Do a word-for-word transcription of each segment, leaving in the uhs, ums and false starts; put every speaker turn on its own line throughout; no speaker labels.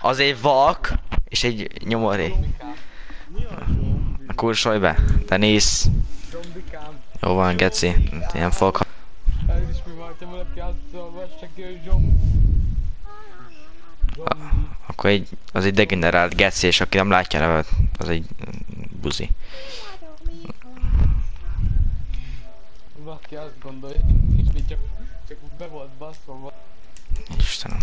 Az egy vak, és egy nyomoré.
Mi a zombi?
Kursolj be, te nézz.
Zombikám.
Jó van, geci. Ilyen fogok.
Ez is mi volt, ha valaki azt olvasta ki, hogy zombi. Zombi.
Akkor egy, az egy degenerált geci, és aki nem látja nevet, az egy buzi.
Valaki azt gondolja, és mi csak, csak be volt baszva.
Istenem.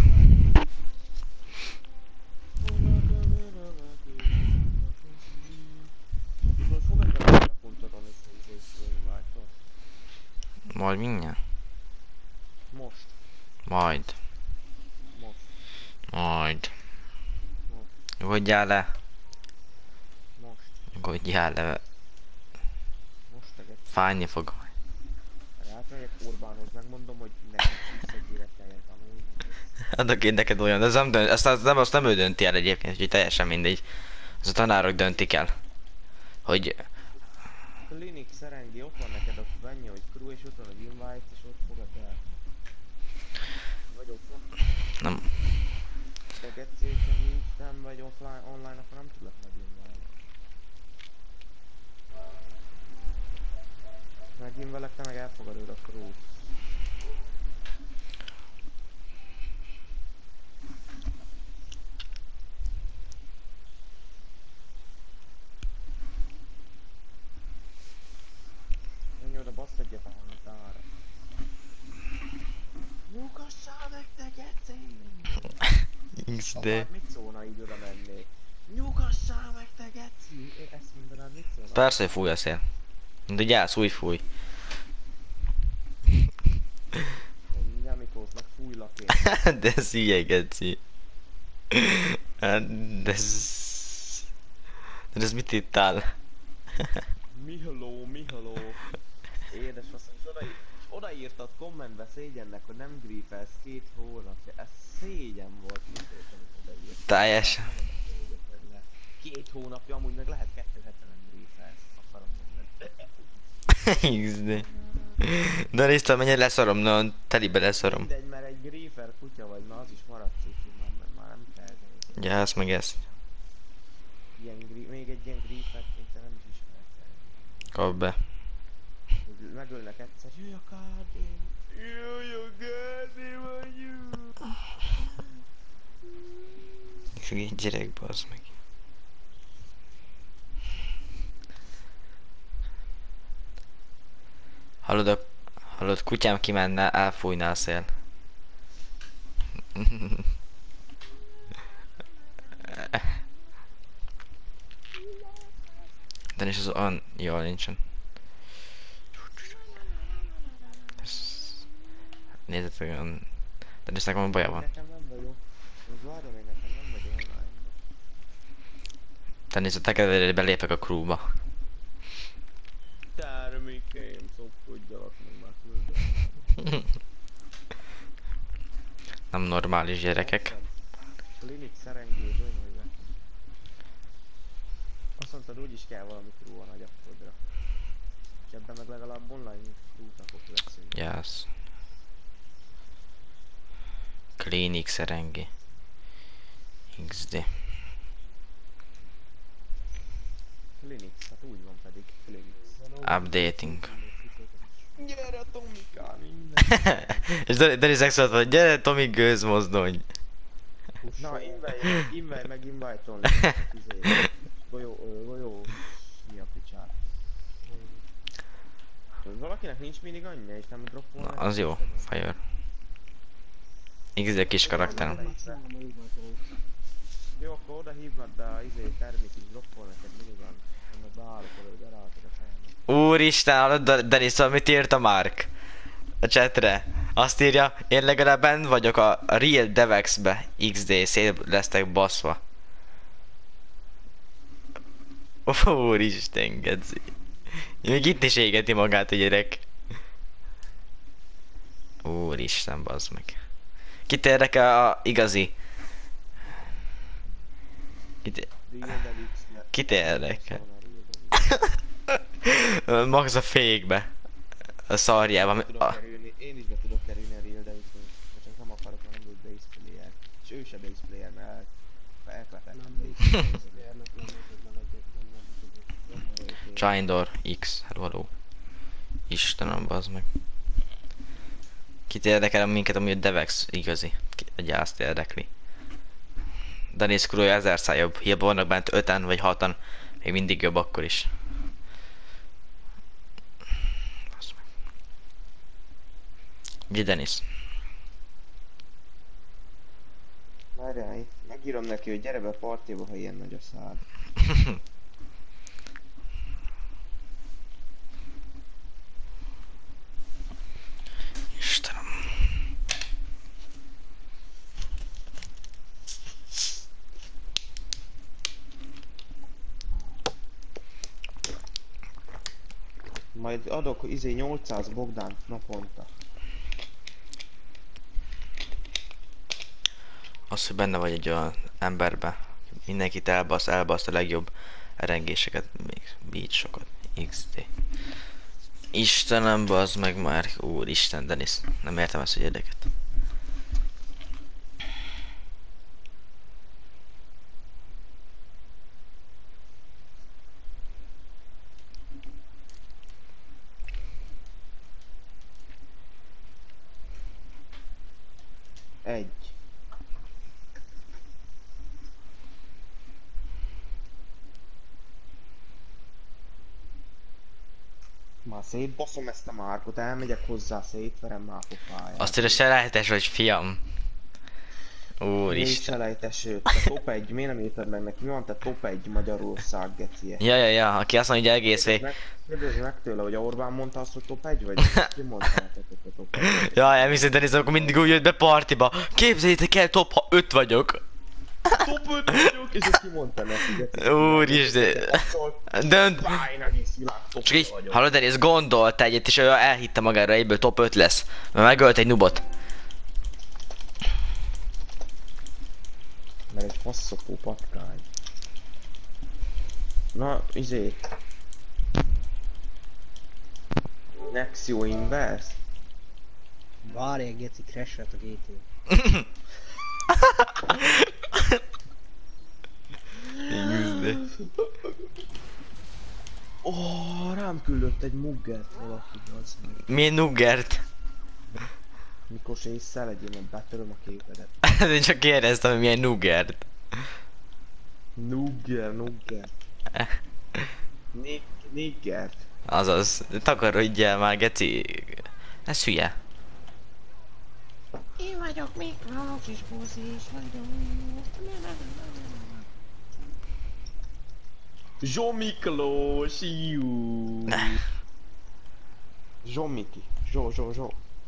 Majd mindjárt?
Most.
Majd.
Most.
Majd. Nyugodjál le.
Most.
Nyugodjál le.
Most teget.
Fájni fog.
Rátmegyek Orbánhoz, megmondom, hogy nekem csíszegyére kelljen tanulni.
Adok én neked olyan, de ez nem dönt, ezt, ezt nem, azt nem ő dönti el egyébként, úgyhogy teljesen mindegy. Ez a tanárok döntik el. Hogy...
Klinik Szerengi, ott van neked a bennyi, hogy crew, és ott van az invite, és ott fogad el. Vagy ott van.
Nem.
Te getszék, ha nincs, nem vagy offline, online, akkor nem tudlak meg invite. Megint velek, te meg elfogadod a crew-t. Menj oda, bassz egyet a hangára. Nyugassál meg, te geci!
iksz
Apád
dé.
mit szólna így oda menni? Nyugassál meg, te geci! Én ezt mondanád, mit szólna?
Persze, hogy fúj a szél. De gyász, úgy fúj.
Mindjárt Miklósnak fújlak én.
De ez hülye, geci. Hát, De ez... De ez mit ittál?
Mihaló, Mihaló. Édes azt, és oda, odaírtad kommentbe szégyennek, hogy nem griefelsz két hónapja. Ez szégyen volt, mit értem, hogy odaírt.
Teljesen.
Két hónapja, amúgy meg lehet kettő hete nem griefelsz. Akarom mondani.
iksz dé. De néztem, mennyire leszarom, nagyon telibe leszarom.
Mindegy, mert egy griefer kutya vagy, na az is maradt cuki, már, mert már nem kell ez.
Gyász meg ezt.
Ilyen gri- még egy ilyen griefert, mint te nem is ismerek el.
Kap be.
Hogy megölnek egyszer, jöjj a kádé! Jöjj a kádé vagyunk!
Szegény gyerek, bazd meg. Hallod a... Hallod, kutyám kimenne, elfújná a szél. De is az olyan jól nincsen. Ez- Nézd meg olyan... De is nekem a baja van.
Nekem nem vagyok. Most várom, én nekem nem vagy online.
Te nézd, a tekedére belépek a crewba.
Termékeim, szopkodjalak meg már küldöm.
Nem normális gyerekek.
Klinik Szerengő, zsony be. Azt mondtad, úgyis kell valami crew a nagyapkodra. És ebben meg legalább online crew-takok leszünk.
Yes. Klinik Szerengi. iksz dé.
Linux, hát úgy van pedig, Linux.
Updating.
Gyere Tomikám, innen!
És Dani szexuált van, gyere Tomi gőzmozdony.
Na, invite, invite meg invite-on izé. Golyó, ö, golyó, mi a picsát? Tudod, valakinek nincs mindig anyja és nem droppol
Na,
neki?
az jó, Fire. iksz dé kis karakterem.
Jó, akkor oda hívnad, de a izé termit is droppol neked minigun. Annak beállok oda, hogy beállok a fejembe.
Úristen, hallod Dani, szóval mit írt a Mark? A chatre. Azt írja, én legalább benn vagyok a Real Devex-be. iksz dé, szél lesztek baszva. Úristen, geci. Még itt is égeti magát a gyerek. Úristen, bazd meg. Kit érdekel a igazi? Kit,
Real Deluxe le-
kit érdekel?
Van a Real Deluxe.
Max a fékbe. A szarjában.
Be
A...
tudok kerülni, én is be tudok kerülni a Real Deluxe-ön, csak nem akarok, mert nem vagy base player. És ő se base player, mert
Chindor X, hello, hello. Istenem, bazd meg. Kit érdekel minket, amúgy a Devex igazi. Ki- Ugye azt érdekli. Denis Kruja ezerszer jobb. Hiába vannak bent öten vagy hatan. Még mindig jobb akkor is. Bazd meg. Ugye Denis?
Várjál, megírom neki, hogy gyere be a partiba, ha ilyen nagy a szád.
Istenem.
Majd adok izé nyolcszáz Bogdánt naponta.
Az, hogy benne vagy egy olyan emberbe. Mindenkit elbasz, elbaszt a legjobb erengéseket. Még beat sokat. iksz dé. Istenem, bazd meg már. Úristen, Denis. Nem értem ezt, hogy érdeket.
Egy. Már szétbaszom ezt a Márkot, elmegyek hozzá, szétverem már a pofáját.
Azt írja, selejtes vagy, fiam. Úristen.
Selejteső, te top egy, miért nem írtad meg neki? Mi van, te top egy Magyarország, gecie?
Ja, ja, ja, aki azt mondja, hogy egész vég.
Kérdezd meg tőle, hogy a Orbán mondta azt, hogy top egy vagy? Ki mondta nektek, hogy top egy?
Ja, elviszont Denis, akkor mindig úgy jött be partiba. Képzeljétek el, top öt vagyok.
Top öt vagyok, és ezt ki mondta neki, geci?
Úristen. Dönt.
Fájn, egész világ top
Csak így,
vagyok.
hallod Denis, gondolt egyet, és ő elhitte magára, egyből top öt lesz. Mert megölt egy nubot.
Mert egy faszopó patkány. Na, izé. Nexio Inverse?
Várj egy geci, crash lett a gé té.
Oh, rám küldött egy muggert valaki, az meg.
Milyen nuggert?
Mikos észszel legyél, mert betöröm a képedet.
Én csak kérdeztem, hogy milyen nuggert.
Nugger, nugger. Nick, niggert.
Azaz, takarodjál már, geci. Ez hülye.
Én vagyok Miklós, és Bózi is vagyok.
Zsó Miklós, jú. Zsó Miki. Zsó, zsó, zsó.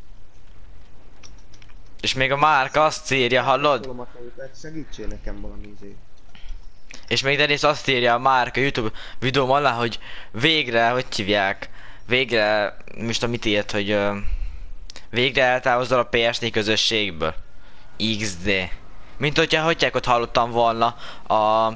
És még a Márk azt írja, hallod?
Tudom, akkor segítsél nekem valami izé.
És még Denis azt írja a Márk a YouTube videóm alá, hogy végre, hogy hívják? Végre, most amit írt, hogy ö, végre eltávozzal a pé es négy közösségből. iksz dé. Mint hogyha hogy ott hallottam volna a...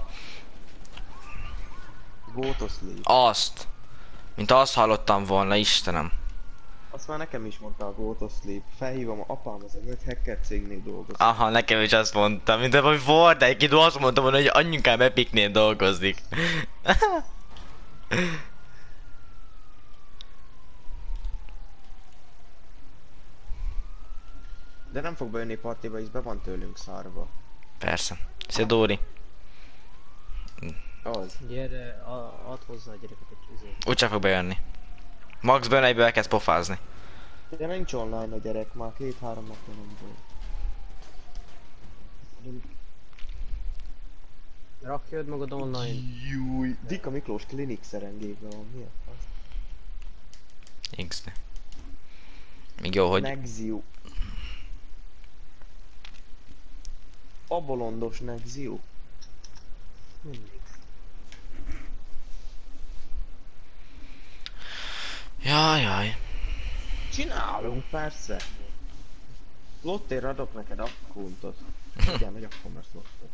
Go to sleep.
azt. Mint azt hallottam volna, Istenem.
Azt már nekem is mondta a Go to sleep. Felhívom a apám, az egy hacker cégnél dolgozik.
Aha, nekem is azt mondta, mint hogy Fortnite kidó azt mondta volna, hogy anyukám Epicnél dolgozik.
De nem fog bejönni partiba, hisz be van tőlünk szarva.
Persze. Szia Dóri.
Az.
Gyere, a- add hozzá a gyereket egy izé.
Úgyse fog bejönni. Max bejön egyből elkezd pofázni.
De nincs online a gyerek, már két-három napja nem volt.
Rakjad magad online.
Júj. Dika Miklós klinik szerengében van, mi a fasz?
iksz dé. Még jó, hogy...
Nexiu. Abolondos Nexiu.
Mindig.
Jaj, jaj.
Csinálunk, persze. Lottér adok neked akkuntot. Igen, nagy akkor mert lottot.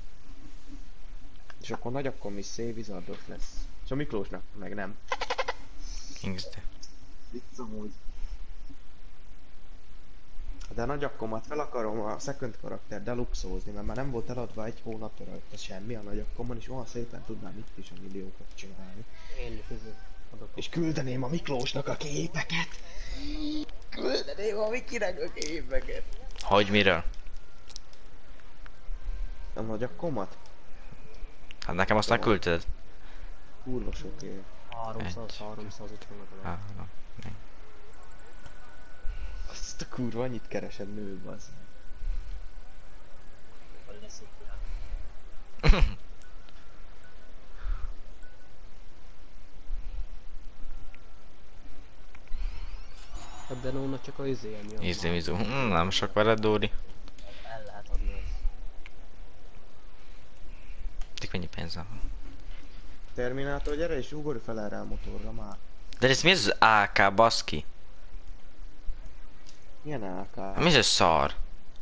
És akkor nagy akkor mi szévizardos lesz. És a Miklósnak meg nem.
iksz dé.
Vicc amúgy. De a nagyakkomat fel akarom a second karakter deluxózni, mert már nem volt eladva egy hónapra rajta semmi a nagyakkomon, és olyan szépen tudnám itt is a milliókat csinálni.
Én is izé adok.
És küldeném a Miklósnak a képeket! Küldeném a Mikinek a képeket!
Hogy miről?
A nagyakkomat?
Hát nekem azt megküldted.
Kurva sok év.
háromszáz háromszázötven legalább.
Három.
Azt a kurva annyit keresed nő, bazd.
Hogy lesz itt jár. A Denónak csak a izé miatt.
Izé, izé. Hm, nem sok veled, Dóri.
El lehet adni ezt.
Tik mennyi pénzem van.
Terminátor, gyere és ugorj fel erre a motorra már.
De ez mi ez az á ká, baszki?
Milyen á ká?
Mi ez a szar?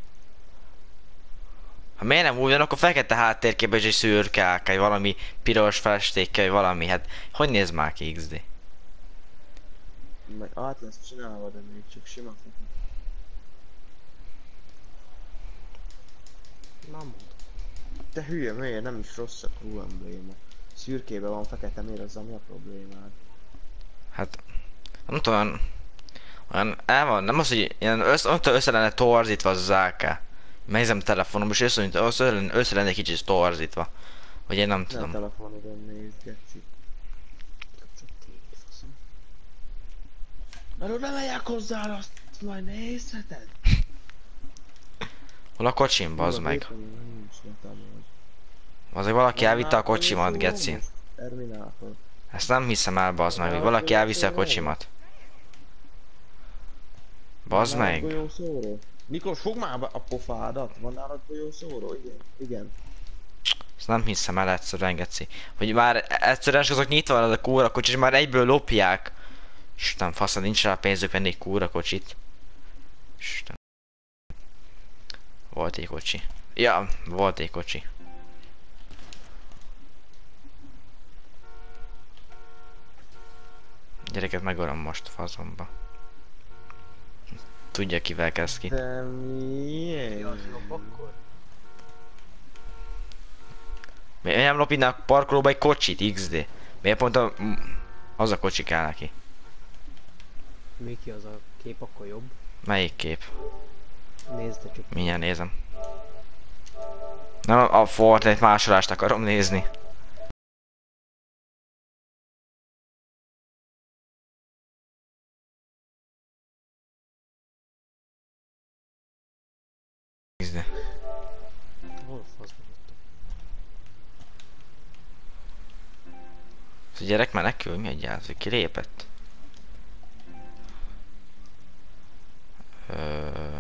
Ha miért nem úgy van, akkor fekete háttérképben is egy szürke á ká, vagy valami piros festékkel, vagy valami, hát hogy néz már ki iksz dé?
Meg át lesz csinálva, de még csak sima fekete.
Nem mondom.
Te hülye, miért? Nem is rossz a crew embléma. Szürkében van fekete, miért azzal mi a problémád?
Hát, nem tudom, olyan, olyan el van, nem az, hogy ilyen össze, olyan össze lenne torzítva az á ká. Megnézem telefonom, és össze, össze, lenne- össze lenne kicsit torzítva. Vagy én nem
Ne a
tudom.
telefonodon nézd, geci. Mert oda megyek hozzá, azt majd nézheted.
Hol a kocsim, bazd meg.
Nincs netem,
Azért valaki elvitte a kocsimat, geci.
Terminátor.
Ezt nem hiszem el, bazd meg, hogy valaki elviszi a kocsimat. Bazd
Van nálad
meg.
golyószóró? Miklós, fogd már be a pofádat! Van nálad golyószóró? Igen. Igen.
Ezt nem hiszem el egyszerűen, geci. Hogy már egyszerűen azok nyitva van az a kúra kocsi, és már egyből lopják. Isten fasza, nincs rá pénzük venni egy kúra kocsit. Isten. Volt egy kocsi. Ja, volt egy kocsi. Gyereket megölöm most fazomba. Tudja kivel kezd ki.
De miért?
Jobb akkor?
Miért nem lopínak parkolóba egy kocsit, iksz dé? Miért pont a... az a kocsi kell neki?
Mi ki az a kép, akkor jobb.
Melyik kép?
Nézd csak.
Mindjárt nézem. Nem, a Fortnite másolást akarom nézni. iksz dé.
Hol a faszba voltam?
Ez a gyerek menekül, mi egy jelző? Kilépett? Ö...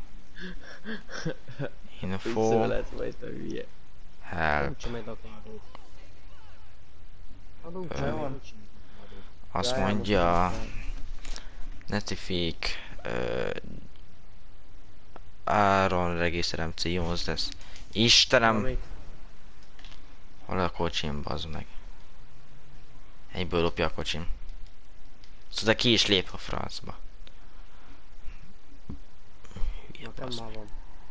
Info...
Szölet vagy te hülye.
Help.
Nem csak meg akarod. Adunk
Ö,
csak
van.
meg.
Azt
Jaj,
mondja...
most
Netifik... Ö... Áron regiszterem címhoz lesz. Istenem!
Amit?
Hol a kocsim, bazd meg? Egyből lopja a kocsim. Szóval ki is lép a francba. Hülye
Nekem
bazd.
már van.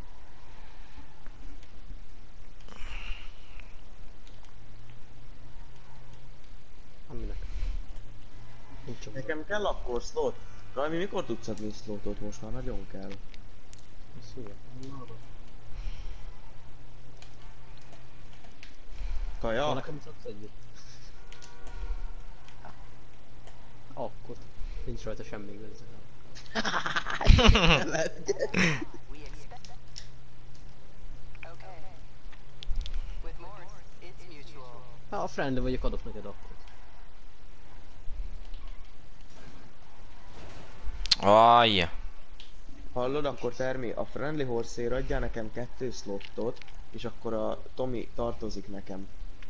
Aminek. Nincs csak.
Nekem kell akkor slot. Rajmi, mikor tudsz adni slotot? Most már nagyon kell.
Ez hülye. Nálad. Ha
Kaja?
nekem is adsz egyet. Akkor. Nincs rajta semmi igazán.
We expect that. Okay. With Morse, it's mutual.
Ha a friendly vagyok, adok neked akkor.
Aj!
Hallod, akkor Termi, a Friendly Horse-ért adjál nekem kettő slotot, és akkor a Tomi tartozik nekem.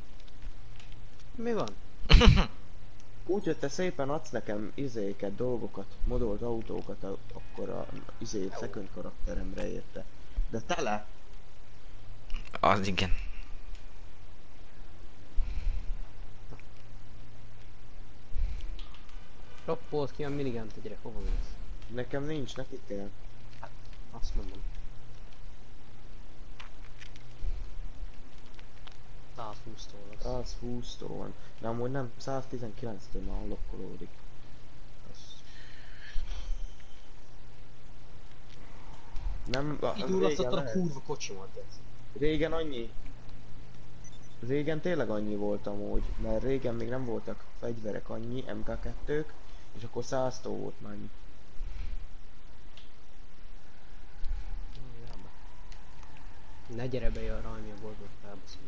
Mi van?
Úgy, hogy te szépen adsz nekem izéket, dolgokat, modolt autókat, a- akkor a izé second karakteremre érte. De tele!
Az igen.
Rappolt ki a minigant, gyerek, hova mész?
Nekem nincs, neki kell.
Azt mondom. százhúsztól lesz.
százhúsztól van. De amúgy nem, száztizenkilenctől már lokkolódik. Az... Nem, a-
Kidurrasztottad a
lehet.
kurva kocsimat, ez.
Régen annyi. Régen tényleg annyi volt amúgy, mert régen még nem voltak fegyverek annyi, em ká kettők, és akkor száztól volt már annyi.
Ne gyere be a rajmi a boltba, felbaszom.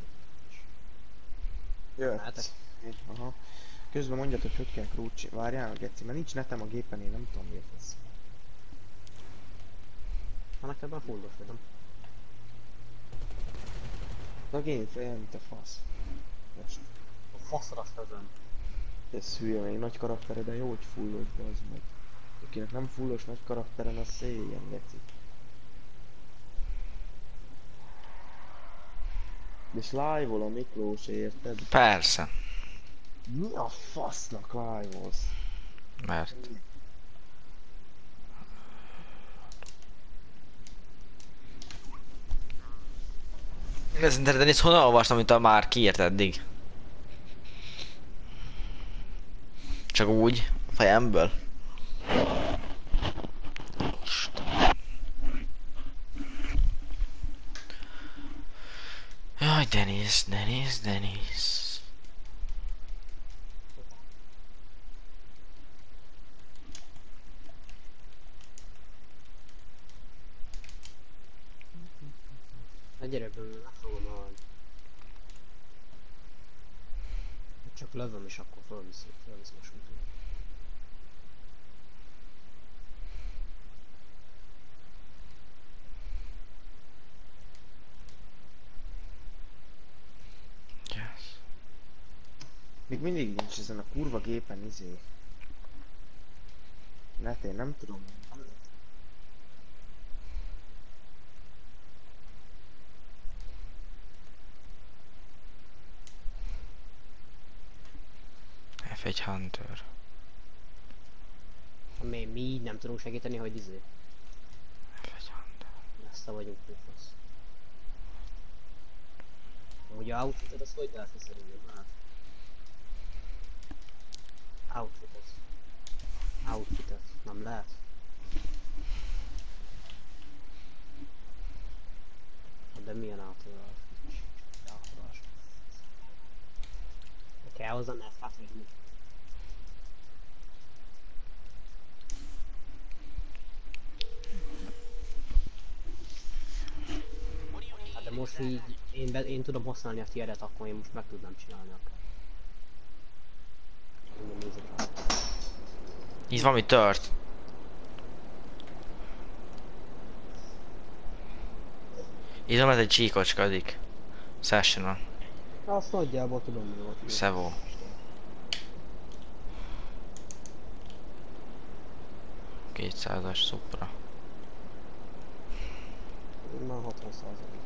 Jött.
Mehetek?
Aha. Közben mondjad, hogy hogy kell krúcsi. Várjál a geci, mert nincs netem a gépen, én nem tudom miért ez.
Ha neked már fullos vagy, nem?
A gép olyan, mint a fasz. Most.
A faszra ezen.
Ez hülye, még nagy karaktere, de jó, hogy fullos, az meg. Akinek nem fullos nagy karakteren, az szégyen, geci. És live-ol a Miklós, érted?
Persze.
Mi a fasznak live-olsz?
Mert... Ez interneten is honnan olvastam, mint a már kiírt eddig? Csak úgy, a fejemből. Jaj, Denis, Denis, Denis.
Ne gyere be, nem fogom hallani. Csak lövöm és akkor fölvisz, fölvisz a súlyt.
Yes.
Még mindig nincs ezen a kurva gépen izé. Net, én nem tudom.
ef egy Hunter.
Mi, mi így nem tudunk segíteni, hogy izé.
ef egy Hunter.
Ezt vagyunk, hogy fasz. Hogy a outfitet azt hogy lehet szerintem? Hát. Outfitet. Outfitet. Nem lehet? De milyen outfit? Elforrás. Kell hozzá ne fáférni. Hát de most így én, be, én tudom használni a tiédet, akkor én most meg tudnám csinálni akár. Mindjárt nézzük rá.
Itt valami tört. Itt van egy csíkocskadik. Sessional.
Azt nagyjából tudom mi volt.
Szevó. kétszázas Supra.
Már hatvan százalék.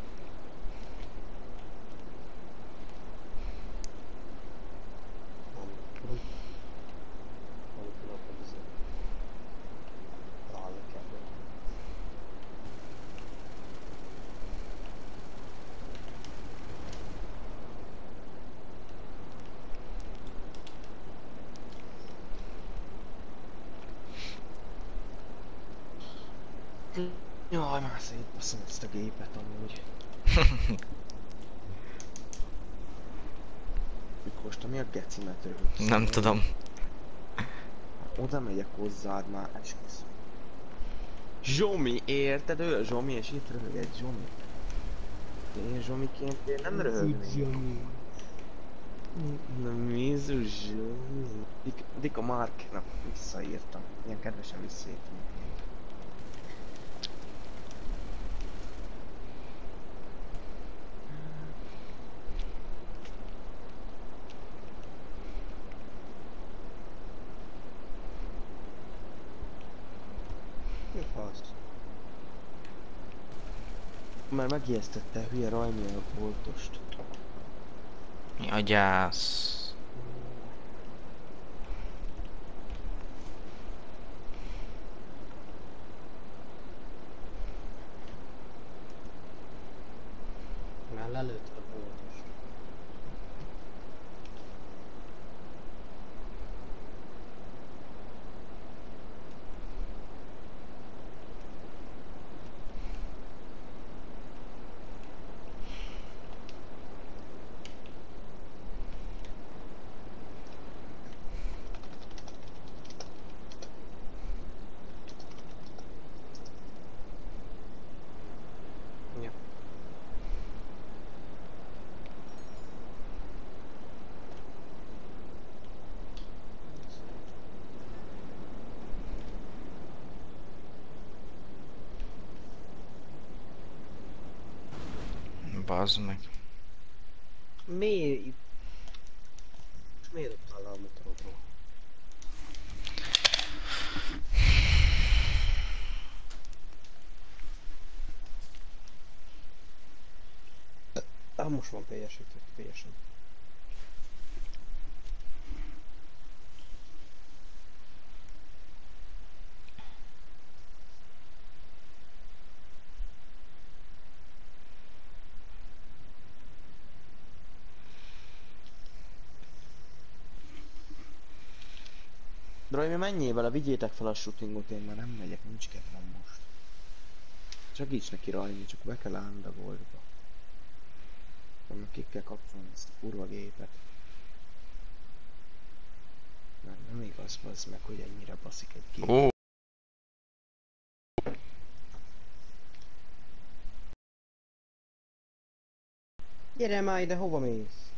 Nem tudom. Nem tudok, hogy ez találni kell.
Jaj, már szétbaszom ezt a gépet amúgy. Miklós, te mi a gecimet röhögsz?
Nem tudom.
Oda megyek hozzád már, esküsz. Zsomi, érted? Ő a Zsomi, és itt röhög egy Zsomi. Én Zsomiként én nem röhögnék. Na mi ez a Zsomi? Dik, Dika Marknak visszaírtam. Ilyen kedvesen visszaírtam.
Mi fasz?
Már megijesztette a hülye Rajmi a boltost.
Mi a gyász? Bazd meg.
Mi... És miért dobtál le a motorodról? Ah, most van pé es, pé es-en.
Droid, mi menjél vele, vigyétek fel a shootingot, én már nem megyek, nincs kedvem most. Segíts neki rajni, csak be kell állnod a goldba. Annak ki kell kapcsolni ezt a kurva gépet. Nem, nem igaz, bazd meg, hogy ennyire baszik egy gép.
Ó.
Gyere már ide, hova mész?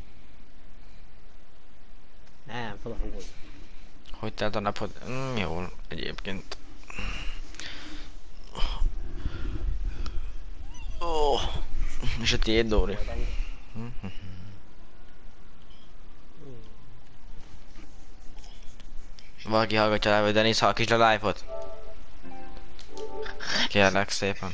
Nem, fel a hold.
Hogy telt a napod? Mm, jól, egyébként. Ó. Oh. És a tiéd, Dóri? Valaki hallgatja live-ot, Denis, hallgass le live-ot. Kérlek szépen.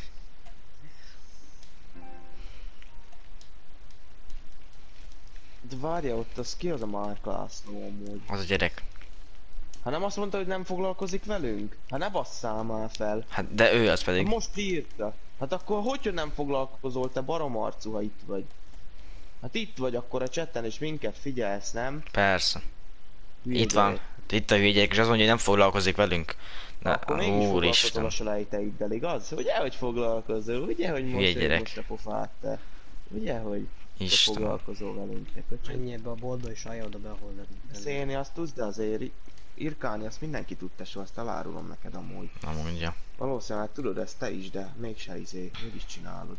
De várja, ott az ki az a Mark László amúgy?
Az a gyerek.
Hát nem azt mondta, hogy nem foglalkozik velünk? Hát ne basszál már fel.
Hát de ő az
Hát
pedig.
most írta. Hát akkor hogy nem foglalkozol, te baromarcú, ha itt vagy? Hát itt vagy akkor a chatten és minket figyelsz, nem?
Persze.
Hülye
Itt van.
gyerek.
Itt a hülye gyerek, és azt mondja, hogy nem foglalkozik velünk. Na,
Akkor mégis foglalkozol
úristen.
a selejteiddel, igaz? Ugye, hogy foglalkozol? Ugye, hogy
Hülye
most
gyerek.
most a pofát te? Ugye, hogy te
Isten.
foglalkozol velünk, te köcsög?
Menj ebbe a boltba és állj oda be, ahol nem.
Szélni azt tudsz, de azért i- irkálni azt mindenki tud, tesó, azt elárulom neked amúgy.
Na mondja.
Valószínűleg tudod ezt te is, de mégse izé, mégis csinálod.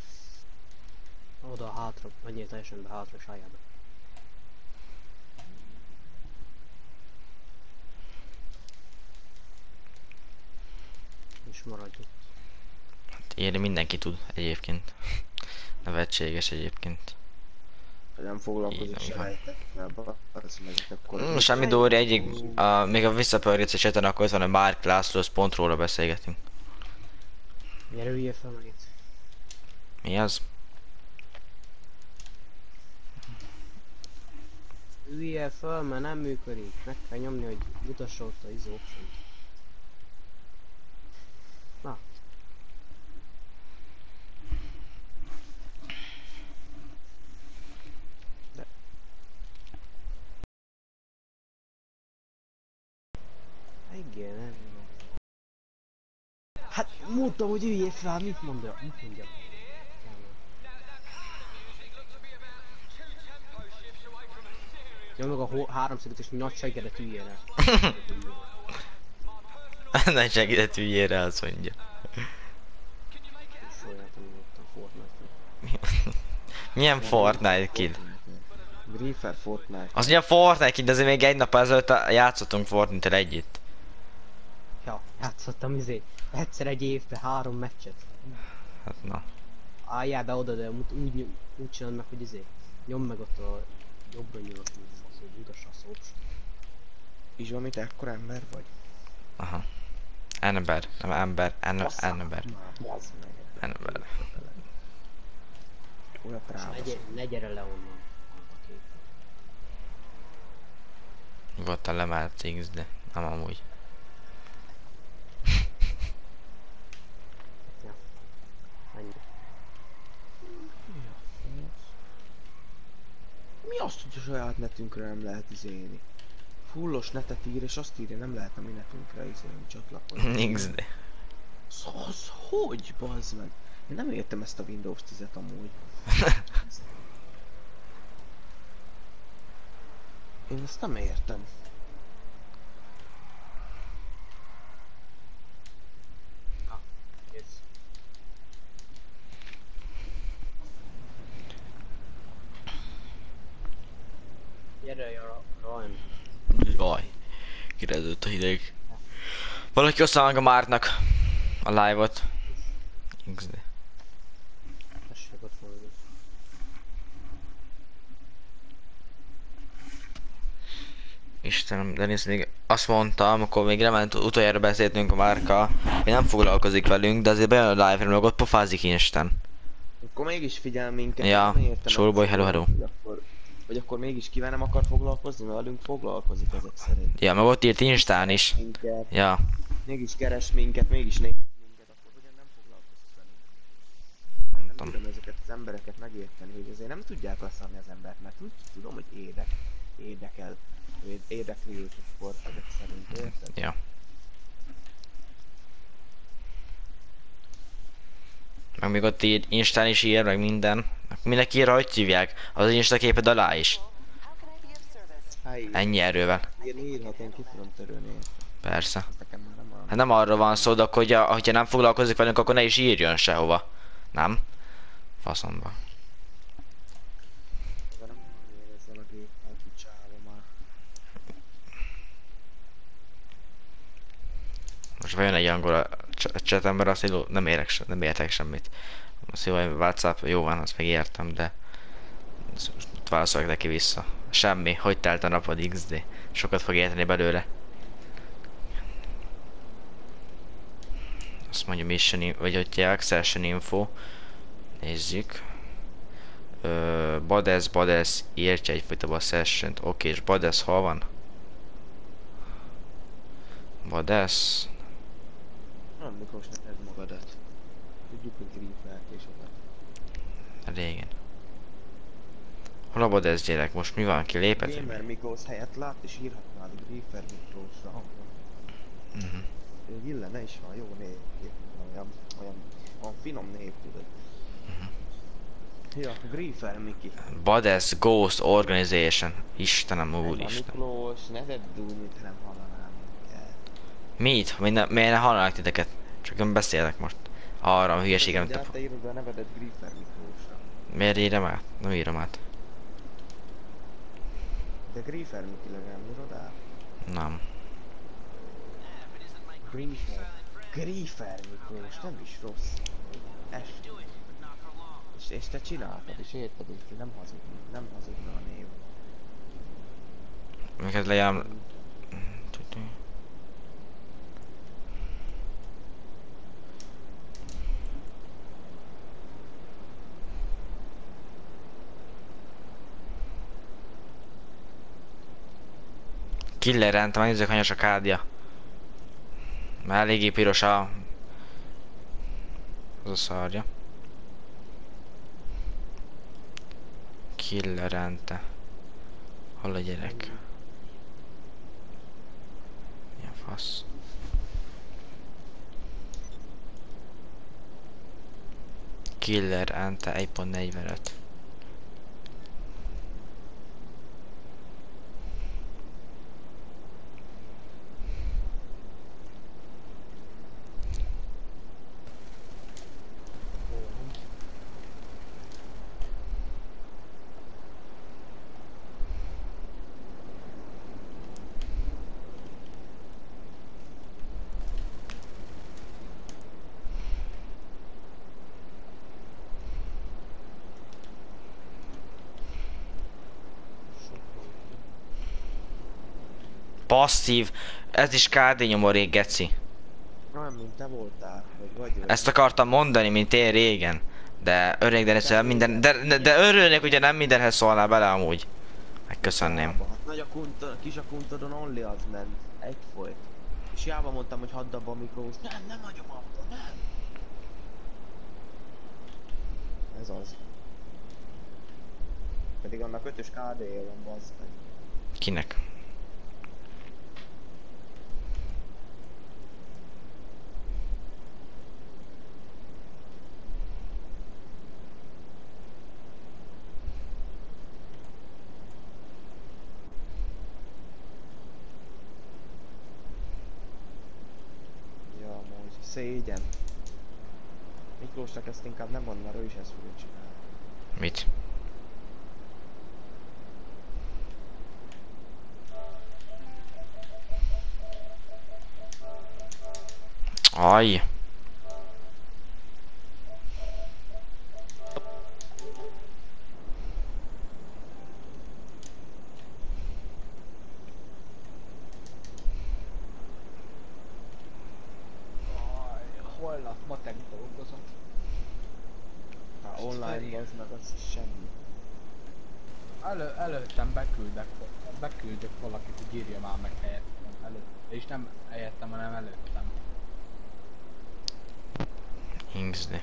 Oda hátra, menjél teljesen be hátra és álljál be. És maradj itt.
Hát írni mindenki tud egyébként. Nevetséges egyébként.
Hogy nem foglalkozik
Így, így van.
selejtekkel, az meg akkor...
Mm, semmi Dóri, egyik, a, még a visszapörgetsz a chaten, akkor ott van a Mark László, az pont róla beszélgetünk.
Gyere, üljél fel meg itt.
Mi az?
Üljél fel, mert nem működik. Meg kell nyomni, hogy mutassa ott a izó option. Na. De. Igen, nem. Hát mondta, hogy üljél fel, mit mondja? Mit mondja? Nyomd meg a hó- háromszöget és nagy seggedet üljél el.
Nem segített üljére, azt mondja.
Saját, ami ott a Fortnite-on.
Milyen Fortnite kill?
Griefer Fortnite.
Az ugye Fortnite kill, de azért még egy nap ezelőtt játszottunk Fortnite-tel együtt.
Ja, játszottam izé. Egyszer egy évben három meccset.
Hát na.
Álljál be oda, de úgy, úgy, úgy csinálod meg, hogy izé. Nyomd meg ott a jobbra nyugat, hogy fasz, hogy mutassa a szóps.
És van, mit ekkor ember vagy?
Aha. Ember, nem ember, en-
Basszál
ember.
már, bazd meg.
Ember.
Olyat
Ne,
rábaszol.
gyere, ne gyere le onnan. A képről.
Nyugodtan lemelt X, de nem amúgy.
Ja. Ennyi.
Mi azt, hogy a saját netünkre nem lehet izélni? Fullos netet ír és azt írja, nem lehet a mi netünkre izélni, csatlakozni.
X, de.
Az, az hogy, bazd meg? Én nem értem ezt a Windows tízet amúgy. Én ezt nem értem.
Kész. Gyere, Jara, Ryan.
Jaj. Kireződött a hideg. Valaki osztal meg a Mártnak a live-ot. X, de.
Tessék ott van.
Istenem, Denis még azt mondta, amikor még lement utoljára beszéltünk a Márka, hogy nem foglalkozik velünk, de azért bejön a live-ra, meg ott pofázik Insten.
Akkor mégis figyel minket,
Ja,
nem értem.
sorboly,
ezt,
hello, hello.
Hogy akkor, hogy akkor mégis kivel nem akar foglalkozni, mert velünk foglalkozik ezek szerint.
Ja, meg ott írt Instán is.
Minket,
Ja,
mégis keres minket, mégis néz minket, akkor hogyan nem foglalkozik velünk?
nem
Nem
tudom.
tudom ezeket az embereket megérteni, hogy azért nem tudják asszalni az embert, mert úgy tudom, hogy érdek, érdekel, hogy érdekli őt akkor ezek szerint, érted?
Ja. Meg még ott ír, Instán is ír, meg minden. Mindenki ír, hogy hívják. Az Insta képed alá is.
How can I be of service?
Hát így,
Ennyi erővel.
írni írhatom, ki tudom törölni ezt.
Persze.
Ez nekem már nem olyan.
Hát nem arról van szó, de akkor, hogyha, hogyha nem foglalkozik velünk, akkor ne is írjon sehova. Nem? Faszomba.
De nem tudom, hogy ezzel a géppel kicsáva már.
Most vajon egy angol a cs- chatember, azt hogy nem érek se, nem értek semmit. Azt jó, hogy WhatsApp, jó van, azt megértem, de most válaszolok neki vissza. Semmi, hogy telt a napod iksz dé. Sokat fog érteni belőle. Azt mondja mission, in- vagy hogy hívják, session info. Nézzük. Ö, Badesz, Badesz, írtja egyfajta a session-t. Oké, és Badesz hol van? Badesz.
Nem, Miklós, neked magadat. Tudjuk, hogy griefelt és oda.
Régen. Hol a Badesz gyerek? Most mi van? Ki lépett?
Gamer Miklós helyett lát és írhatnád a Griefer Miklósra hangon.
Uh-huh.
Ő illene is van, jó név. Olyan, olyan, olyan finom név, tudod. Ja, Griefer Miki.
Badesz Ghost Organization. Istenem,
Isten.
úristen.
Miklós, ne tedd úgy, mint nem hallanám minket.
Mit? Miért ne, miért ne hallalak titeket? Csak én beszélek most. Arra a hülyeségem.
De te írod be a nevedet Griefer Miklósra.
Miért írom át? Nem írom át.
De Griefer Miki legalább írod át?
Nem.
Griefer. Griefer Miklós, nem is rossz. Es. És, és te csináltad, és érted, hogy nem hazudni, nem hazudna a név.
Amiket lejárom... Killer rend, megnézzük, hanyas a kádja. Már eléggé piros a... Az a szarja. Killer rente. Hol a gyerek? Milyen fasz? Killer Ante egy pont negyvenöt. Passzív. Ez is ká dé nyomorék, geci.
Nem, mint te voltál, vagy vagy vagy.
Ezt akartam mondani, mint én régen. De öreg Denis, minden... De, de, de örülnék, hogyha nem mindenhez szólnál bele amúgy. Megköszönném.
Hát nagy a kunta, kis a kuntodon only az ment. Egy folyt. És jába mondtam, hogy hadd abba a Miklós. Nem, nem hagyom abba, nem. Ez az. Pedig annak ötös ká dé-je van, bazd meg.
Kinek?
Ja, amúgy. Szégyen. Miklósnak ezt inkább nem mond, mert ő is ezt fogja csinálni.
Mit? Aj.
kell, azt matek dolgozom.
Ha online az meg az is semmi.
Elő, előttem beküldek, beküldök valakit, hogy írja már meg helyettem. Előtt. És nem helyettem, hanem előttem.
Ingsdi.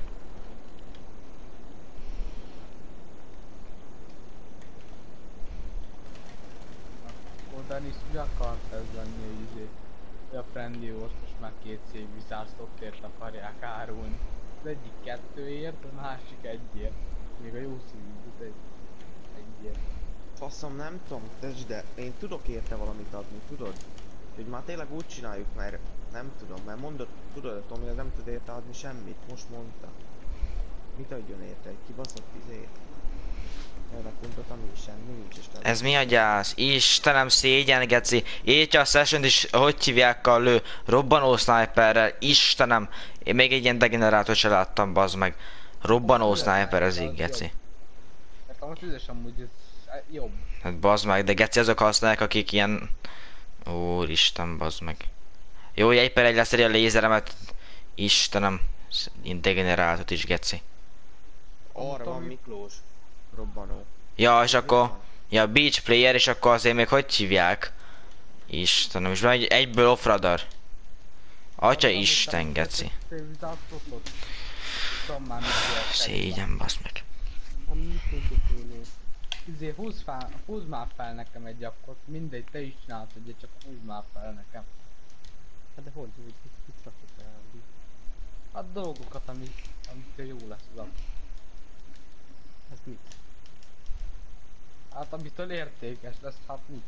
Akkor Dennis mi akart ez lenni, hogy izé, hogy a Friendly Wars most már két szép viszásztottért akarják árulni. Az egyik kettőért, a másik egyért. Még a jó szívű, az egy, egyért.
Faszom, nem tudom, tesd, de én tudok érte valamit adni, tudod? Hogy már tényleg úgy csináljuk, mert nem tudom, mert mondod, tudod, a Tomi az nem tud érte adni semmit, most mondta. Mit adjon érte, egy kibaszott izét? Erre pontot, ami semmi nincs is.
Ez mi a gyász? Istenem, szégyen, geci. Így a session is, hogy hívják a lő, robbanó sniperrel. Istenem, én még egy ilyen degenerátor se láttam, bazd meg. Robbanó sniper, ez így, geci.
Nekem a tüzes amúgy ez jobb.
Hát bazd meg, de geci azok használják, akik ilyen... Úristen, bazd meg. Jó, hogy egy per egy leszedi a lézeremet. Istenem, ilyen degenerátot is, geci.
Arra van Miklós. Robbanó.
Ja, és akkor... Ja, beach player, és akkor azért még hogy hívják? Istenem, és egy, egyből off-radar. Atya Isten, geci. Szégyen, basz meg.
Amit tudjuk én.
Izé, húzz, fel, húzz már fel nekem egy akkot, mindegy, te is csinálsz egyet, csak húzz már fel nekem.
Hát de hogy, hogy mit, mit rakjuk el?
A dolgokat, ami, amitől jó lesz az akkor.
Hát mit?
Hát amitől értékes lesz, hát mit?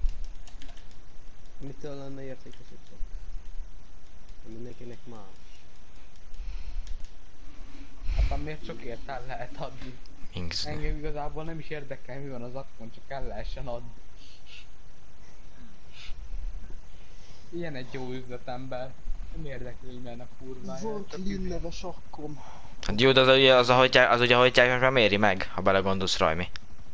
Mitől lenne értékes itt? Mindenkinek más.
Hát amiért sokért el lehet adni.
Ingsdi.
Engem igazából nem is érdekel, mi van az akkon, csak el lehessen adni. Ilyen egy jó üzletember. Nem érdekli, hogy milyen a kurvája.
Volt
csak
Lin
izé-
neves akkom.
Hát jó, de az ugye, az, ahogy, az ugye, ahogy meg méri meg, ha belegondolsz, Rajmi.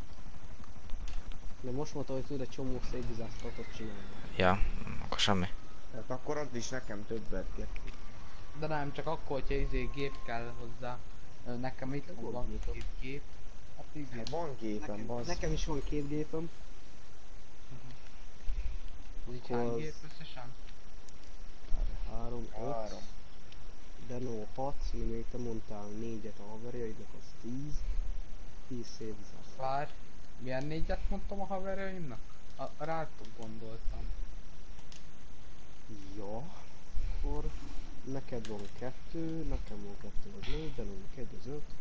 De most mondta, hogy tud egy csomó szép dizásztatot csinálni.
Ja, akkor semmi.
Tehát akkor add is nekem többet kell.
De nem, csak akkor, hogyha izé gép kell hozzá. Ö, Nekem itt
Van
van
gépem.
két gép. Hát igen.
Hát van gépen,
Nekem,
bazd.
nekem is van két gépem.
Ez így
akkor
hány
az-
gép összesen?
Három, öt.
Három.
Deno hat, mi még te mondtál négyet a haverjaidnak, az tíz. tíz szép dizásztat.
Várj, milyen négyet mondtam a haverjaimnak? A, a rátok gondoltam.
Ja, akkor neked van kettő, nekem van kettő, az négy, Denónak egy, az öt.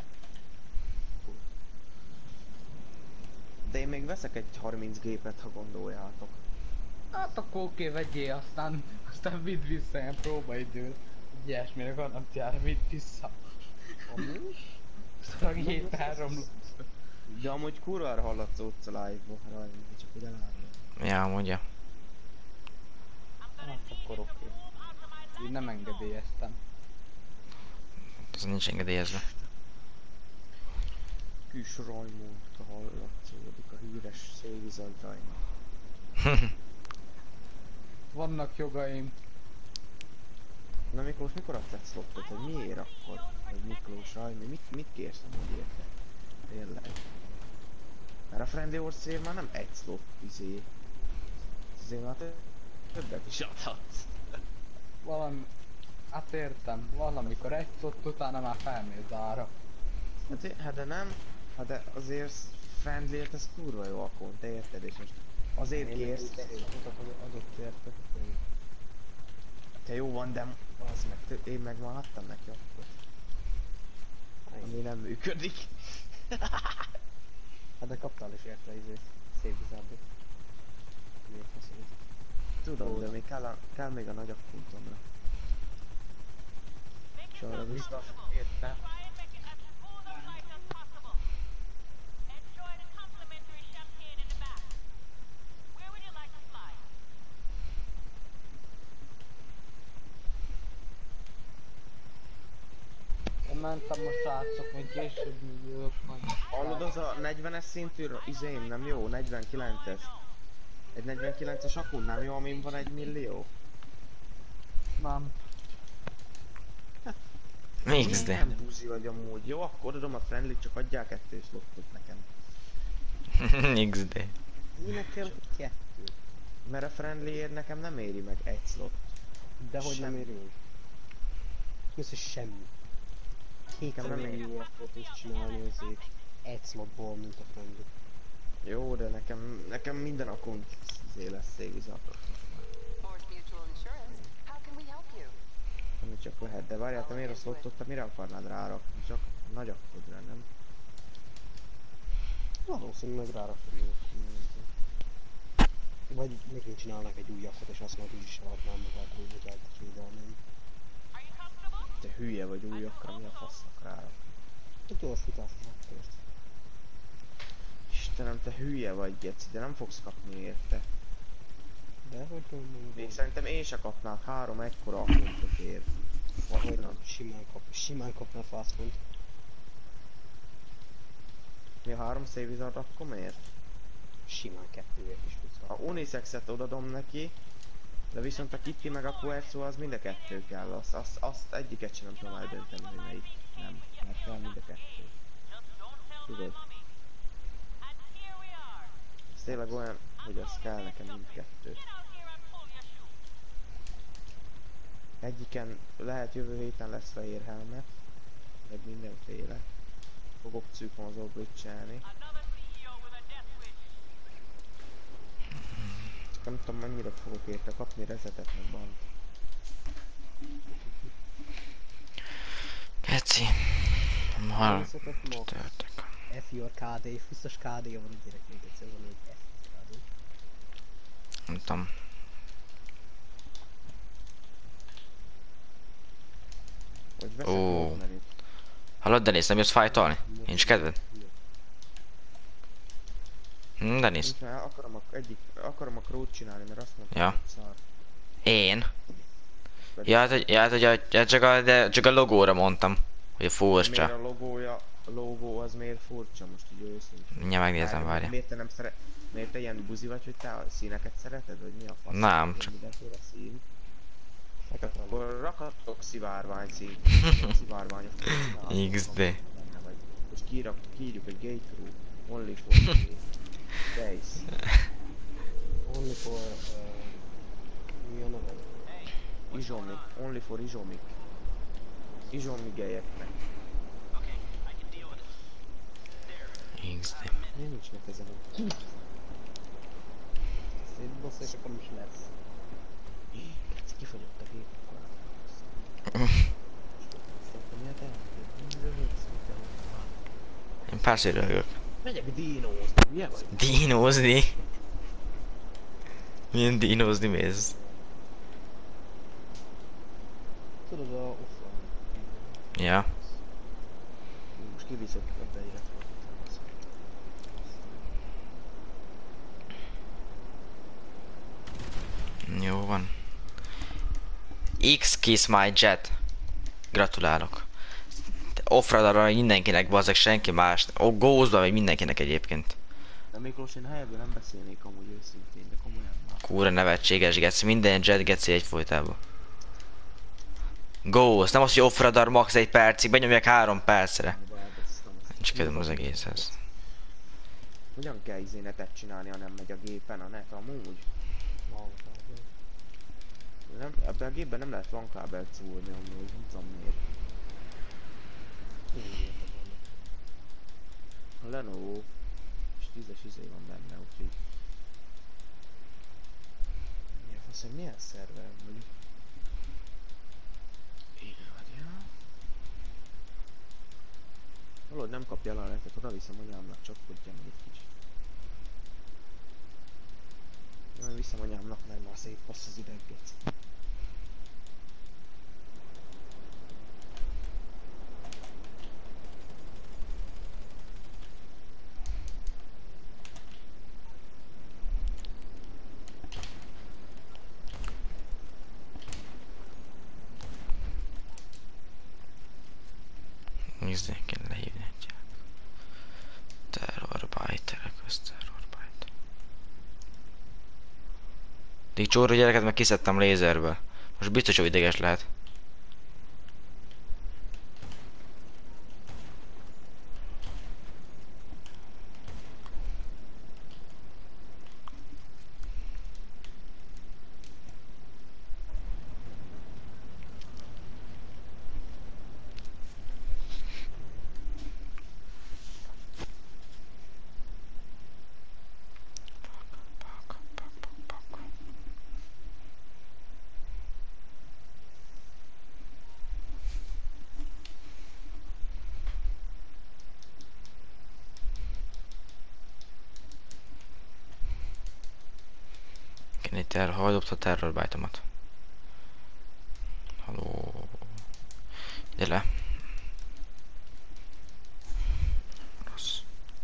De én még veszek egy harminc gépet, ha gondoljátok.
Hát akkor oké, vegyél, aztán, aztán vidd vissza ilyen próbaidőt. Egy ilyesmire garantiára vidd vissza.
Amúgy?
Aztán a gép elromlott.
De amúgy kurvára hallatszódsz a live-ba, Rajmi, csak hogy elárulom.
Ja, mondja.
Hát akkor oké. Így nem engedélyeztem.
Ez nincs engedélyezve.
Kis Rajmóta hallatszódik a híres szélvizaj Rajmi.
Vannak jogaim.
Na Miklós, mikor adsz egy slottot, hogy miért akkor? Hogy Miklós, Rajmi, mit, mit kérsz amúgy érte? Tényleg. Mert a Friendly Wars már nem egy slot izé. Azért már tö- többet is adhatsz.
Valami... Hát értem, valamikor egy szott, utána már felmész ára.
Hát, é- hát de nem, hát de azért Friendly-ért ez kurva jó akkon, te érted, és most azért kérsz.
Adott érte.
Te jó van, de az meg, tö- én meg már adtam neki akkor. Ami nem működik.
Hát de kaptál is érte izé, szép dizásztat. Miért faszom?
Tudom, de még kell, a, kell még a nagy akkuntomra. És arra biztos.
Érte. Én mentem most srácok, hogy később még jövök majd.
Hallod, az a negyvenes szintű izém nem jó? negyvenkilences. Egy negyvenkilences akkun nem jó, amin van egy millió?
Nem.
Hát
Mix
Miért
de.
nem buzi vagy amúgy? Jó, akkor adom a friendly, csak adjál kettő slottot nekem.
Mix de.
Minek kell kettő?
Mert a friendlyért nekem nem éri meg egy slot.
De hogy nem
Semmi.
érünk? Ez is semmi. Kétszer
Nem
ennyi
ér.
volt tudsz csinálni azért egy slotból, mint a friendly.
Jó, de nekem, nekem minden akont izé lesz szévizatos.
Forge Mutual Insurance. How can we help you?
Ami csak lehet, de várjál, te miért a slottot, mire akarnád rárakni? Csak nagy akkodra, nem?
Valószínűleg rárakni. Vagy megint csinálnak egy új akkot, és azt majd úgyis eladnám magát, hogy hozzá védelmém.
Te hülye vagy újakra, mi a fasznak rárakni?
Egy gyorsítás megtört.
Istenem, te hülye vagy, geci, de nem fogsz kapni érte.
De hogy nem
Még szerintem én se kapnák három ekkora akkontot ér.
hogy nem, simán kap, simán kapna fastfood.
Mi a három szévizart akkor miért?
Simán kettőért is tudsz
A
kapni.
unisexet odadom neki, de viszont a Kitty meg a Puerzo az mind a kettő kell, azt, azt, azt egyiket sem nem tudom eldönteni, hogy melyik nem, mert kell mind a kettő. Tudod? Ez tényleg olyan, hogy az kell nekem mindkettő. Egyiken lehet jövő héten lesz fehér helmet, meg mindenféle. Fogok szűkmozó csinálni. Csak nem tudom mennyire fogok érte kapni rezetet meg bant.
Geci. Hal.
Nézzetek ma,
Törtek.
F your ká dé, fusszas ká dé van a gyerekek, egyszer van egy F ká dé.
Nem tudom.
Hogy veszek
Ó.
rockmenüt.
Hallod, Denis, nem jössz fájtolni? Nincs kedved? Hm, Denis.
Nincs, mert akarom a, egyik, akarom a krót csinálni, mert azt mondtam,
Ja.
hogy szar.
Én?
Pedig
Ja, hát, hogy, ja, hát, hogy a, ja, csak, a, de, csak a logóra mondtam. Hogy a
miért
furcsa.
a logója, a logó az miért furcsa most így őszintén?
Mindjárt megnézem,
Várj,
várja.
Miért te nem szeret... Miért te ilyen buzi vagy, hogy te a színeket szereted, vagy mi a fasz?
Nem,
Hogy
csak-
mindenféle szín. Hát akkor rakhatok szivárvány színt. Szivárványos.
iksz dé.
És kiírak, kiírjuk egy gay crew. Only for gay. Gays.
Only for... Uh, mi a neve?
Izsomi. Only for izsomik. Izsomi gayeknek.
iksz dé.
Miért nincsnek ezen a...
Szétbassz, és akkor is lesz.
Ez kifogyott a gép akkor. Szerintem miért elmegyek? Röhögsz, mit te?
Én persze röhögök.
Megyek dinózni, ugye vagy?
Dinózni? Milyen dinózni mész?
Tudod, a offline.
Ja.
Most kiviszek ebbe egyre.
Jó van. X-Kiss my jet. Gratulálok. Offradarra mindenkinek, bazzak, senki más. Ó, Ghostba vagy mindenkinek egyébként.
De Miklós, én helyedben nem beszélnék amúgy őszintén, de komolyan már.
Kúra nevetséges geci, minden jet geci egyfolytában. Ghost, nem az, hogy offradar max egy percig, benyomják három percre. Nincs kedvem az egészhez.
Hogyan kell izé netet csinálni, ha nem megy a gépen a net amúgy? Nem, ebben a gépben nem lehet van kábelt szúrni amúgy, nem tudom miért. A Lenovo és tízes izé van benne, úgyhogy... Mi a fasz, hogy milyen szerver vagy? Én várjál. Valahogy nem kap jelenetet, oda viszem anyámnak, csak tudja meg egy kicsit. Nem viszem anyámnak, mert már szép passz az idegget.
Nézzék, kéne lehívni egy terrorbiter, közterrorbiter. Díj csóró gyereket meg kiszedtem lézerből. Most biztos, hogy ideges lehet. Itt terror, hol dobta a terrorbájtomat? Halló. Ide le. Rossz.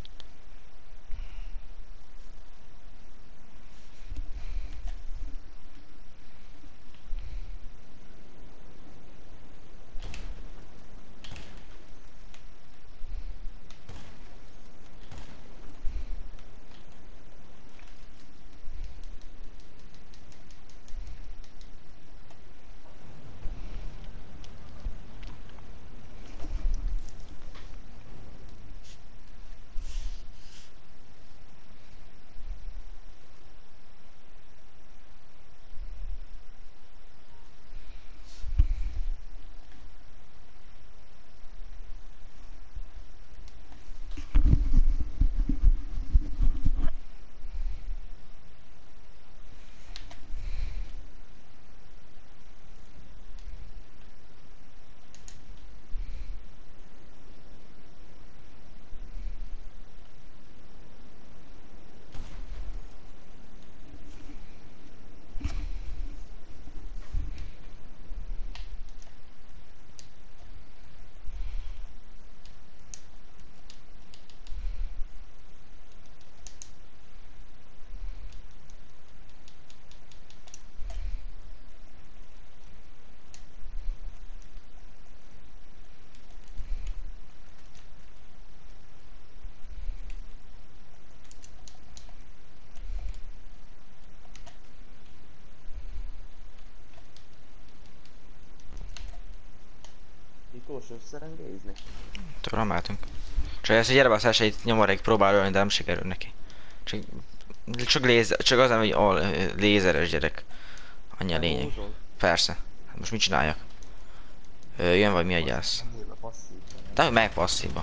Miklós összerengézni?
Tudom, mehetünk. Csak ezt, hogy gyere be a szásait nyomorék próbál ölni, de nem sikerül neki. Csak, csak, léz, csak az nem, hogy ó, lézeres gyerek. Annyi a lényeg.
Húzol.
Persze. Hát most mit csináljak? Ö, jön vagy mi a gyász?
Nyilván passzív.
De hogy meg passzívba.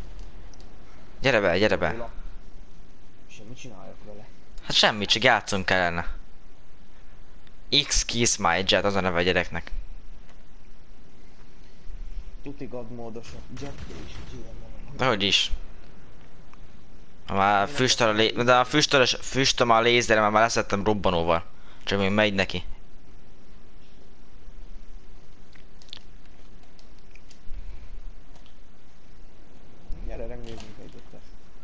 Gyere be, gyere be.
És én mit csináljak vele?
Hát semmit, csak játszunk kellene. X Kiss My Jet, az a neve a gyereknek.
Tuti god módos a jetté is csinálom.
Dehogy is. Már füstöl a lé... De a füstöl, füstöm a lézerem, már leszettem robbanóval. Csak még megy neki.
Gyere, rengézzünk egyet lesz.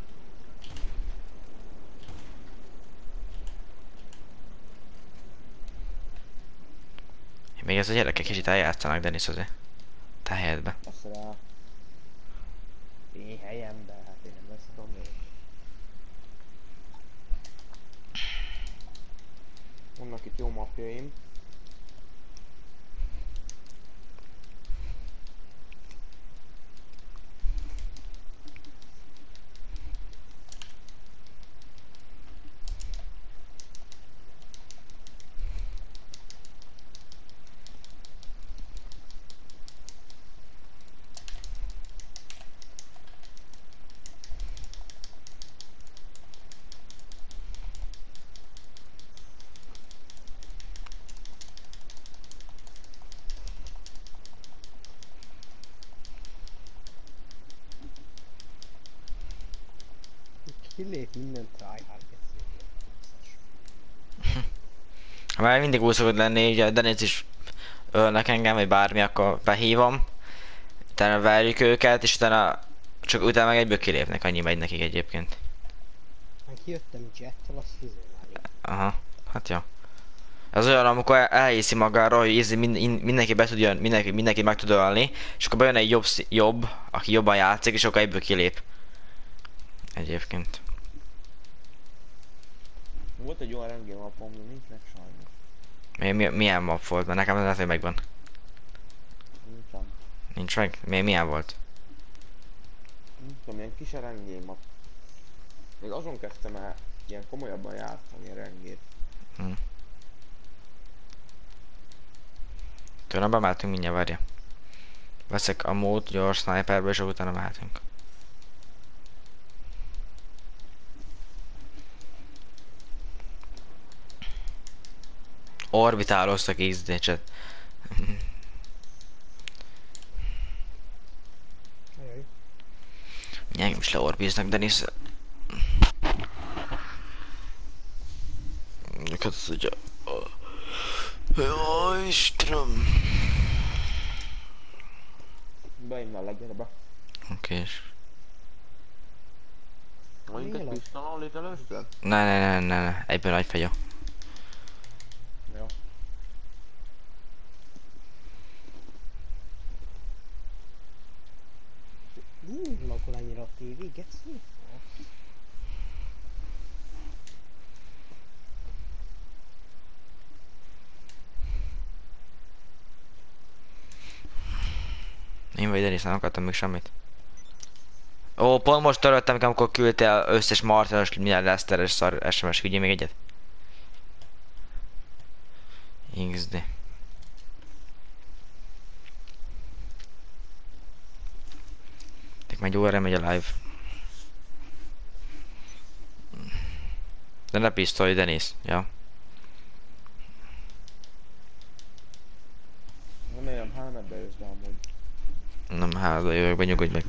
Még ez a gyerekek kicsit eljátszanak, Denis azért. Te helyedbe.
Azt rá... Én helyem, de hát én nem lesz tudom még. Vannak itt jó mapjaim.
Kilép minden tryhard
Ha már mindig úgy szokott lenni, ugye Denis is ölnek engem, vagy bármi, akkor behívom. Utána verjük őket, és utána csak utána meg egyből kilépnek, annyi megy nekik egyébként.
Már kijöttem jettel, azt izé már.
Aha, hát jó. Ez olyan, amikor el- elhiszi magára, hogy ízi, min- mindenki be tud jön, mindenki, mindenki meg tud ölni, és akkor bejön egy jobb, szí- jobb, aki jobban játszik, és akkor egyből kilép. Egyébként.
Volt egy olyan rengé mapom, de nincs meg sajnos.
Mi, mi, milyen map volt? Mert nekem ez lehet, hogy megvan.
Nincsen.
Nincs meg? Mi, milyen volt?
Nem tudom, ilyen kis rengé map. Még azon kezdtem el ilyen komolyabban játszani a rengét.
Hm. Tőlem bemeltünk mindjárt, várja. Veszek a mód gyors sniperből, és utána mehetünk. Orbitáloztak iksz dé-cset.
Ajaj.
Engem is leorbíznak, Denis. az ugye... Jaj, Istenem.
Beim mellett, gyere be.
Okés.
Mondjuk egy pisztonon itt először?
Ne, ne, ne, ne, ne, egyben nagy fegyó.
Jó.
Hú, lakol annyira a tévé, geci?
Én vagy Denis, nem akartam még semmit. Ó, pont most töröltem, amikor küldtél összes Martinos, milyen Leszteres szar es em es, küldjél még egyet. iksz dé. Tek már egy óra megy a live. De ne pisztolj, Denis, ja.
Remélem helmetbe jössz be amúgy.
Nem házba jövök be, nyugodj meg.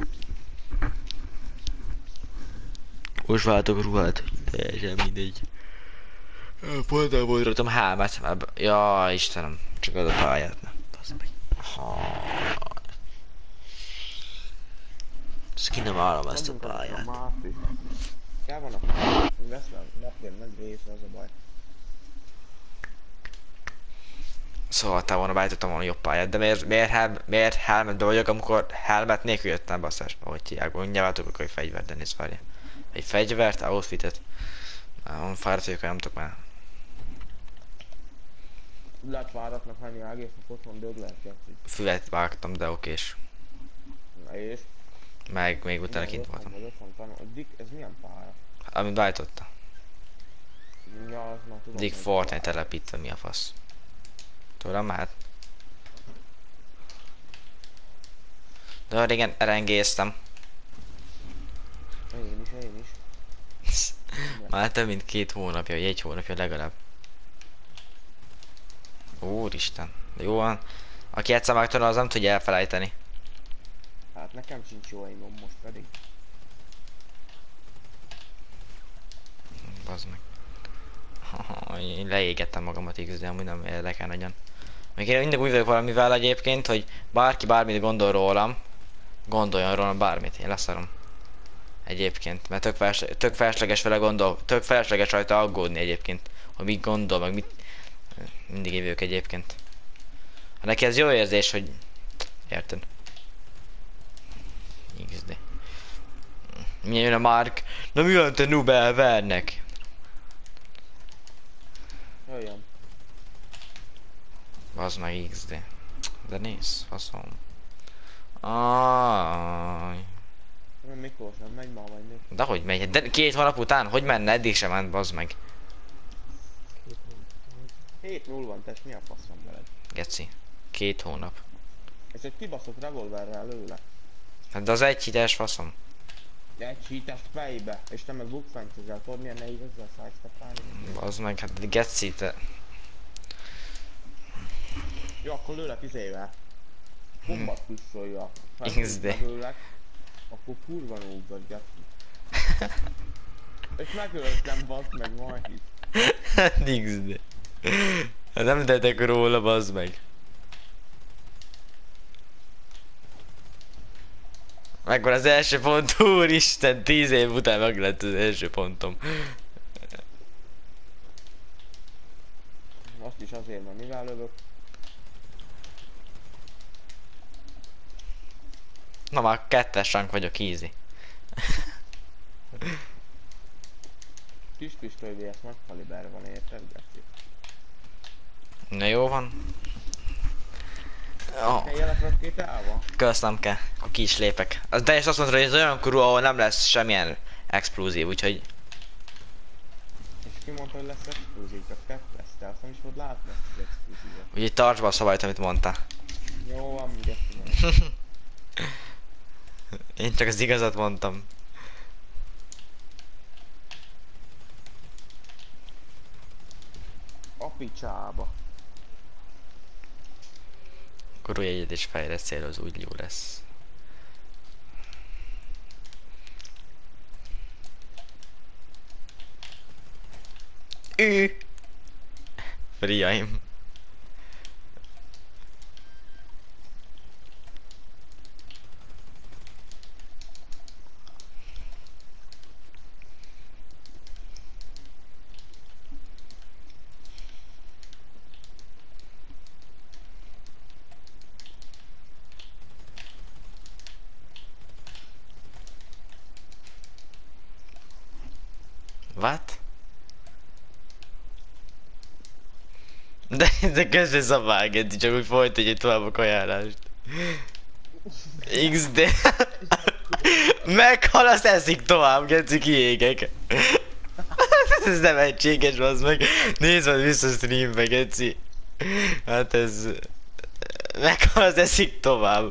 Most váltok ruhát. Teljesen mindegy. Pont elmondottam hámát. Ja, Istenem. Csak az a pályát. Basz meg. Ezt ki nem állom ezt a pályát.
Márti. Kell vannak veszem, napján nagy része, az a baj.
Szóval te volna beállítottam volna jobb pályát, de miért, miért, hel, miért helmetbe vagyok, amikor helmet nélkül jöttem basszás? Ahogy hívják, mindjárt váltok egy fegyvert, Denis, várja. Egy fegyvert, outfitet. Van fáradt vagyok, nem tudok már.
Lehet fáradtnak menni, egész nap otthon dög lehet kezdeni.
Füvet vágtam, de okés.
Na és?
Meg még utána
Igen,
kint
otthon
voltam.
vagy, otthon tanul. Dick, ez milyen pálya?
Amit beállította.
Ja, az már tudom.
Dick
hogy
Fortnite
pálya.
telepítve, mi a fasz. Tudom hát. De régen elengéztem.
Én is, én is.
Már több mint két hónapja, vagy egy hónapja legalább. Úristen. De jó van. Aki egyszer megtanul, az nem tudja elfelejteni.
Hát nekem sincs jó aimom most pedig.
Bazd meg. Én leégettem magamat igaz, de amúgy nem érdekel nagyon. Még én mindig úgy vagyok valamivel egyébként, hogy bárki bármit gondol rólam, gondoljon rólam bármit, én leszarom. Egyébként, mert tök, fels tök felesleges vele gondol, tök felesleges rajta aggódni egyébként, hogy mit gondol, meg mit... Mindig évők egyébként. Ha neki ez jó érzés, hogy... Érted? iksz dé. Milyen jön a Mark? Na mi van, te noob, elvernek?
Jöjjön.
Bazd meg iksz dé. De nézd, faszom. Ajj.
Nem Miklós, nem megy ma vagy mi?
De hogy megy? De két hónap után? Hogy menne? Eddig sem ment, bazd meg.
hét null van, test, mi a fasz van veled?
Geci. Két hónap.
Ez egy kibaszott revolverrel lő le.
Hát de az egy hites faszom.
Egy hítest fejbe, és te meg bukfentezel, tudod milyen nehéz ezzel sidesteppálni?
Bazd meg, hát geci, te...
Jó, akkor lő le izével. Bombat puszolja.
iksz dé.
Akkor kurva noob vagy, geci. És megöltem, bazd meg majd itt.
iksz dé. Hát nem tehetek róla, bazd meg. Megvan az első pont, úristen, tíz év után meg lett az első pontom.
Azt is azért, mert mivel lövök.
Na már kettes rank vagyok, easy.
Kis pisztoly vé es nagy kaliber van, érted, geci?
Na jó van. Oh,
Helyelet rakétával?
kösz, nem kell, akkor ki is lépek. Az de is azt mondta, hogy ez olyan kurú, ahol nem lesz semmilyen explózív, úgyhogy...
És ki mondta, hogy lesz exkluzív, csak te lesz, te azt nem is fogod látni ezt az exkluzívet.
Úgyhogy tartsd be a szabályt, amit mondtál.
Jó van, geci.
Én csak az igazat mondtam.
A picsába.
Gurulj egyet és fejlesz cél, az úgy jó lesz. Ü. sniperjaim. What? De, de közben szabálgetni, csak úgy folytatja tovább a kajálást. iksz dé. Meghal, azt eszik tovább, geci, kiégek. Ez nem egységes, az meg. Nézd majd vissza streambe, geci. Hát ez... Meghal, az eszik tovább.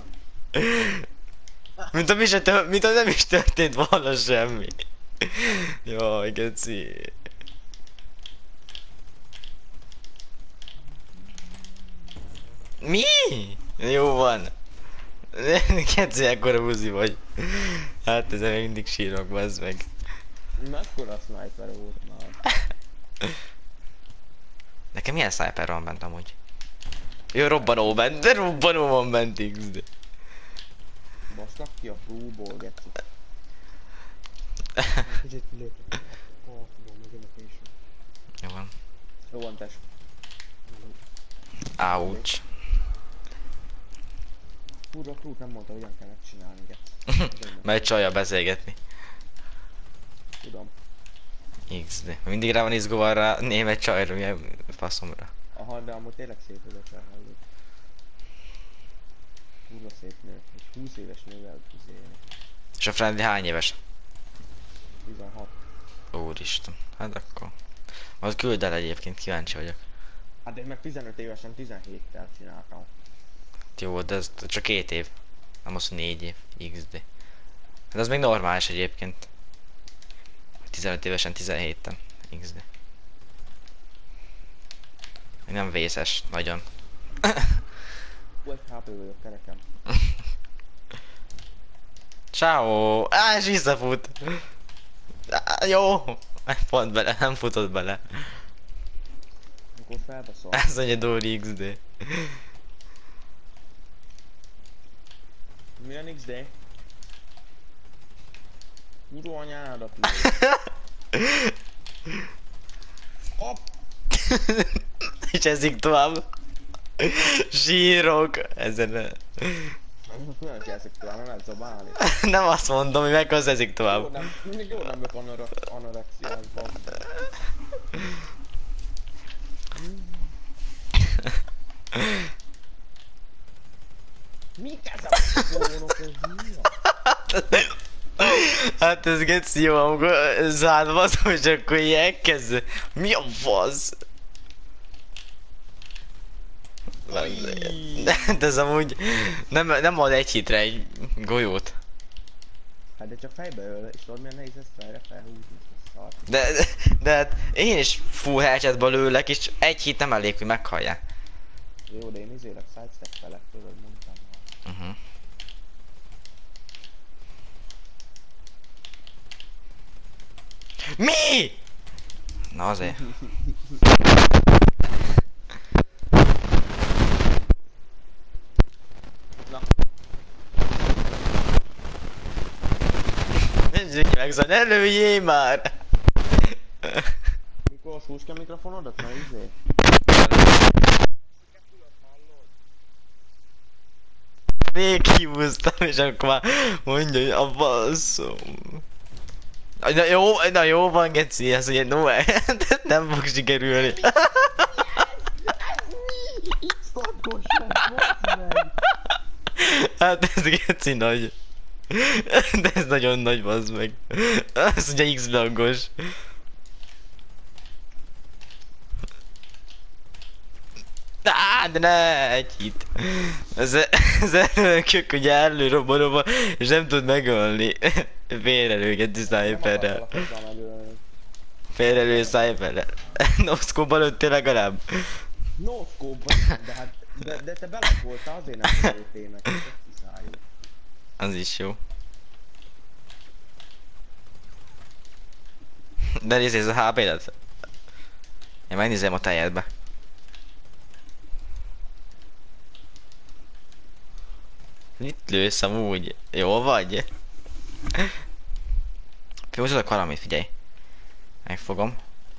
Mint ami se tört, mint nem is történt volna semmi. Jaj, geci. Mi? Jó van. Geci, ekkora buzi vagy. Hát ezen még mindig sírok, bazd meg.
Mekkora sniper volt már?
Nekem milyen sniper van bent amúgy? Jó, robbanó bent, de robbanó van bent iksz dé.
Basznak ki a próból, geci.
Kicsit kilépek. Parkban, meg ennek is.
Jó van.
Jó van, tess.
Ouch.
Kurva krút nem mondta, hogyan kell megcsinálni, geci.
Megy csajjal beszélgetni.
Tudom.
iksz dé. Mindig rá van izgóval rá német csajra, milyen faszomra.
Aha, de amúgy tényleg szép ez a felhalló. Kurva szép nő. Egy húsz éves nővel tüzélni.
És a friendly hány éves?
tizenhat.
Úristen. Hát akkor... Majd küld el egyébként, kíváncsi vagyok.
Hát de én meg tizenöt évesen tizenhéttel csináltam.
Jó, de ez csak két év. Nem az, hogy négy év. iksz dé. Hát az még normális egyébként. tizenöt évesen tizenhéten. iksz dé. Még nem vészes, nagyon.
Hú, egy há pé vagyok, kerekem.
Ciao. Á, és visszafut. Á, jó. Pont bele, nem futott bele.
Amikor felbeszol.
Ez mondja Dóri iksz dé.
Milyen iksz dé? Kurva anyádat lő. Hopp!
És ezik tovább. Sírok. Ezen...
Nem kezdek tovább, nem lehet zabálni.
Nem azt mondom, hogy meg az ezik
Jó,
tovább.
nem, mindig jó nem vagyok anore- anorexiásban. Mit ez a fónok, ez mi?
Hát ez geci jó, amikor zárd vazdom, és akkor így elkezd. Mi a fasz? De ez amúgy nem, nem ad egy hitre egy golyót.
Hát de csak fejbe öl, és tudod milyen nehéz ezt fejre felhúzni, ez szar.
De, de, de hát én is full headshotba lőlek, és egy hit nem elég, hogy meghallják.
Jó, de én izélek sidestep felett, tudod, mondtam már.
Uh-huh. Mi? Na azért.
Na.
Nézzük meg, szóval ne lőjél már!
Mikor húzd ki a mikrofonodat, na izé?
Még kihúztam, és akkor már mondja, hogy a basszom. Na jó, na jó van, geci, ez ugye no, nem fog sikerülni.
Szakos meg!
Hát ez geci nagy. De ez nagyon nagy, bazd meg. Ez ugye X-blogos. Á, de ne, egy hit. Ez, ez elkök, hogy előre robbanóba, és nem tud megölni. Félrelőgeti sniperrel. Félrelő sniperrel. No-scope-ban lőttél legalább?
No scope, de hát, de, de te belekoltál, azért nem lőttél meg, ezt kiszálljuk.
Az is jó. De nézd, ez a há pé-et. Én megnézem a tejedbe. Mit lősz amúgy? Jó vagy? Hozzatok valamit, figyelj. Megfogom.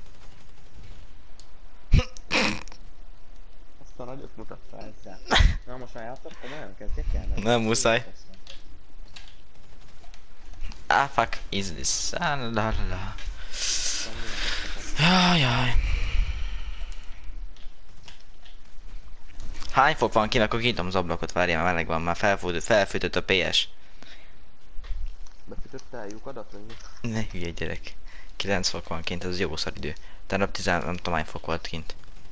Azt a nagyot mutatta ezzel. Na most már játszott, komolyan kezdjek el? mert-
Nem muszáj. Ah, fuck is this? Ah, la la la. Jaj, jaj. Hány fok van kint, akkor kinyitom az ablakot, várjál, már meleg van, már felfújtott, felfűtött a pé es.
Befűtötte el lyukadat, vagy mi?
Ne hülye gyerek. kilenc fok van kint, ez jó szar idő. Tegnap tíz nem tudom hány fok volt kint.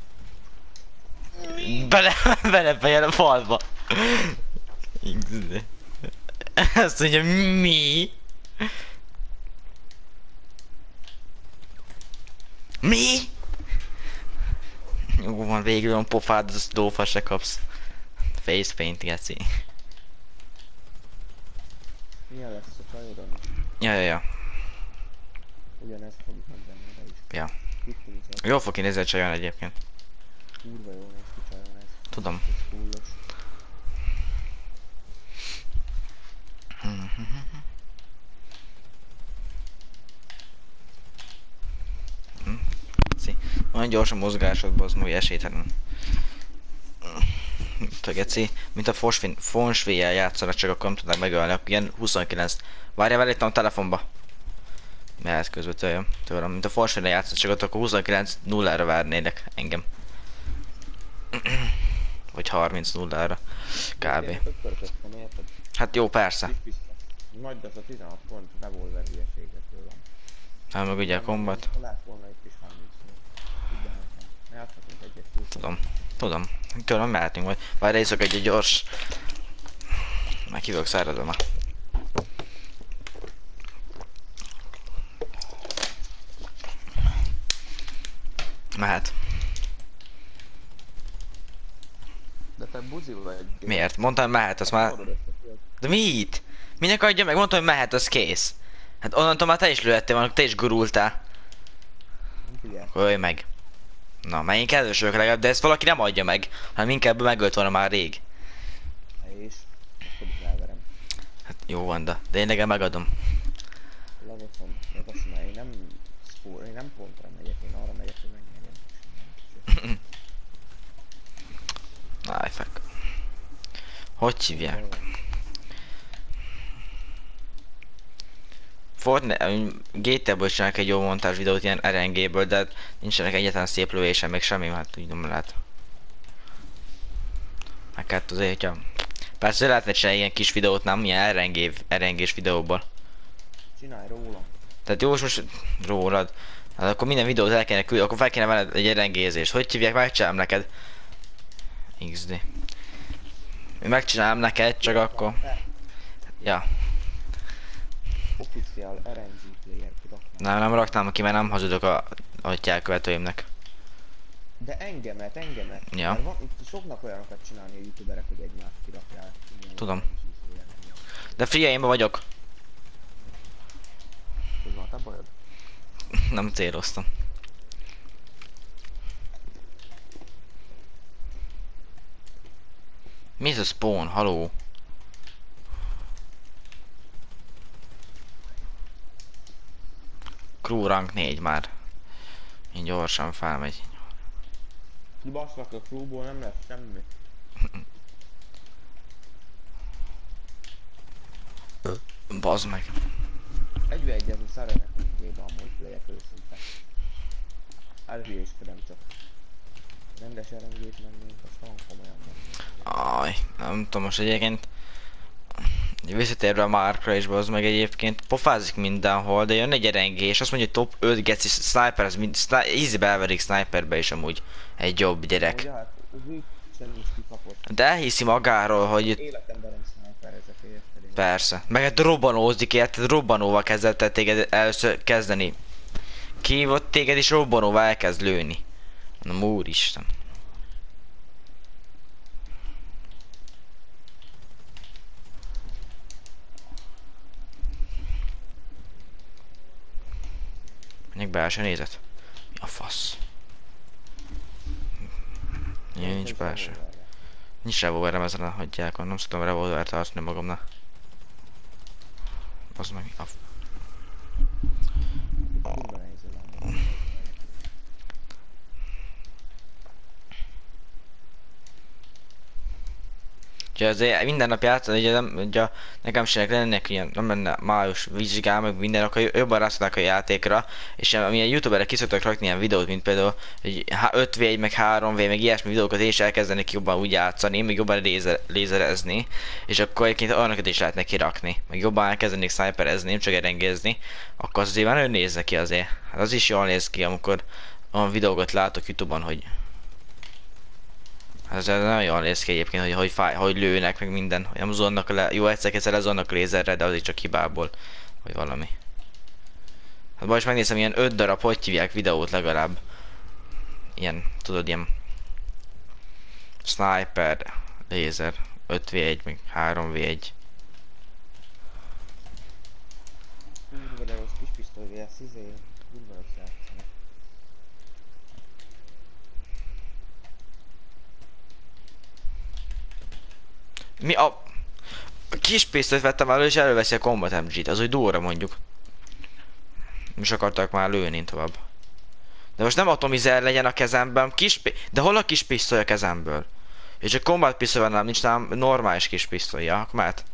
Bele, belefejel a falba. Azt mondja, mi? Mi? Jó van, végül van pofád, az lófa se kapsz. Facepaint, geci.
Milyen lesz a csajodon?
Ja, ja, ja.
Ugyanezt fogjuk mondani ide is.
Ja.
Vittünk el.
Jól fog kinézni a csajon egyébként.
Kurva jó néz ki csajon ez.
Tudom.
Ez fullos.
Szi. Olyan gyors a mozgásodban, az múlj esélytelen. Geci, mint a Fonsvéjjel játszanak, csak akkor nem tudnak megölni, akkor ilyen huszonkilenc. Várjál, beléptem a telefonba. Mehet közben tőlem, tőlem. Mint a Fonsvéjjel játszanak, csak akkor huszonkilenc nullára várnének engem. Vagy harminc nullára. Kb.
Ötkör köttem, érted?
Hát jó, persze.
Itt vissza. Nagy az a tizenhat pont revolver hülyeségetől van.
Hát meg ugye a kombat.
Ha lát volna itt is harminc Tudjál nekem. Játszhatunk egyet túl.
Tudom. Tudom. Tőlem mehetünk majd. Várj, iszok egy gyors. Már ki vagyok száradva már. Mehet.
De te buzi vagy.
Miért? Mondtam, mehet, az már... De mit? Minek adja meg? Mondtam, hogy mehet, az kész. Hát onnantól már te is lőhettél volna, te is gurultál.
Figyelj.
Ölj meg. Na, mert én kedves vagyok legalább, de ezt valaki nem adja meg, hanem inkább megölt volna már rég.
És akkor is elverem.
Hát jó van, de, de én nekem megadom.
Lagaszom, lagaszom, én nem szkór, én nem pontra megyek, én arra megyek, hogy megnyerjem.
Áj, fuck. Hogy hívják? Fortnite, gé té-ből csinálnak egy jó montázs videót ilyen er en gé-ből, de nincsenek egyetlen szép lövésem, még semmi, hát úgy nem lehet. Meg hát azért, hogyha... Persze lehetne csinálni ilyen kis videót, nem ilyen er en gé, er en gés videóból.
Csinálj rólam.
Tehát jó, most rólad. Hát akkor minden videót el kéne küldeni, akkor fel kéne veled egy er en gé-zést. Hogy hívják, megcsinálom neked. iksz dé. Én megcsinálom neked, csak akkor... Ja.
Official er en gé player kiraknám.
Nem, nem raknám ki, mert nem hazudok a atyák követőimnek.
De engemet, engemet.
Ja.
Mert van, itt szoknak olyanokat csinálni a youtuberek, hogy egymást kirakják. Ilyen
Tudom.
er en gé player nem jó.
De figyelj, én be vagyok.
Hogy van, te bajod?
Nem céloztam. Mi ez a spawn? Haló? Crew rank négy már. Én gyorsan felmegy.
Kibaszlak a crewból, nem lesz semmi.
Bazd meg.
Egy ve egyezni szeretek mindig a multiplayer őszinte. Elhülyéskedem csak. Rendes er en gét mennénk, azt nagyon komolyan mennénk.
Aj, nem tudom most egyébként. Visszatérve a Markra is, az meg egyébként pofázik mindenhol, de jön egy er en gé és azt mondja, hogy top öt geci sniper, ez mind, sni easy beverik sniperbe is amúgy egy jobb gyerek.
Ugye hát, Witchen is kikapott.
De elhiszi magáról, hogy
Életemben nem sniper ezek, érted?
persze. Meg hát robbanózik, érted? Robbanóval kezdett téged először kezdeni. Kihívott téged és robbanóval elkezd lőni. Na úristen. Menjek belső nézet. Mi a fasz? Nincs belső. Nincs revolverem ezen a hagyjákon, nem szoktam revolvert használni magamnak. Az meg a...
Kurva nehéz a
Úgyhogy azért minden nap játszani, ugye nem, ugye nekem se lennének ilyen, nem lenne május vizsgál, meg minden, akkor jobban rászoknak a játékra, és amilyen youtuberek ki szoktak rakni ilyen videót, mint például hogy öt vé egy, meg három vé, meg ilyesmi videókat, és elkezdenek jobban úgy játszani, meg jobban lézer, lézerezni, és akkor egyébként annakat is lehet neki rakni, meg jobban elkezdenék sniperezni, nem csak erengézni, akkor az azért már ő nézze ki azért. Hát az is jól néz ki, amikor olyan videókat látok YouTube-on, hogy hát ez nagyon jól néz ki egyébként, hogy hogy, fáj, hogy lőnek, meg minden. Nem zonnak le, jó egyszer-kétszer lezonnak lézerre, de az is csak hibából, vagy valami. Hát most megnézem, ilyen öt darab, hogy hívják videót legalább. Ilyen, tudod, ilyen sniper, lézer, öt vé egy, meg három vé egy.
Kurva, de rossz kis pisztoly vé es, izé, kurva rossz játszani.
Mi a... a kis pisztolyt vettem elő, és előveszi a Combat em gét, az úgy durva mondjuk. Nem is akartak már lőni tovább. De most nem atomizer legyen a kezemben, kis pi... De hol a kis pisztoly a kezemből? És csak combat pisztoly van nálam, nincs nálam normális kis pisztolya, akkor mehet.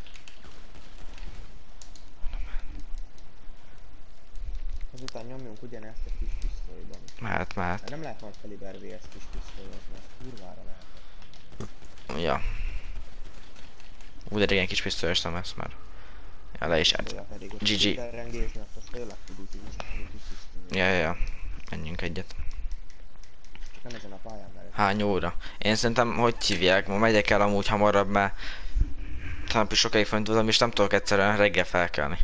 Azután nyomjunk ugyanezt a kis pisztolyban.
Mehet, mehet.
Hát nem lehet nagy kaliber vé es kis pisztolyot, mert kurvára lehet.
Ja. Úgy de régen kis pisztolyos nem lesz már. Ja, le is állt. gé gé.
Rengésni, azt tényleg tud úgy csak egy kis pisztoly.
Ja, ja, ja. Menjünk egyet.
Csak nem ezen a pályán, mert...
Hány óra? Én szerintem, hogy hívják, ma megyek el amúgy hamarabb, mert talán is sokáig fönt voltam, és nem tudok egyszerűen reggel felkelni.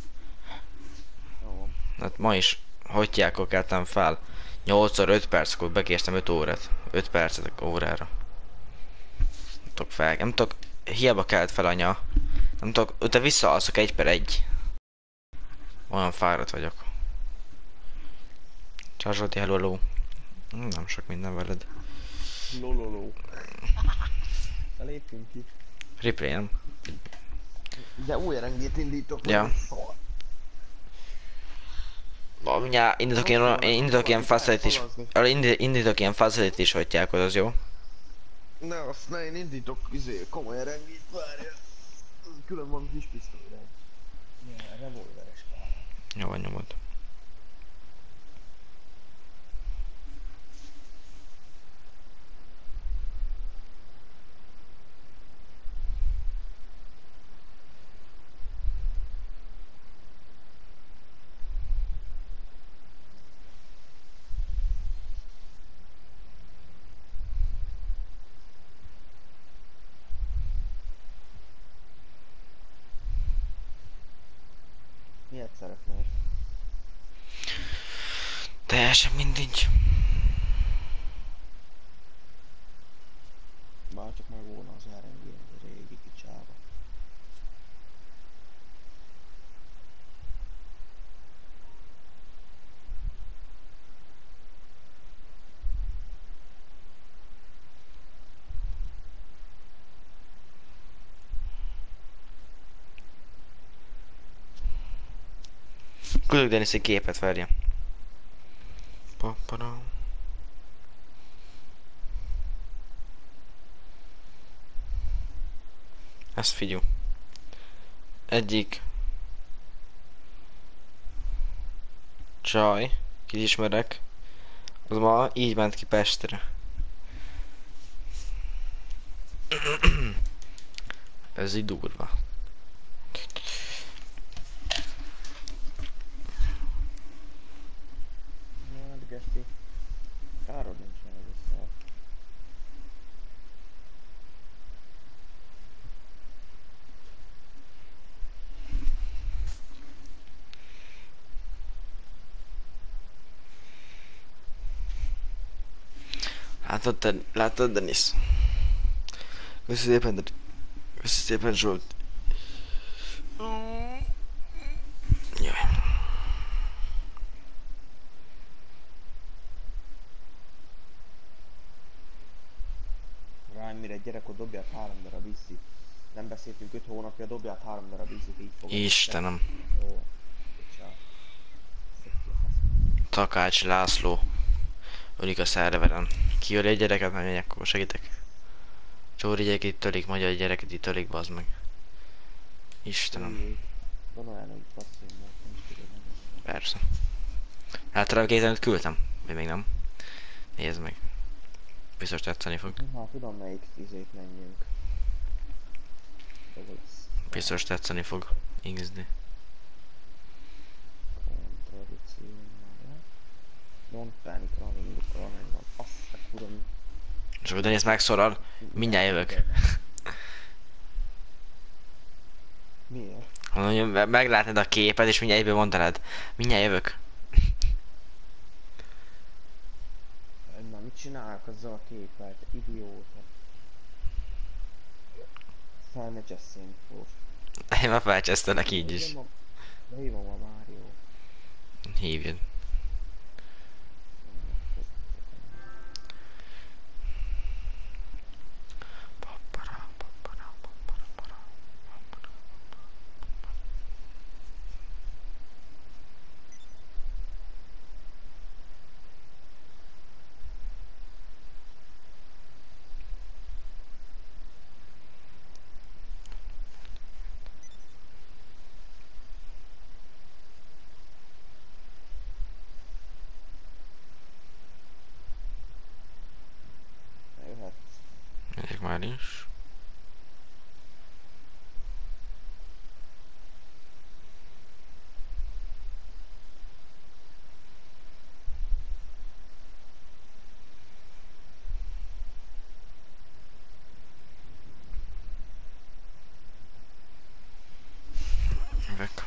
Jó.
Hát ma is, hogy hívják, keltem fel. nyolcszor öt perckor bekéstem öt órát. öt percet órára. Nem tudok fel, nem tudok, hiába kelt fel anya. Nem tudok, utána visszaalszok egy per egy. Olyan fáradt vagyok. Csarzsolti, hello, hello. Nem sok minden veled.
Lololó. Na lépjünk ki.
Replay, nem?
De új erengét indítok.
Ja.
vagy szar.
Mindjárt indítok ilyen, én indítok ilyen facility-s, indi- indítok ilyen facility-s hagyjákot, az jó?
Ne, azt ne, én indítok izé, komoly erengét, várja. Külön van kis pisztolyra. Ja, revolveres pár.
Jó, van nyomod.
Miért szeretnél?
Teljesen mindegy.
Bár csak meg volna az erengén, az régi kicsába.
Küldök Denis egy képet, várja. Papara. Ezt figyelj. Egyik csaj, kit ismerek, az ma így ment ki Pestre. Ez így durva.
Hát Geszti. Károd nincsen ez a szar.
Látod, te, látod, Denis? Köszi szépen, Denis. Köszi szépen, Zsolt. Jaj.
Ryan semmire egy gyerek, ott dobját három darab izzit. Nem beszéltünk öt hónapja, dobját három darab izzit, így fogod.
Istenem.
Ó, bocsánat.
Takács László. Ölik a szerveren. Kiöli egy gyereket, meg megyek, akkor segítek. Csóri gyerek itt ölik, magyar gyereket itt ölik, bazd meg. Istenem.
Van olyan, hogy passzív mód, nem is tudod meg.
Persze. Hát rá kézen küldtem. Vagy még nem. Nézd meg. Biztos tetszeni fog.
Hát tudom melyik izét menjünk. Ez lesz.
Biztos tetszeni fog. iksz dé.
Kontraducímára. Don't panic running, running van. Azt a kurom.
És akkor Denis megszólal, mindjárt jövök.
Miért?
Mondom, meglátod a képet és mindjárt egyből mondanád. Mindjárt jövök.
Na mit csinálok azzal a képpel, te idióta? Fel ne cseszén, fos.
Én már felcsesztelek így is.
Behívom a Mário.
Hívjad.
Jöhet.
Megyek már is. Jövök.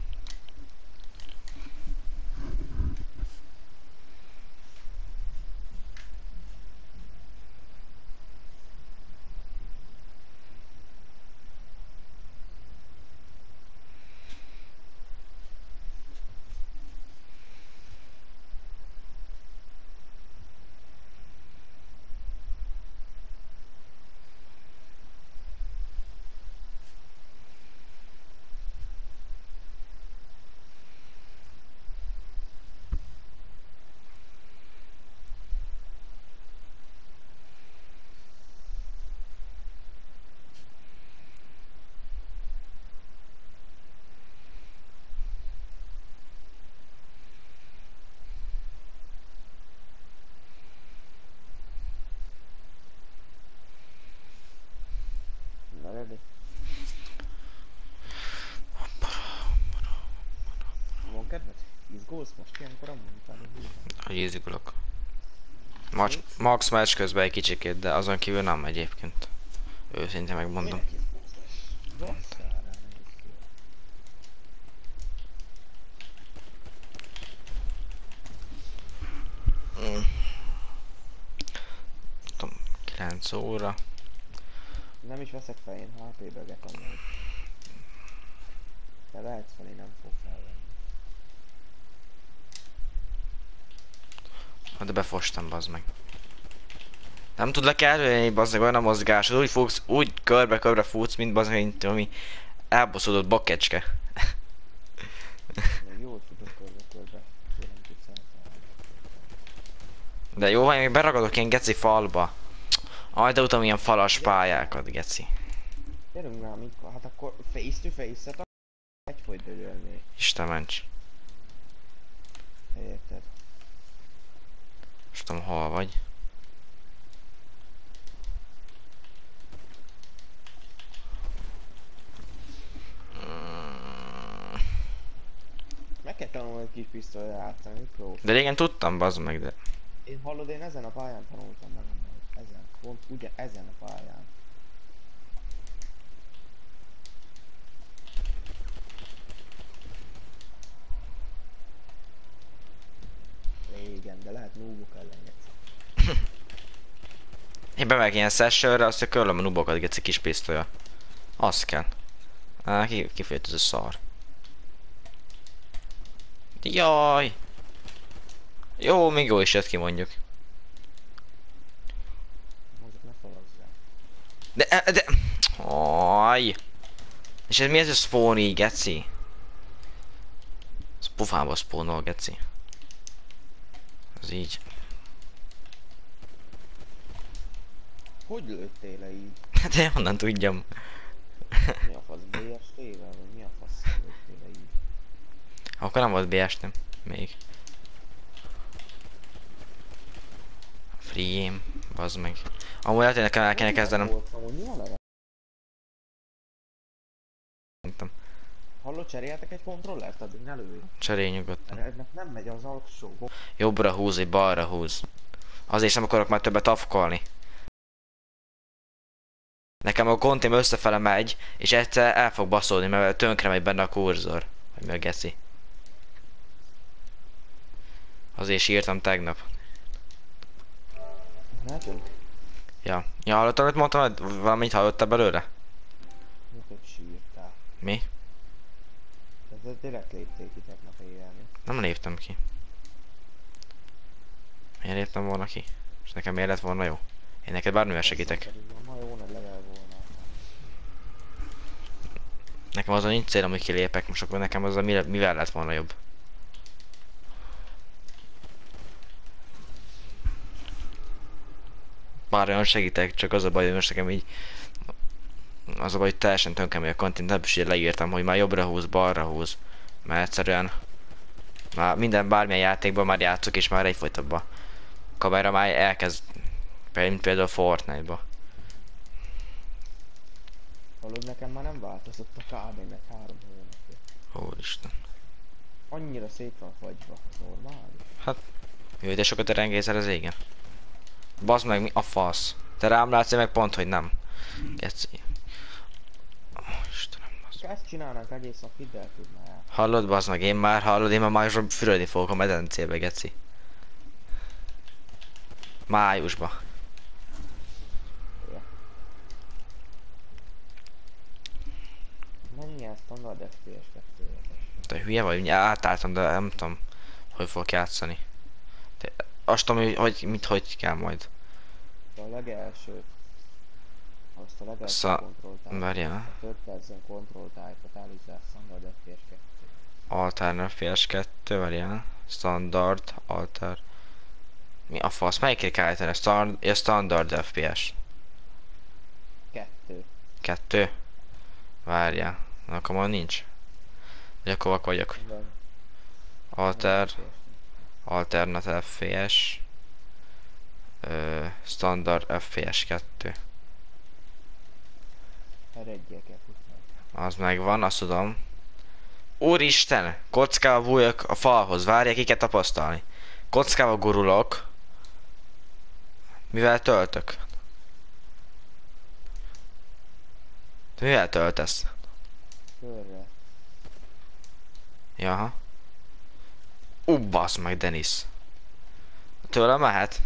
Na ready? Van kedved? Izgulsz most ilyenkor amúgy utána hívom.
Hogy izgulok. Max, max meccs közben egy kicsikét, de azon kívül nem egyébként. Őszintén megmondom.
Minek izgulsz? Basszál rá, ne izgulsz.
Mm. Tudom, kilenc óra.
Nem is veszek fel, én há pé-beget amúgy. Te vehetsz fel, én nem fog felvenni.
Hát de befostam, bazd meg. Nem tud lekerülni, bazd meg, olyan a mozgásod, úgy fogsz, úgy körbe-körbe futsz, mint bazd meg, mint ami elbosszódott bakkecske.
Még jól tudok körbe-körbe. Kérem, tudsz elszállni.
De jó van, én még beragadok ilyen geci falba. Aj, de utána ilyen falas pályákat, geci.
Gyerünk már, mikor? Hát akkor face to face-et a... Egy folyt dögyölni.
Isten ments.
Érted?
Most tudom, hol vagy. Mm.
Meg kell tanulni egy kis pisztolyra játszani, mikor?
De régen tudtam, bazd meg, de...
Én hallod, én ezen a pályán tanultam meg amúgy. Ezen. Pont ugye ezen a pályán. Régen, de lehet noobok ellen játszani.
Én bemegyek ilyen sessionre, azt körlöm a nubokat, geci kis pisztolya. Az kell. Á, ki, kifejt ez a szar. Jaj! Jó, még jó is jött ki mondjuk.
Mondjuk ne szalazzál.
De, de... Aj. És ez mi ez a spawn így, geci? Ez pufába spawnol, geci. Ez így.
Hogy lőttél le így?
Hát én honnan tudjam.
Mi a fasz, bé es té-vel, vagy mi a fasz lőttél le így?
Akkor nem volt bé es, nem? Még. Free aim, bazd meg. Amúgy lehet, hogy nekem el kéne kezdenem.
Mi a leve?
Nem tudom.
Hallod, cseréltek egy kontrollert, addig ne lőj.
Cserélj nyugodtan.
Mert ennek nem megy az alsó.
Jobbra húz, vagy balra húz. Azért nem akarok már többet afkolni. Nekem a kontém összefele megy, és egyszer el fog baszódni, mert tönkre megy benne a kurzor. Vagy mi a geci. Azért sírtam tegnap.
Látod?
Ja. Ja, hallottad, amit mondtam? Hogy valamit hallottál belőle?
Mit, hogy sírtál?
Mi?
Ez direkt lépték ki tegnap éjjelni.
Nem léptem ki. Miért léptem volna ki? És nekem miért lett volna jó? Én neked bármivel segítek.
Ma jó nagy level volna.
Nekem azon nincs célom, hogy kilépek, most akkor nekem az a mivel, mivel lett volna jobb. Bár olyan segítek, csak az a baj, hogy most nekem így... Az a baj, hogy teljesen tönkre megy a content, nem is így leírtam, hogy már jobbra húz, balra húz. Mert egyszerűen... Már minden bármilyen játékban már játszok, és már egyfolytabb a kamera már elkezd... Mint például Fortnite-ba.
Hallod, nekem már nem változott a ká bé-nek három hónapja.
Úristen.
Annyira szét van fagyva, normális.
Jó, de sokat rengészel az égen. Bazd meg, mi a fasz? Te rám látsz, én meg pont, hogy nem. Geci. Oh, Istenem, bazd.
Ezt csinálnánk egész nap, hidd el tudnál.
Hallod, bazd meg, én már hallod, én már májusban fürödni fogok a medencébe, geci. Májusba.
Mennyi a standard ef pé es kettőre?
Te hülye vagy? Átálltam, de nem tudom, hogy fogok játszani. Te, azt tudom, hogy, hogy mit hogy kell majd.
A legelső... Azt a legelső
Szá...
control type.
Várjál.
A third person control type-ot állítsál standard ef pé es kettő.
Altern ef pé es kettő, várjál. Standard, alter. Mi a fasz? Melyikre kell állítani? Stand, ja, standard ef pé es.
Kettő.
Kettő? Várjál. Na, akkor már nincs. Vagy akkor vak vagyok.
Standard
Alter,
ef pé es.
alternate ef pé es. Ö, standard ef pé es kettő.
Eredjél kell futni.
Az megvan, azt tudom. Úristen! Kockával bújok a falhoz, várják, ki kell tapasztalni. Kockával gurulok. Mivel töltök? Te mivel töltesz?
Körre.
Jaha. Ú, bassz meg, Denis. Tőle mehet?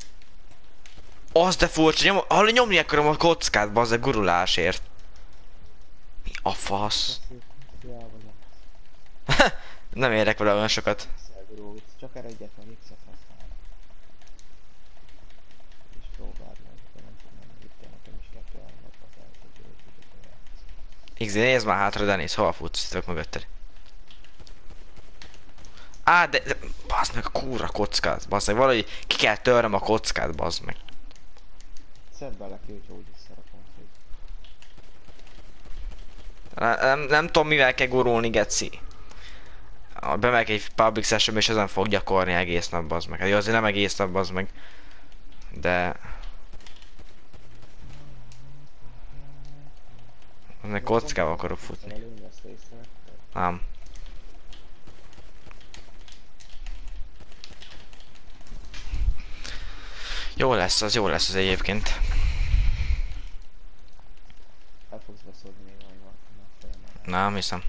Az de furcsa, nyom, hallod, nyomni akarom a kockát, bazd, a gurulásért. Mi a fasz?
Hiába nem.
Nem érek vele olyan sokat.
Szelguró vicc, csak eredjek meg X-et használni. És próbáld meg, de nem tudom, hogy itt kell nekem is kettő államot az első győződőkre.
X, nézd már hátra, Denis, hova futsz? Tök mögötted. Á, de, de bazd meg a kurva kockát, bazd meg, valahogy ki kell törnem a kockát, bazd meg.
Szedd bele ki, hogy úgy is szarakom, hogy...
Nem, nem, nem tudom mivel kell gurulni, geci. Ah, bemegyek egy public session és ezen fog gyakorolni egész nap, bazd meg. Hát jó, azért nem egész nap, bazd meg. De... Meg kockával akarok futni.
Előny ezt észrevetted?
Ám. Jó lesz az, jó lesz az egyébként.
El fogsz beszódni még majd van a folyamán.
Nem hiszem.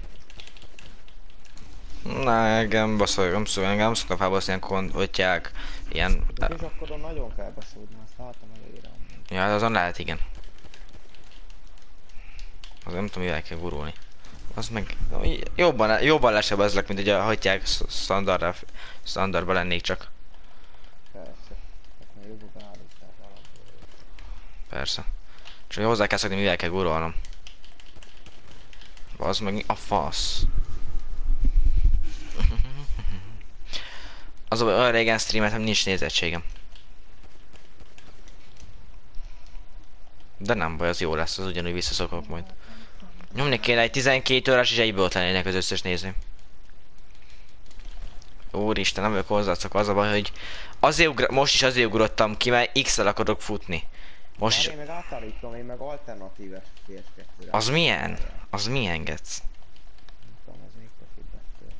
Na, engem baszol, nem szól, engem nem szoktam felbaszni ilyen kontyák, ilyen...
De és akkor nagyon kell beszódni, azt látom előre.
Ja, azon lehet, igen. Az nem tudom, mivel kell gurulni. Az meg... Jobban, jobban lesebezlek, mint hogy a hagyják standardra, standardba lennék csak.
Persze. Hát már jobban beállítás alapból.
Persze. Csak hozzá kell szokni, mivel kell gurulnom. Az meg mi a fasz? Az olyan régen streameltem, nincs nézettségem. De nem baj, az jó lesz, az ugyanúgy visszaszokok majd. Nyomni kéne egy tizenkét órás és egyből ott lennének az összes néző. Úristen, nem vagyok hozzászok, az a baj, hogy azért ugra, most is azért ugrottam ki, mert X-el akarok futni. Most is...
Én meg átállítom, én meg alternatíves pé es kettőre.
Az milyen? Az milyen, gec?
Nem tudom, ez még tökéletes.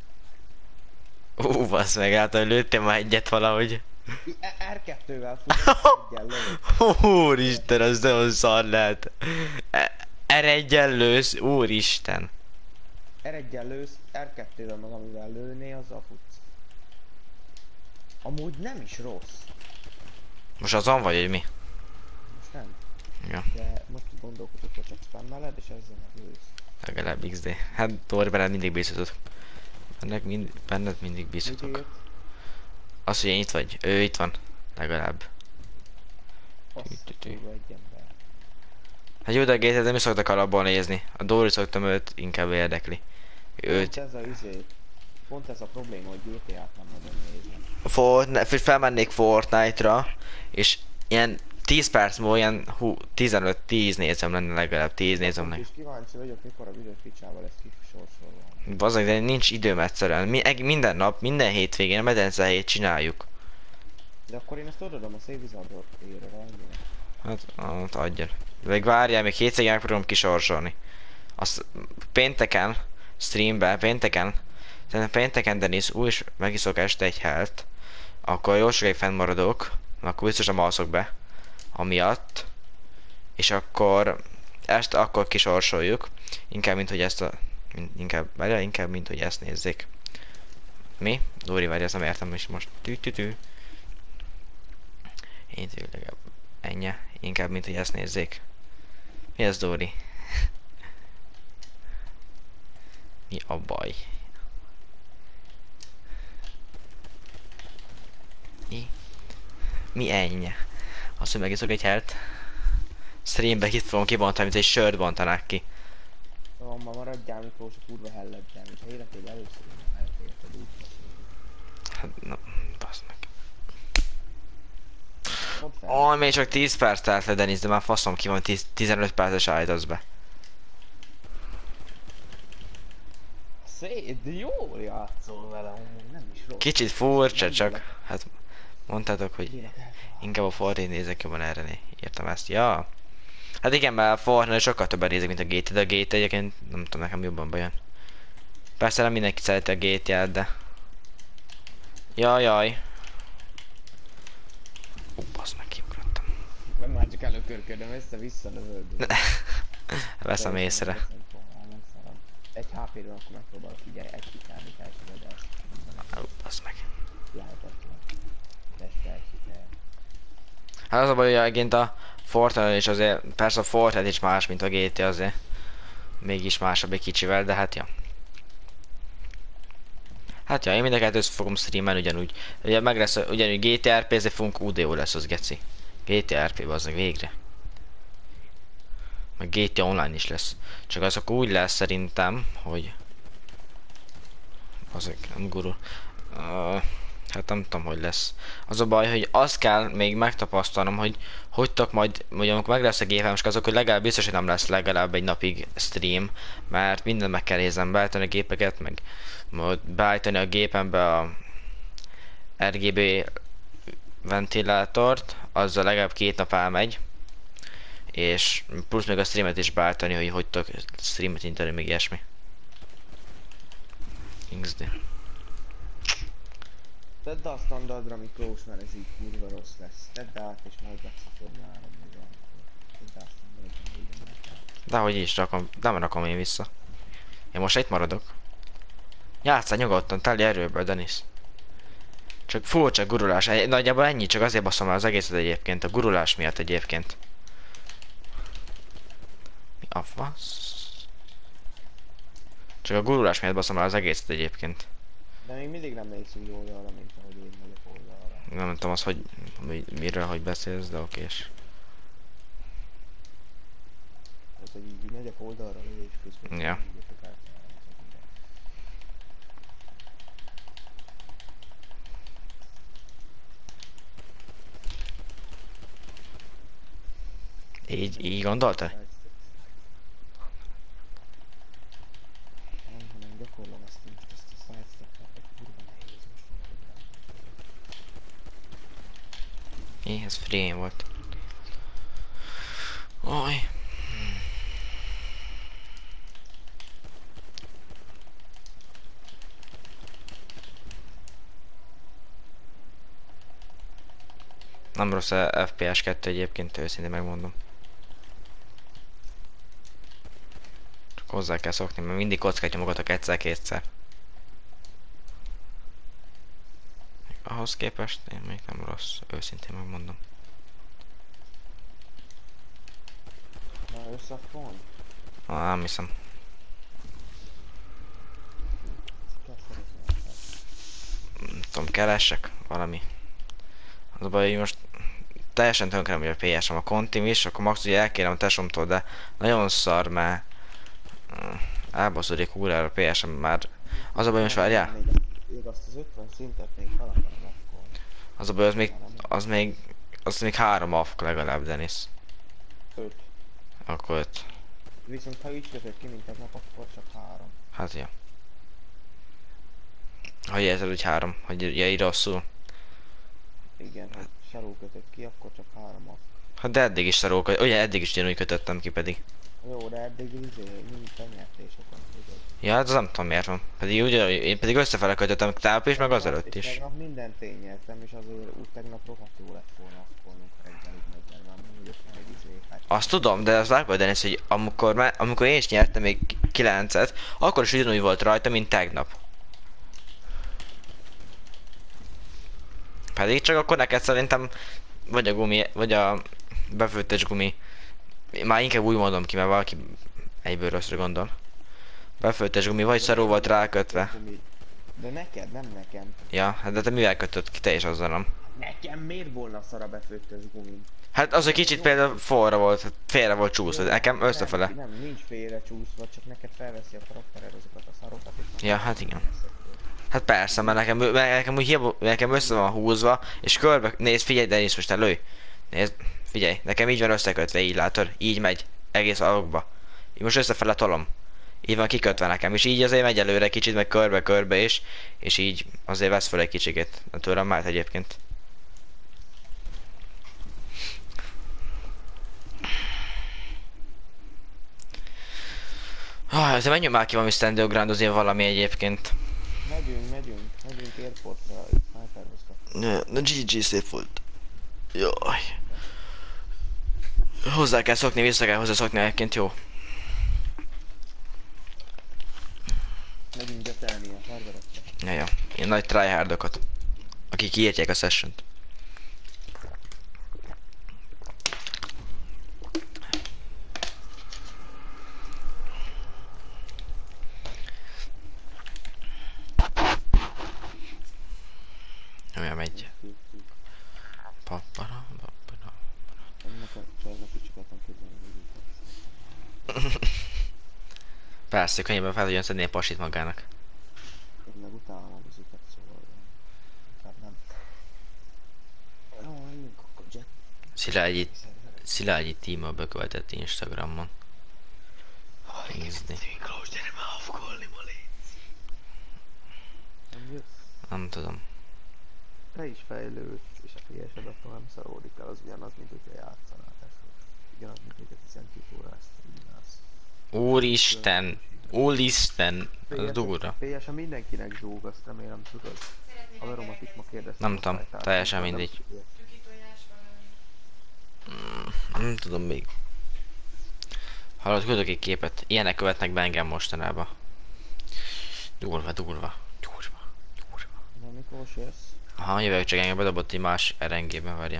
Ú, basz meg, hát hogy lőttem már egyet valahogy.
er kettővel futok, egyen lövök.
Úristen, az nagyon szar lehet. Er egyen lősz, úristen.
er egyen lősz, er kettővel meg amivel lőné, azzal futsz. Amúgy nem is rossz.
Most azon vagy, hogy mi?
Most nem.
Ja,
De most gondolkodok, hogy csak spammeled, és ezzel meglősz.
legalább iksz dé. Hát Tori, benned mindig bízhatok. Benned, mind, benned mindig
Mit
bízhatok.
írt?
Az, hogy én itt vagy. Ő itt van. Legalább.
Azt kurva egy ember.
Hát jó, de a gétet nem is szoktak alapból nézni. A Dori szoktam őt inkább érdekli.
Pont
Őt...
ez a izé. Pont ez a probléma, hogy gé té á-t nem nagyon nézem.
Fortnite, felmennék Fortnite-ra, és ilyen tíz perc múlva ilyen tizenöt tíz nézem lenne legalább, tíz nézem meg.
És kíváncsi vagyok, mikor a videó ficsával lesz kisorsolva.
Bazdmeg, de nincs időm egyszerűen. Mi, eg- minden nap, minden hétvégén a medencehelyét csináljuk.
De akkor én ezt odaadom a Szévizador érre, ennyire.
Hát, hát adjon. Még várjál, még hétvégén megpróbálom kisorsolni. Azt pénteken, streamben, pénteken, szerintem pénteken Denis úgy is megiszok este egy helt, akkor jó sokáig fennmaradok, akkor biztosan alszok be, amiatt, és akkor este akkor kisorsoljuk, inkább mint hogy ezt a, inkább, várjál, inkább mint hogy ezt nézzék. Mi? Dóri, várj, ezt nem értem is most. Tű, tű, tű. Én tényleg ennyi, inkább mint hogy ezt nézzék. Mi ez, Dóri? Mi a baj? Mi? Mi ennyi? Azt, hogy megiszok egy helt. Streambe itt fogom kibontani, mint egy sört bontanák ki.
Szóval ma maradjál, mikor a kurva helledben, és ha életében először nem elérted úgy.
Hát, na, bassz meg.
Mondd fel.
Ó, oh, még csak tíz perc telt le, Denis, de már faszom ki van, tíz, tizenöt perces állítasz be.
Szép, de jól játszol vele, amúgy nem is rossz.
Kicsit furcsa,
Nem
csak,
bele-
hát mondtátok, hogy
Énekel.
inkább a Fortnite nézek jobban erre, né. Írtam ezt, ja. Hát igen, mert a Fortnite sokkal többen nézek, mint a gé té, de a gé té egyébként nem tudom, nekem jobban bejön. Persze nem mindenki szereti a gé té á-t, de... Jaj, jaj. Ú, basz meg, kiugrottam.
Mert már csak előkörködöm, össze-vissza lövöldöm.
Veszem észre.
Egy há pé-ről akkor megpróbálok figyelj, egy kitárni elsőre, de ezt
Ú, basz meg.
lehetetlen. De ezt elsiker.
Hát az a baj, hogy egyébként a Fortnite is azért, persze a Fortnite is más, mint a gé té azért. Mégis másabb egy kicsivel, de hát ja. Hát ja, én mind a kettőt fogom streamelni ugyanúgy. Ugye meg lesz, ugyanúgy gé té er pé-zni fogunk, u dé ó lesz az geci. gé té er pé bazdmeg végre. Meg gé té online is lesz. Csak az akkor úgy lesz szerintem, hogy... Azok nem gurul. Uh, hát nem tudom, hogy lesz. Az a baj, hogy azt kell még megtapasztalnom, hogy hogy tudok majd, hogy amikor meg lesz a gépem, és azok, hogy legalább biztos, hogy nem lesz legalább egy napig stream, mert mindent meg kell néznem, beállítani a gépeket, meg majd beállítani a gépembe a er gé bé ventilátort, azzal legalább két nap elmegy, és plusz még a streamet is beállítani, hogy hogy tudok streamet indítani, még ilyesmi. iksz dé.
Tedd a standardra, Miklós, mert ez így kurva rossz lesz. Tedd át, és majd megszakod már a magam. Tedd át standardra, hogy így nem.
Dehogy is rakom, nem rakom én vissza. Én most itt maradok. Játsszál nyugodtan, teli erőből, Denis. Csak furcsa gurulás, Egy- nagyjából ennyi, csak azért baszom el az egészet egyébként, a gurulás miatt egyébként. Mi a fasz? Csak a gurulás miatt baszom el az egészet egyébként.
De még mindig nem mész úgy oldalra, mint ahogy én megyek oldalra.
Nem tudom az, hogy mi, miről, hogy beszélsz, de okés.
hogy így megyek oldalra, és közben...
Ja.
így jöttök át.
Így, így gondoltad?
Nem, hanem gyakorlom ezt, ezt a sidestep-et, egy kurva nehéz most van.
Jé, ez free volt. Oj. Nem rossz a ef pé es kettő egyébként, őszintén megmondom. Csak hozzá kell szokni, mert mindig kockát nyomogatok egyszer-kétszer. Ahhoz képest én még nem rossz, őszintén megmondom.
Na, összefogni?
Ah, nem hiszem.
Kell szeretni a
Nem tudom, keresek valami. Az a baj, hogy most teljesen tönkre megy a pé es-em, a kontim is, akkor max ugye elkérem a tesomtól, de nagyon szar, mert elbaszódik újra a pé es-em már. Az a baj, most várjál?
Még, még azt az ötven szintet még fel akarom akkor.
Az a baj, az még, az még, az még három afk legalább, Denis.
öt.
Akkor öt.
Viszont ha így kötött ki, mint tegnap, akkor csak három.
Hát ja. Hogy érted, hogy három, hogy ja, így rosszul.
Igen, ha saró kötött ki, akkor csak három afk.
Hát de eddig is szarul, ugye eddig is ugyanúgy kötöttem ki pedig.
Jó, de eddig izé, mind tenyertéseken tudod.
Ja, hát az nem tudom miért van. Pedig ugye, én pedig összefele kötöttem tegnap is, meg azelőtt
És
is.
tegnap minden tényeltem, és azért úgy tegnap rohadt jó lett volna afkolnunk reggelig, meg meg nem mondjuk meg izé. Hát
Azt tudom, de az vágva, Denis, hogy amikor, me- amikor én is nyertem még kilencet, akkor is ugyanúgy volt rajta, mint tegnap. Pedig csak akkor neked szerintem vagy a gumi, vagy a befőttes gumi. Már inkább úgy mondom ki, mert valaki egyből rosszra gondol. Befőttes gumi vagy szarul volt rákötve.
de neked, nem nekem.
Ja, hát de te mivel kötött ki, te is azzal nem.
Nekem miért volna szar a befőttes gumim?
Hát az, hogy kicsit például forra volt, hát félre volt csúszva, de nekem összefele.
Nem, nem, nincs félre csúszva, csak neked felveszi a karaktered azokat a szarokat. És
Ja, hát igen. Hát persze, mert nekem, mert nekem úgy hiába, nekem össze van húzva, és körbe, nézd, figyelj, de most elő. Nézd, figyelj, nekem így van összekötve, így látod, így megy, egész alakba. Így most összefele tolom. Így van kikötve nekem, és így azért megy előre kicsit, meg körbe-körbe is, és így azért vesz fel egy kicsikét. Tőlem mehet egyébként. Ah, azért menjünk már ki valami stand-up grandozni valami egyébként.
Megyünk, megyünk, megyünk airportra, itt sniperoztak.
Ne, na gé gé szép volt. Jaj. Hozzá kell szokni, vissza kell hozzá szokni egyébként, jó.
Megyünk gyetelni a serverekre.
Ja, ja. Ilyen nagy tryhardokat. Akik kiírtják a sessiont. Olyan megy. Pappara, pappara.
Ennek a csajnak is csak akartam képzelni, hogy így.
Persze, könnyebben fel tudjon szedni a pasit magának.
Én meg utálom a buzikat, szóval... inkább nem. Jó, menjünk akkor jet.
Szilágyi, Szilágyi Tíma bekövetett Instagramon. Nézni.
Miklós, gyere már afkolni, ma légy. Nem jössz?
Nem tudom.
Te is fejlődsz, és a pé es-ed attól nem szaródik el, az ugyanaz, mint hogyha játszanál, tesó. Ugyanaz, mint hogyha tizenkét órás streamelsz.
Úristen! Úristen! Ez durva.
pé es-en mindenkinek zsúg, azt remélem tudod. Haveromat is ma kérdeztem.
Nem tudom, teljesen mindegy. Mm, nem tudom még. Hallod, küldök egy képet. Ilyenek követnek be engem mostanában. Durva, durva. Durva, durva.
Na, Miklós, jössz?
Aha, jövök, csak engem bedobott egy más er en gé-ben, várja.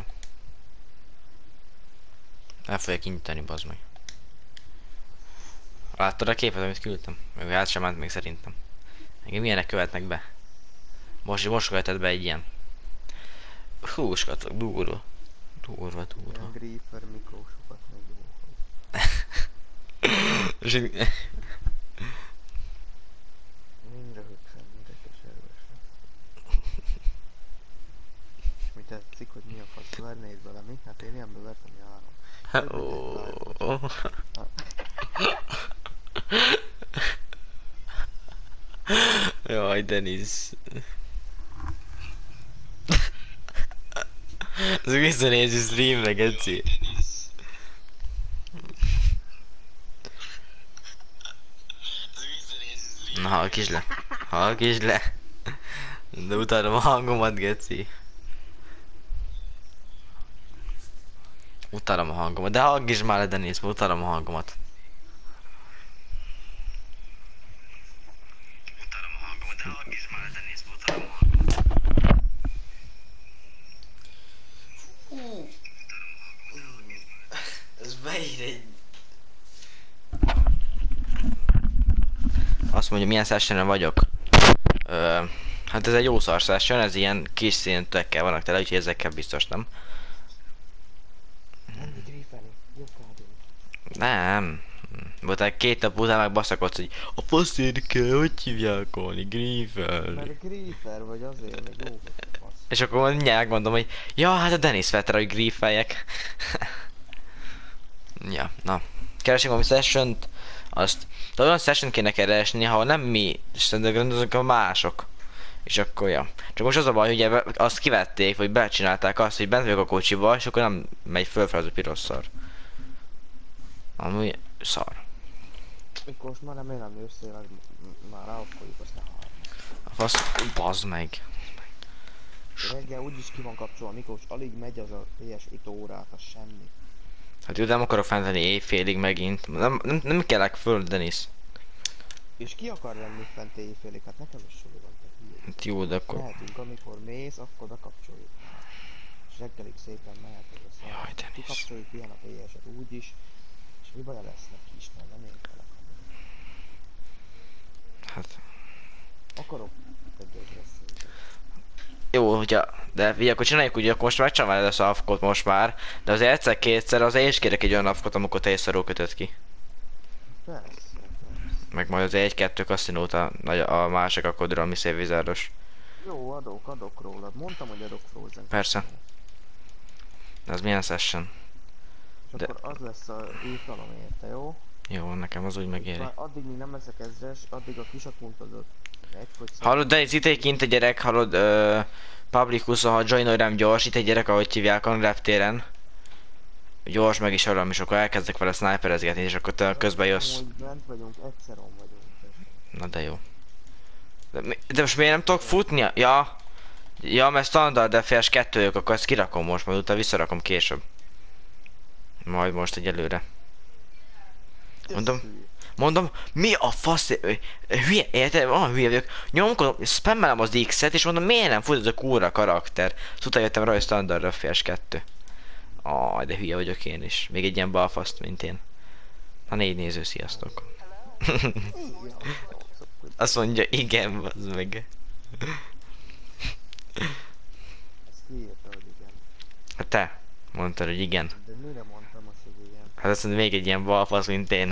El fogják kinyitani, bazd meg. Láttad a képet, amit küldtem? Meg át sem ment még szerintem. Engem milyenek követnek be? Most, most követett be egy ilyen. Húskatok, durva. Durva, durva.
Ilyen Griefer Miklósokat meg jó, hogy...
És így-
Mind röhögszem, mint egy keserves. És mi tetszik, hogy mi a fasz? Vár, nézd bele, mi? Hát én ilyenből vertem járom.
Ó. Jaj, Denis. Ez visszanézi streamre, geci. Na, hallgass le. Hallgass le. De utálom a hangomat, geci. Utálom a hangomat, de hallgass már le, Denis, mert utálom a hangomat. Ez beír egy... Azt mondja, milyen sessionen vagyok. Ö, hát ez egy jó szar session, ez ilyen kis szintekkel vannak tele, úgyhogy ezekkel biztos nem.
Nem, hogy grifelni. Jó kádom.
Nem. Volt egy két nap után meg baszakodsz, hogy a fasz érdekel, hogy hívják volni, Griffel.
Mert griefer vagy azért, meg jó vagy a fasz.
És akkor mindjárt mondom, hogy ja, hát a Dennis vette rá, hogy griffeljek. Ja, na. Keresünk valami sessiont, azt... De olyan session kéne keresni, ha nem mi, szerintem azok a mások. És akkor ja. Csak most az a baj, hogy ugye azt kivették, vagy becsinálták azt, hogy bent vagyok a kocsival, és akkor nem megy fölfel az a piros szar. Amúgy szar.
Mikor most már nem én nem jössz, meg már ráokkoljuk, azt ne hallom.
A fasz, bazd meg.
Reggel úgyis ki van kapcsolva, Miklós, alig megy az a pé es öt órát, az semmi.
Hát jó, de nem akarok fenteni éjfélig megint. Nem, nem, nem kellek föl, Denis.
És ki akar lenni fent éjfélig? Hát nekem is suli van, te hülye.
Hát jó, de akkor...
Mehetünk, amikor mész, akkor bekapcsoljuk. És reggelig szépen mehetünk a szar.
Jaj, Denis.
Kikapcsoljuk ilyen a pé es-et úgyis. És mi baja lesz neki is, mert nem értelek.
Hát...
Akarok egyet beszélni.
Jó, hogyha... De figyelj, akkor csináljuk úgy, akkor most megcsinálod ezt a afkot most már. De azért egyszer-kétszer azért is kérek egy olyan afkot, amikor te észre kötöd ki.
Persze, persze.
Meg majd az egy-kettő kaszinót a, a, a másik a kodra, ami szélvizáros.
Jó, adok, adok rólad. Mondtam, hogy adok Frozen.
Persze. Ez milyen session?
És
de-
akkor az lesz a jutalom érte, jó?
Jó, nekem az úgy megéri.
Már addig, míg nem leszek ezres, addig a kisakuntadod. Egy fogy szar-
Hallod, de itt egy kint egy gyerek, hallod, ö, Public huszonhat, joinolj rám gyors, itt egy gyerek, ahogy hívják a reptéren. Gyors meg is arra, és akkor elkezdek vele sniperezgetni, és akkor te közben jössz.
Amúgy bent vagyunk, egyszeron vagyunk.
Na de jó. De, mi, de most miért nem tudok futni? Ja. Ja, mert standard F P S kettő vagyok, akkor ezt kirakom most, majd utána visszarakom később. Majd most egyelőre. Mondom, mondom, mi a fasz, ö, ö, hülye, érted, olyan hülye vagyok, nyomkodom, spammelem az X-et, és mondom, miért nem fut ez a kúra karakter? Szóval utána jöttem rá, hogy standard F P S kettő. Aj, de hülye vagyok én is, még egy ilyen balfaszt, mint én. Na négy néző, sziasztok. Azt mondja, igen, bazd meg.
Ezt kiírta, hogy igen.
Hát te mondtad, hogy igen.
De mire mondtam most, hogy igen?
Hát azt mondja, még egy ilyen balfasz, mint én.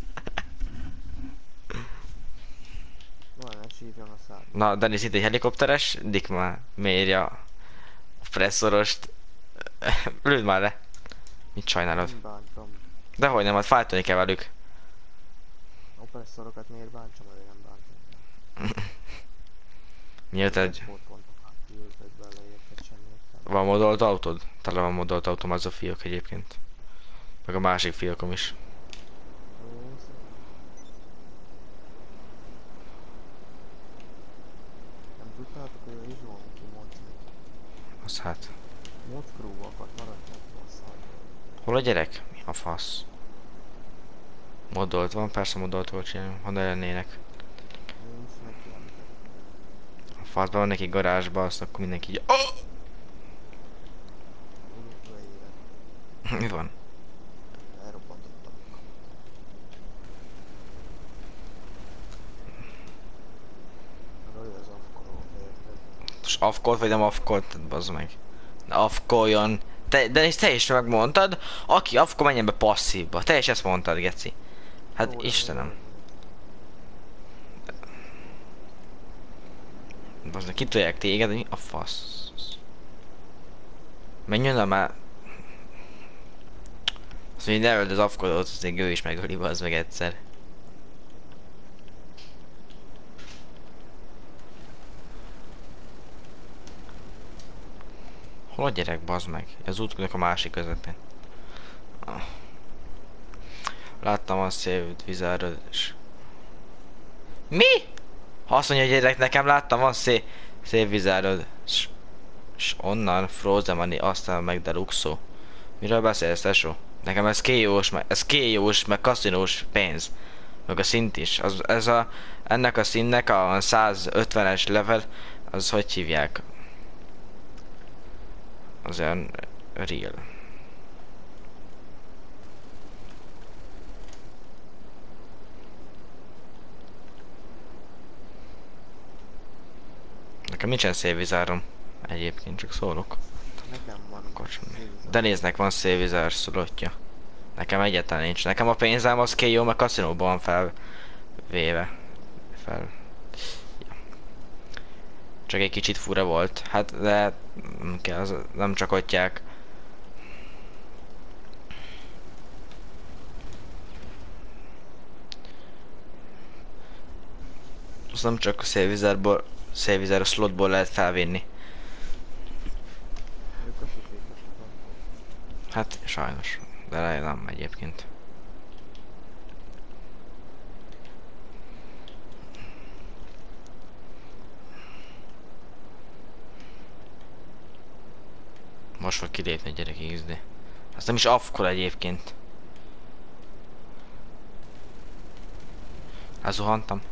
Van, ne sírjon a szád.
Na, Denis itt egy helikopteres, Dick már mérja a presszorost. Lőd már le. Mit sajnálod?
Nem bántom.
Dehogy nem, hát fájtani kell velük.
Opresszorokat miért bántsam, hogy nem bántom.
Miért egy...
Sportpontokat kiültek bele, érted, semmi értelme.
Van modolt autód? Tele van modolt autóm, az a fiók egyébként. Meg a másik fiókom is.
Nem tudtátok, hogy a Izsó, aki mocni.
Az hát.
Mockróvakat maradtak a szarból.
Hol a gyerek? Mi a fasz? Modolt van, persze modolt volt csinálni, ha ne lennének.
Nincs neki, amit
A faszban van neki garázsba, azt akkor mindenki így... Oh!
unutra élet.
Mi van?
Elrobbantottam. Raj az afkoló, érted?
Most afkolt vagy nem afkolt, bazd meg. Afkoljon. Te, de ezt te is megmondtad, aki afkol menjen be passzívba. Te is ezt mondtad, geci. Hát
Jó,
Istenem. Bazd meg, kitolják téged, mi a fasz? Menjön le már. Azt mondja, ne öld az afkodót, azt még ő is megöli, bazd meg egyszer. Hol a gyerek, bazd meg? Az útnak a másik közepén. Ah. Láttam azt szép vizárod, és... Mi? Ha azt mondja, hogy gyerek, nekem láttam azt szép, szép vizárod, és... és onnan Frozen Money, aztán meg Deluxo. Miről beszélsz, tesó? Nekem ez kéjós, meg, ez kéjós, meg kaszinós pénz. Meg a szint is. Az, ez a, ennek a színnek a százötvenes level, az hogy hívják? Az olyan real. Nekem nincsen szélvizárom. Egyébként csak szólok.
Nekem van.
Akkor sem.
szélvizár.
Denéznek van szélvizár szulotja. Nekem egyáltalán nincs. Nekem a pénzem az kéjó, meg kaszinóban van felvéve. Fel. Ja. Csak egy kicsit fura volt. Hát de nem kell, az nem csak ottják. Azt nem csak a szélvizárból, szélvizáros slotból lehet felvinni.
Ők azt hitték, hogy van.
Hát sajnos. De nem egyébként. Most fog kilépni a gyerek iksz dé. Azt nem is afkol egyébként. Elzuhantam.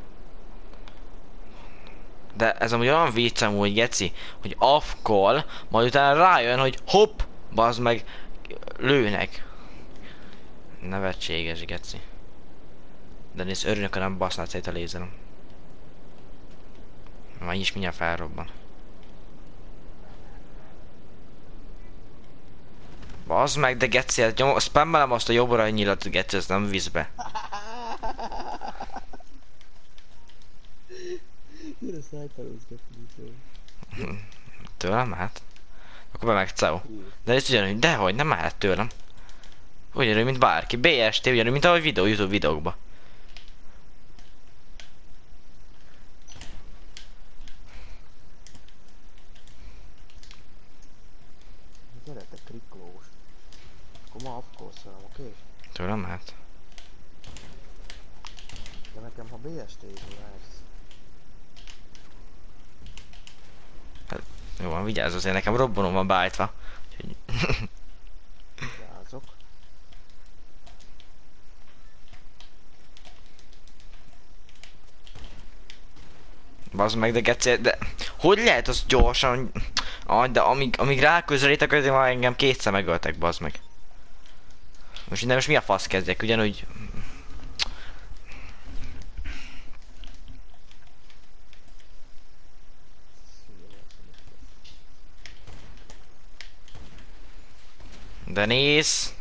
De ez amúgy olyan vicc amúgy, geci, hogy afkol, majd utána rájön, hogy hopp, bazd meg, lőnek. Nevetséges, geci. De nézd, örülök, ha nem basznád szét a lézerem. Már is mindjárt felrobban. Bazd meg, de geci, hát nyom, spammelem azt a jobbra nyilat, geci, ez nem visz be.
Gyere, sniperozgatni.
Tőlem mehet? Akkor be meg C E O. De ez ugyanúgy, dehogy, nem mehet tőlem. Ugyanúgy, mint bárki. bé es té, ugyanúgy, mint ahogy videó, YouTube videókba.
Gyere te kriklós. Akkor ma afkolsz velem, oké? Okay?
Tőlem mehet.
De nekem ha bé es té-zni lesz.
Jó van, vigyázz azért, nekem robbanom van beállítva. Úgyhogy...
Jázok.
Bazd meg, de geci, de... Hogy lehet az gyorsan... Ah, de amíg, amíg ráközelítek, azért már engem kétszer megöltek, bazd meg. Most innen most mi a fasz kezdjek, ugyanúgy... De nézz!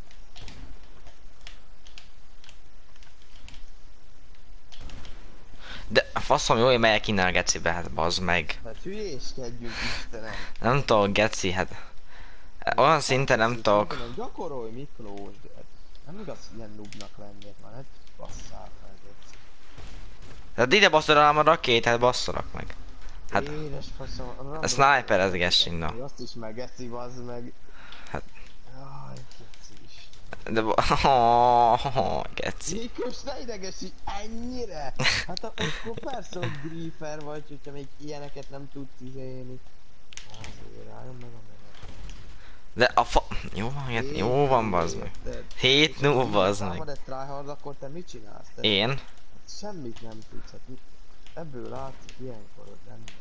De a faszom jó, hogy megyek innen a gecibe, hát bazd meg.
Hát hülyéskedjünk, Istenem.
Nem tudok, geci, hát... Olyan szinten nem tudok.
Nem gyakorolj, Miklós, de hát nem igaz ilyen noobnak lennék, már hát basszál fel, Geci.
Hát ide baszod rám a rakétát, basszolak meg. Hát...
Édes faszom, a random-
A sniperezgess innen.
Azt is meg, Geci, bazd meg.
Hát-
Jaj, Geci is.
De... Oh, oh, geci.
Miklós, ne idegesíts ennyire! Hát akkor persze, hogy griefer vagy, hogyha még ilyeneket nem tudsz izélni. Azért álljon meg a menet.
De a fa... Jó van, geci, jó van, bazd meg.
Érted?
Hét null, bazd meg.
Támad egy tryhard, akkor te mit csinálsz? Te
Én?
hát semmit nem tudsz, hát mi- ebből látszik ilyenkor, hogy nem megy.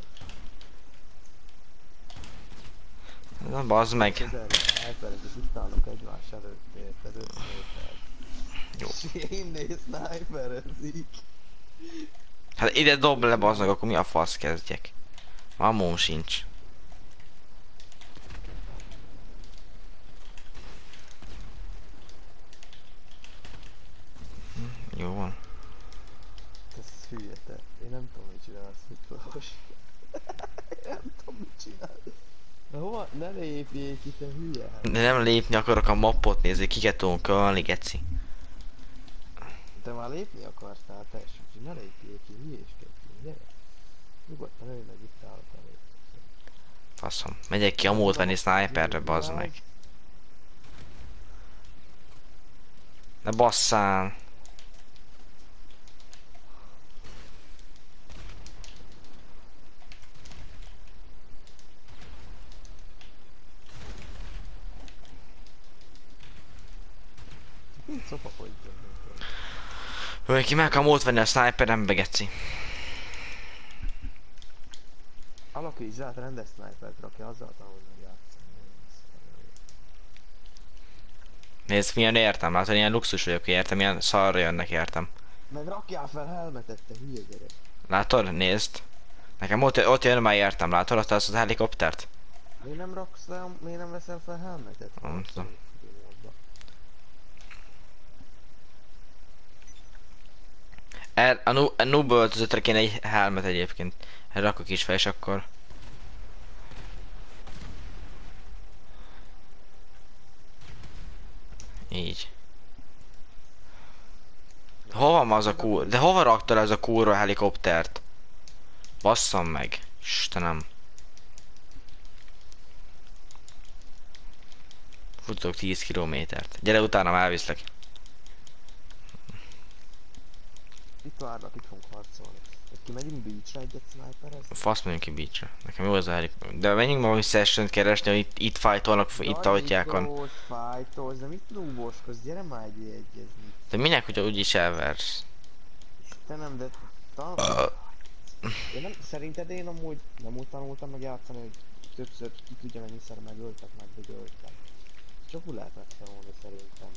Na, bazd meg.
Közelre, elfelejtett, itt állok egymás előtt, érted, öt méter.
Jó.
És én néz sniperezik.
Hát ide dob le, bazd meg, akkor mi a fasz kezdjek? Mamóm sincs. Hm,
akarsz, Miklós? Nem tudom, mit csinál. De hova? Ne lépjék itt a hülye.
De nem lépni akarok, a mappot nézni, kiket tudunk ölni, geci.
Te már lépni akartál, te is, ne lépjék ki, hülyéskedjünk, gyere. Nyugodtan ölj meg, itt állok a lépni.
Faszom. Megyek ki amót venni sniperre, bazd meg. Ne basszál.
Mit szopakodjon?
Hölgy, ki meg amót venni a sniperembe, geci.
Alakíts át rendes snipert, rakja azzal, ahol meg játszani.
Nézd, milyen értem, látod, ilyen luxus vagyok, értem, milyen szarra jönnek, értem.
Meg rakjál fel helmetet, te hülye gyerek.
Látod? Nézd. Nekem ott, ott jön, már értem, látod azt az helikoptert?
Miért nem raksz le, miért nem veszel fel helmetet?
Nem tudom. Er, a, nu, a noob öltözöttre kéne egy helmet egyébként. Erre rakok is fel, és akkor... Így. Hova van az a kur... De hova raktad ez a kurva helikoptert? Basszam meg. Istenem. Futok tíz kilométert. Gyere utánam, elviszlek.
Itt várlak, itt fogunk harcolni. Hogy kimegyünk beachre egyet sniperezni?
Fasz menjünk ki beachre. Nekem jó az a helikopter. De menjünk ma valami session keresni, hogy itt, itt fightolnak, itt autjákon.
Miklós, fájtolsz, de mit nooboskoz? Gyere már egy egyezni.
De minek, hogy úgyis elversz?
Istenem, de... Tan... Én nem, szerinted én amúgy nem úgy tanultam meg játszani, hogy többször ki tudja mennyiszer megöltek, meg hogy öltem. Csak úgy lehet megtanulni szerintem.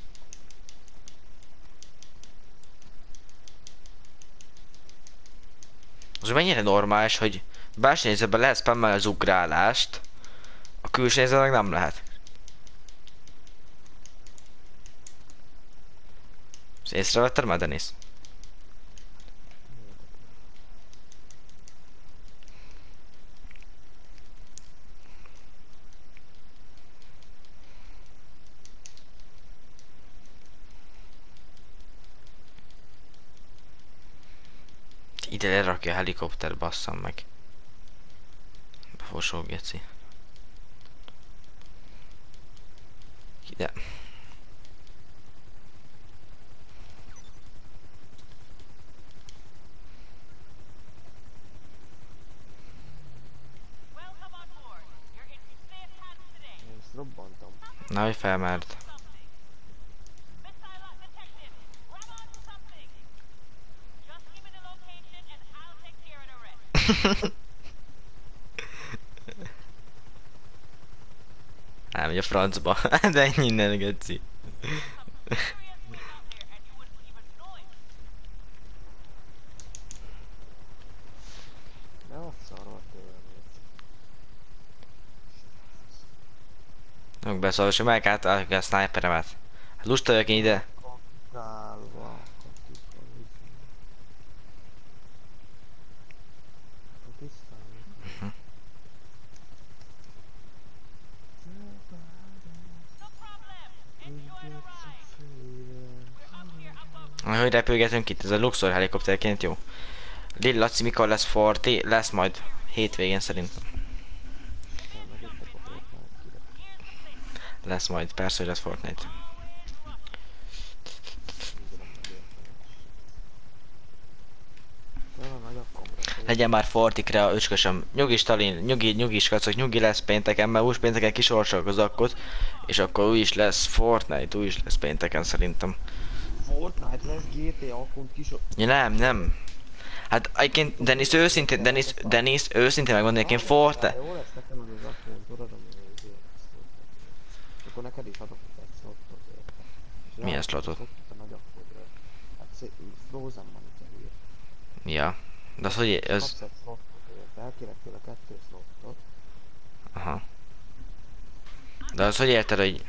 Az mennyire normális, hogy belső nézetben lehet spammelni az ugrálást, a külső nézetben nem lehet. Ezt észrevetted már, Denis? Ide lerakja a helikopter, basszam meg. Befosó geci. Ide.
Én ezt robbantam.
Na, hogy felmerd. Elmegy a francba. De ennyi innen, geci.
De ott szarva tőlem.
Nem beszól, és meg át a sniperemet. Hát lusta vagyok én ide.
Kakálva.
Hogy repülgetünk itt, ez a Luxor helikopterként jó. Lil Laci, mikor lesz Forti? Lesz majd hétvégén szerintem. Lesz majd, persze, hogy lesz Fortnite. Legyen már Fortikra, öcskösöm. Nyugi Stalin, nyugi, nyugi skacok, nyugi lesz pénteken, mert úgy pénteken kisorsolok az akkot, és akkor úgy is lesz Fortnite, úgy is lesz pénteken szerintem.
Fortnite lesz gé té á-kult kisor...
Ja, nem, nem. Hát egyébként Denis őszintén, Denis, Denis őszintén megmondani, én Fortnite...
Jó lesz nekem az az akkont, tudod, ami az ilyen szlotot. Akkor neked is adok egy szlotot, érted?
Milyen szlotot?
A nagy akkodra. Hát szép, Frozen van itt a hülye.
Ja. De az hogy...
Kapsz
Ez...
egy szlotot, érted? Elkérek tőle kettő szlotot.
Aha. De az hogy érted, hogy...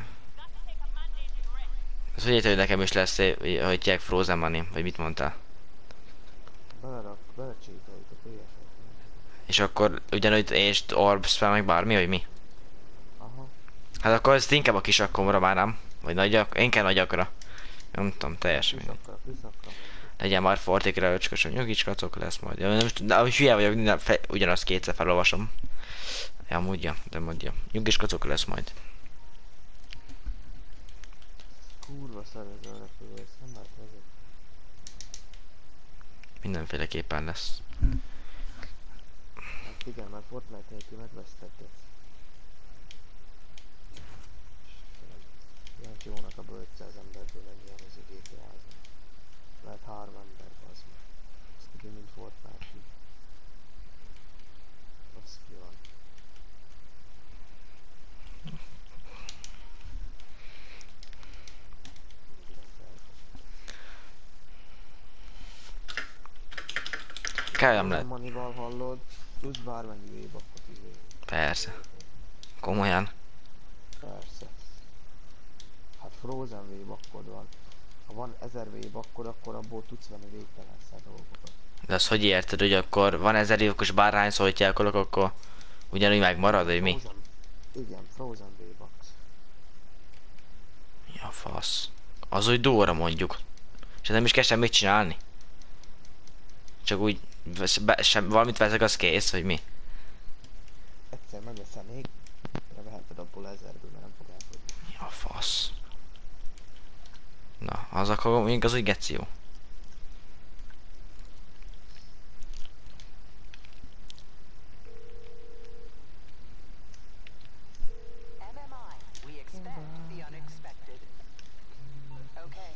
Az hogy érted, hogy nekem is lesz, hogy hívják Frozen Money, vagy mit mondtál?
Belerak, belecsételjük a pé es-et.
És akkor ugyanúgy és orbs fel meg bármi, vagy mi?
Aha.
Hát akkor ezt inkább a kisakkomra már nem. Vagy nagyak, inkább nagyakra. Nem tudom, teljesen mindegy.
Kiszakra, kiszakra mondjuk.
Legyen már fortékra öcskös, hogy nyugis kacok lesz majd. Ja, nem, de ahogy hülye vagyok, minden fe, ugyanazt kétszer felolvasom. Ja, amúgy ja, de mondja. Nyugis kacok lesz majd.
Kurva szar ez a repülő, ezt nem lehet vezetni.
Mindenféleképpen lesz.
Hát igen, mert Fortnite nélkül megvesztettek. Kíváncsi volna abból ötszáz emberből mennyi van az a gé té á-zon. Lehet három ember, az meg. Ez tudja, mint Fortnite-ig. Az ki van.
Kell nem
Nem
lehet.
Manival hallod, plusz bármennyi vébakkot izé.
Persze. Komolyan.
Persze. Hát Frozen vébakkod van. Ha van ezer vébakkod, akkor abból tudsz venni végtelenszer dolgokat.
De azt hogy érted, hogy akkor van ezer évokos bárhányszor, hogy elkolok, akkor ugyanúgy megmarad, vagy mi?
Frozen. Igen, Frozen V-Bucks.
Mi a fasz? Az úgy dóra mondjuk. És nem is kell semmit csinálni. Csak úgy vesz- be, sem, valamit veszek, az kész, vagy mi?
Egyszer megveszem még, de veheted abból ezerből, mert nem fog elfogyni.
Mi a fasz? Na, az akkor még az úgy geci jó.
M M I, we expect the unexpected. Okay.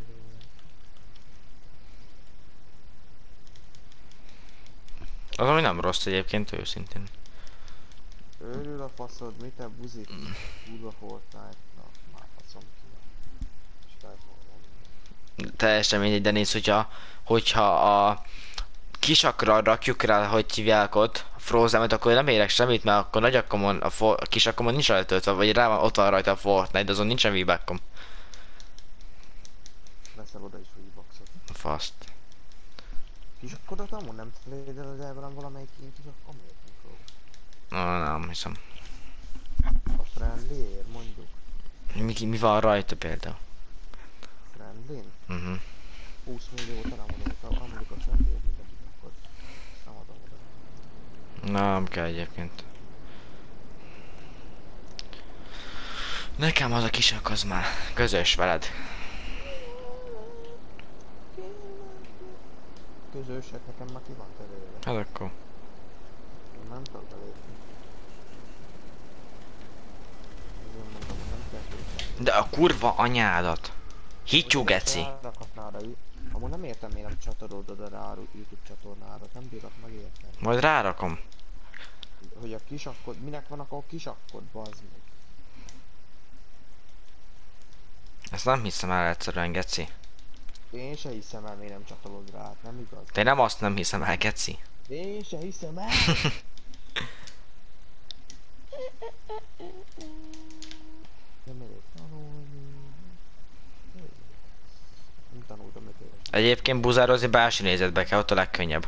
Az ami nem rossz egyébként, őszintén.
Őrül a faszod, mit te buzik? Kurva Fortnite. Na, már faszom ki van. És lehet volna.
Teljesen mindegy, de nézd, hogyha, hogyha a kisakra rakjuk rá, hogy hívják ott, a Frozen-et, akkor nem érek semmit, mert akkor nagyakkomon, a, for, a kisakkomon nincs rajta töltve, vagy rá van, ott van rajta a Fortnite, de azon nincsen V-Buckom.
Veszel oda is V-Bucksot.
A faszt.
Kisakkodat amúgy nem trédeled el velem valamelyik ilyen kisakkor miért, Miklós?
Na, nem hiszem.
A friendlyért mondjuk.
Mi, mi van rajta például?
Friendlyn?
Uh -huh.
húsz milliót nem adom, ha mondjuk a friendlyért mindenki akkor nem adom oda.
Na, nem kell egyébként. Nekem az a kisak az már közös veled.
Közösek, nekem már ki van terülve.
Hát akkor.
Én nem tudok belépni. Ezért mondom, nem kell készíteni.
De a kurva anyádat. Hittyú geci.
Rárakhatná rá, amúgy nem értem, miért nem csatolódod a rá YouTube csatornára, nem bírok megérteni.
Majd rárakom.
Hogy a kisakkod, minek van akkor a kisakkod, bazd meg.
Ezt nem hiszem el egyszerűen, geci.
Én se hiszem el, miért nem csatolod rá, hát nem igaz.
De nem azt nem hiszem el, geci.
Én se hiszem el! Nem elég tanulni. Nem tanultam öt éves.
Egyébként buzározni belső nézetbe kell, ott a legkönnyebb.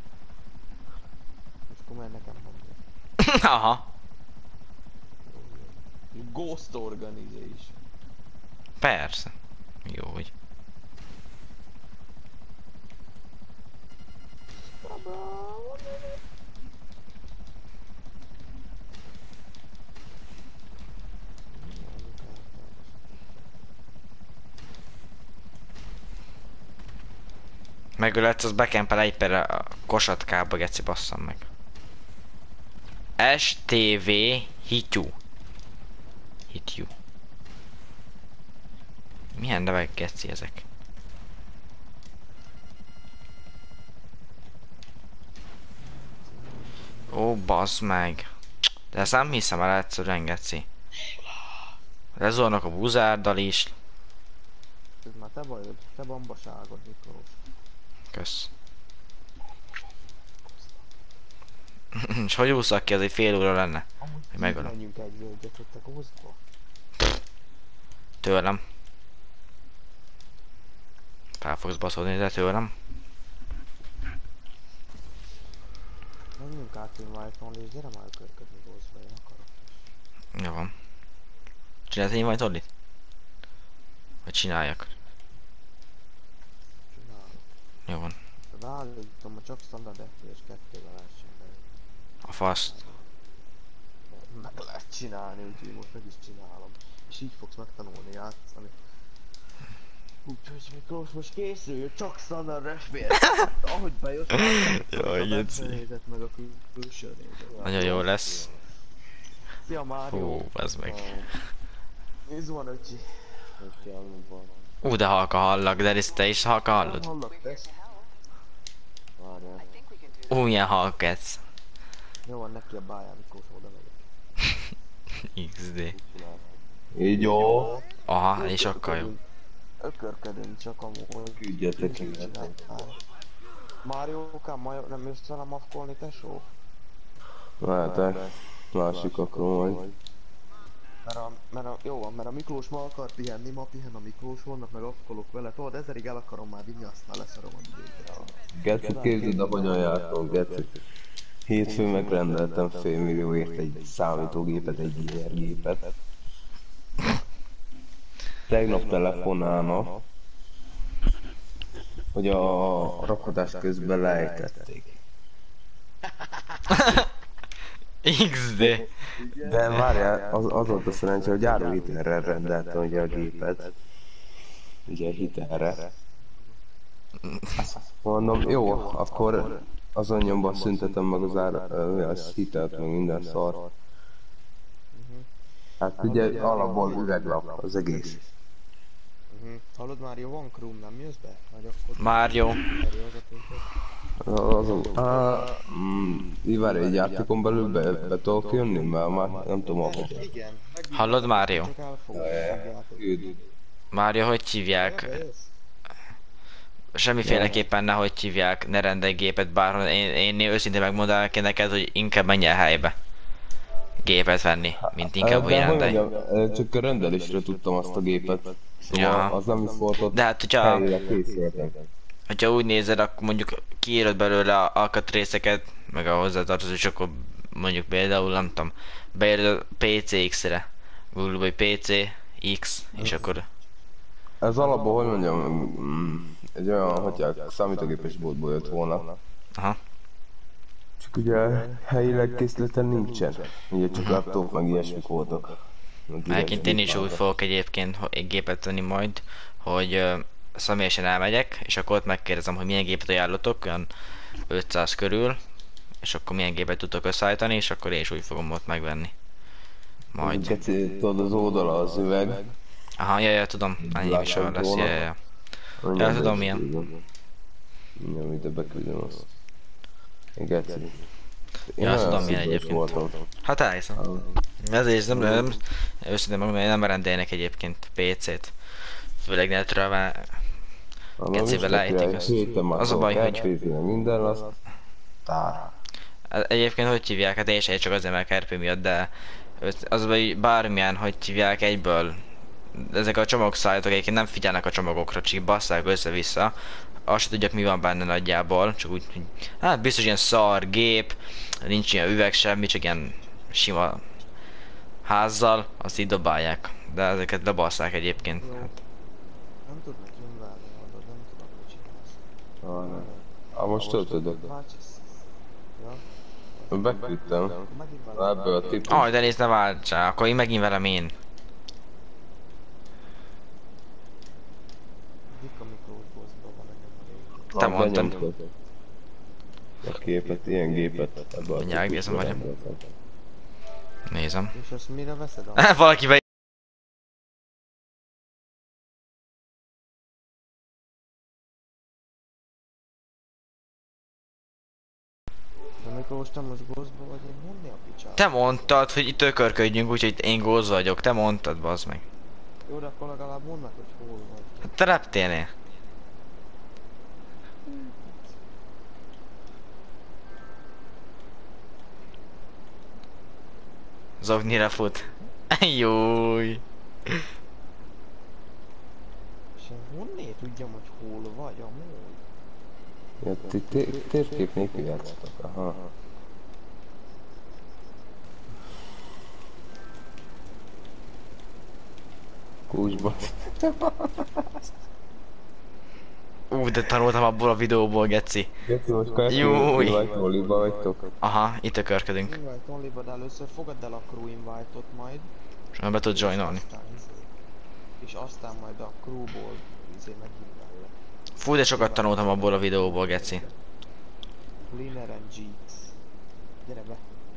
És akkor már nekem mondja.
Aha.
Ghost Organization.
Persze. Jó, hogy. Megöletsz, az bekempel egy perre a kosatkába, geci, basszam meg. es té vé Hittyú. Hittyú. Milyen nevek, geci, ezek? Ó, bazd meg. De ezt nem hiszem el egyszerűen, geci. Lezolnak a buzárdal is.
Ez már te bajod, te bambaságod, Miklós.
Kösz. És hogy úszak ki, az egy fél óra lenne.
Amúgy
Hogy megölöm.
menjünk egy völgyet ott a Ghostba.
Tőlem. Fel fogsz baszódni, de tőlem.
Menjünk tudunk átinváltolni, és gyere már körködni Ghostba, én akarok.
Jó van. Csinálsz én majd Tollit? Vagy csináljak?
Csinálok.
Jó van.
Ráállítom, hogy csak standard ef pé es kettővel lehessen beülni.
A faszt.
Meg lehet csinálni, úgyhogy most meg is csinálom. És így fogsz megtanulni játszani. Úgyhogy Miklós, most készülj, csak standard ef pé es. Ahogy bejössz,
Jaj,
a
Geci.
webnézet meg a kül- külső nézet.
Nagyon jó lesz.
Szia Mário!
Hú, bazd meg.
Nézd van öcsi. Öcsi alul van.
Ú, de halka hallak, de ezt te is halka
Nem
hallod?
hallak, tesz? Várjál.
Ú, milyen halk ez.
Jó van, neki a báján, Miklós, oda megyek.
iksz dé.
Így jó.
Aha, és sokkal jó.
Ökörködünk csak amúgy.
Küldjetek innen.
Máriókám, ma nem jössz velem mafkolni, tesó?
Mehetek. Másik akkor majd.
Mert a, mert a, jó van, mert a Miklós ma akar pihenni, ma pihen a Miklós, holnap meg afkolok vele. Tudod, ezerig el akarom már vinni, aztán leszarom a időt.
Geci, képzeld a hogyan jártam, Geci. Hétfőn megrendeltem fél millióért egy számítógépet, egy gé er gépet. Tegnap telefonálna, hogy a rakatás közben lejtették.
iksz dé.
De várjál, az, az volt a szerencsé, hogy áruhitelre rendeltem ugye a gépet. Ugye hitelre. Azt mondom, jó, akkor azon nyomban szüntetem meg az ár, az hitelt, meg minden szar. Hát ugye alapból üveglap az egész.
Uh-huh. Hallod Mário, van Chrome, nem jössz be? Vagy akkor...
Már jó.
Azon, á, mm, várj, egy játékon belül be, be tudok jönni, mert már nem tudom ahogy.
Igen. Meg-
Hallod, Mário?
Csak elfogom, tudjátok.
Küld.
Mário, hogy hívják?
Bejössz?
Semmiféleképpen ne hogy hívják, ne rendelj gépet bárhol. Én, én őszintén megmondanám neked, hogy inkább menj el helybe. Gépet venni, mint inkább, hogy
De hogy
rendelj.
mondjam, csak a rendelésre tudtam azt a gépet. Szóval
Ja.
az nem is volt ott,
De hát, hogyha,
helyére készültem.
hogyha úgy nézed, akkor mondjuk kiírod belőle a alkatrészeket, meg a hozzátartozó, és akkor mondjuk például, nem tudom, beírod a pé cé iksz-re. Google vagy pé cé X, és akkor...
Ez alapból, hogy mondjam, mm, egy olyan, hogy számítógépes boltból jött volna.
Aha.
Csak ugye helyileg készleten nincsen. Ugye csak laptop meg ilyesmik voltak.
Egyébként én is úgy fogok egyébként ho- egy gépet venni majd, hogy ö, személyesen elmegyek, és akkor ott megkérdezem, hogy milyen gépet ajánlotok, olyan ötszáz körül, és akkor milyen gépet tudok összeállítani, és akkor én is úgy fogom ott megvenni. Majd.
Geci, tudod az oldala az üveg.
Aha, jaj, jaj, tudom, ennyi is olyan lesz, jaj, jaj. Ja, tudom milyen.
Nem, ide beküldöm azt. Geci. Én
Ja,
olyan
tudom milyen
szívós
egyébként.
voltam.
Hát elhiszem. Ezért is nem, nem, őszintén megmondom, én nem rendelnek egyébként pé cét. Főleg netről, mert
Ha nem
Gecibe
is
lejtik
neki,
azt.
héten már
Az a baj,
tudok
hogy-
elpézni, minden az tár.
egyébként hogy hívják, hát én is csak azért, mert er pé miatt, de öt- az a baj, hogy bármilyen, hogy hívják egyből, ezek a csomagszállítók egyébként nem figyelnek a csomagokra, csak basszák össze-vissza. Azt se tudják, mi van benne nagyjából, csak úgy, hogy hát biztos ilyen szar gép, nincs ilyen üveg semmi, csak ilyen sima házzal, azt így dobálják. De ezeket lebasszák egyébként.
Jó.
Hát,
Nem tudnak inválni, hallod, nem tudom, mit csinálsz.
Ah, nem. Ah, most töltödök.
Váltsasz. Ja?
Beküldtem.
Akkor megint valami.
Ebből a típus.
ah, de nézd, ne váltsál, akkor én megint velem én.
Dika Miklós boszban van nekem a régi.
Te
Ah,
mondtad.
benyomtad. A képet, ilyen gépet. Ebből a
Mindjárt
típusból
megnézem, vagy-
rendeltem.
Nézem.
És azt mire veszed? A...
Valaki be...
De Miklós, te most boszban vagy, én honni a picsát?
Te mondtad, hogy itt ökörködjünk, úgyhogy én góz vagyok. Te mondtad, bazd meg.
Jó, de akkor legalább mondd meg, hogy hol vagy.
Hát te reptélnél. Zognira fut. Júj.
És én honné tudjam, hogy hol vagy amúgy?
Ja, ti té- térkép nélkül játszatok, aha. Kúsba.
Ú, de tanultam abból a videóból, geci.
Geci, most kajakni,
Júj.
invite only-ba vagytok.
Aha, itt ökörködünk.
Invite only-ba, de először fogadd el a crew invite-ot majd.
És már be tudsz joinolni.
És aztán izé- És aztán majd a crewból izé meghívnál le.
Fú, de sokat tanultam abból a videóból, geci.
Cleaner and Jeeks. Gyere be.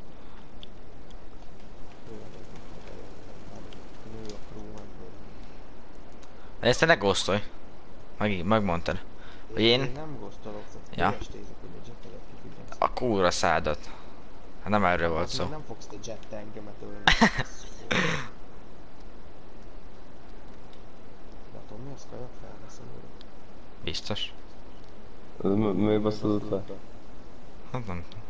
Nő a crew member.
De ezt te ne gosztolj. Meg, megmondtad. Hogy én...
Én nem gosztolok,
Ja.
ja. Estézek, hogy a jettelet ki tudjam.
A kúra szádat. Hát nem erről volt szó.
Nem fogsz te jet engemet ölni. Látom, mi az kajak felveszem őre?
Biztos.
Mi baszodott le?
Hát nem tudom.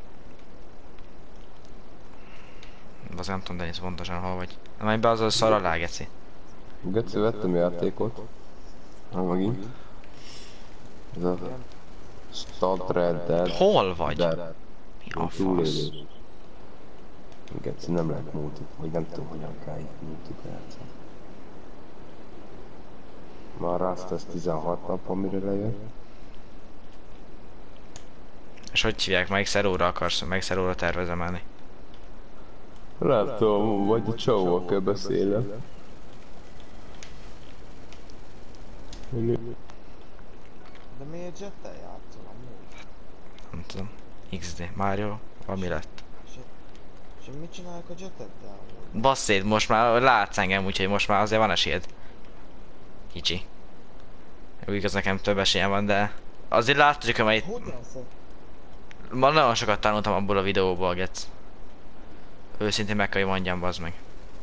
Az nem tudom, Denis, pontosan hol vagy. Nem menj be az a szar alá, geci.
Geci, vettem játékot. Ha megint. Ez a... Start Red Dead.
Hol vagy?
Dead.
Mi a fasz?
Túlélő. Geci, nem lehet multit, vagy nem tudom, hogyan kell itt multit játszani. Már Rust ez tizenhat nap, amire lejön.
És hogy hívják, melyik szeróra akarsz, melyik szeróra tervezem elni?
Nem tudom, vagy a csóval kell beszélnem.
De miért jettel játszol amúgy?
Nem tudom. iksz dé, Mario, valami lett.
És, és mit csinálják a jetteddel amúgy?
Basszét, most már látsz engem, úgyhogy most már azért van esélyed. Kicsi. Jó, igaz, nekem több esélyem van, de... Azért látjuk, amelyik...
Hogyan szed?
Ma nagyon sokat tanultam abból a videóból, gec. Őszintén meg kell, hogy mondjam, bazd meg.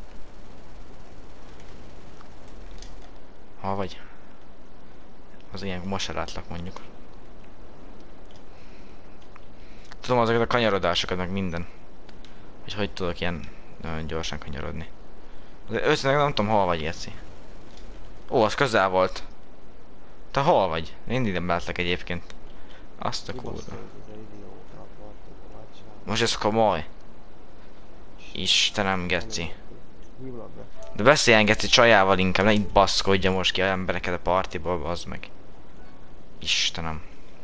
Ha vagy? Az ilyen most se látlak, mondjuk. Tudom azokat a kanyarodásokat, meg minden. Hogy hogy tudok ilyen nagyon gyorsan kanyarodni. De őszintén nem tudom, hol vagy, geci. Ó, az közel volt. Te hol vagy? Mindig nem látlak egyébként. Azt a kurva. Most ez komoly. Istenem, geci.
Hívlak be.
De beszéljen, geci, csajával inkább, ne itt baszkodja most ki a embereket a partiból, bazd meg. Istenem.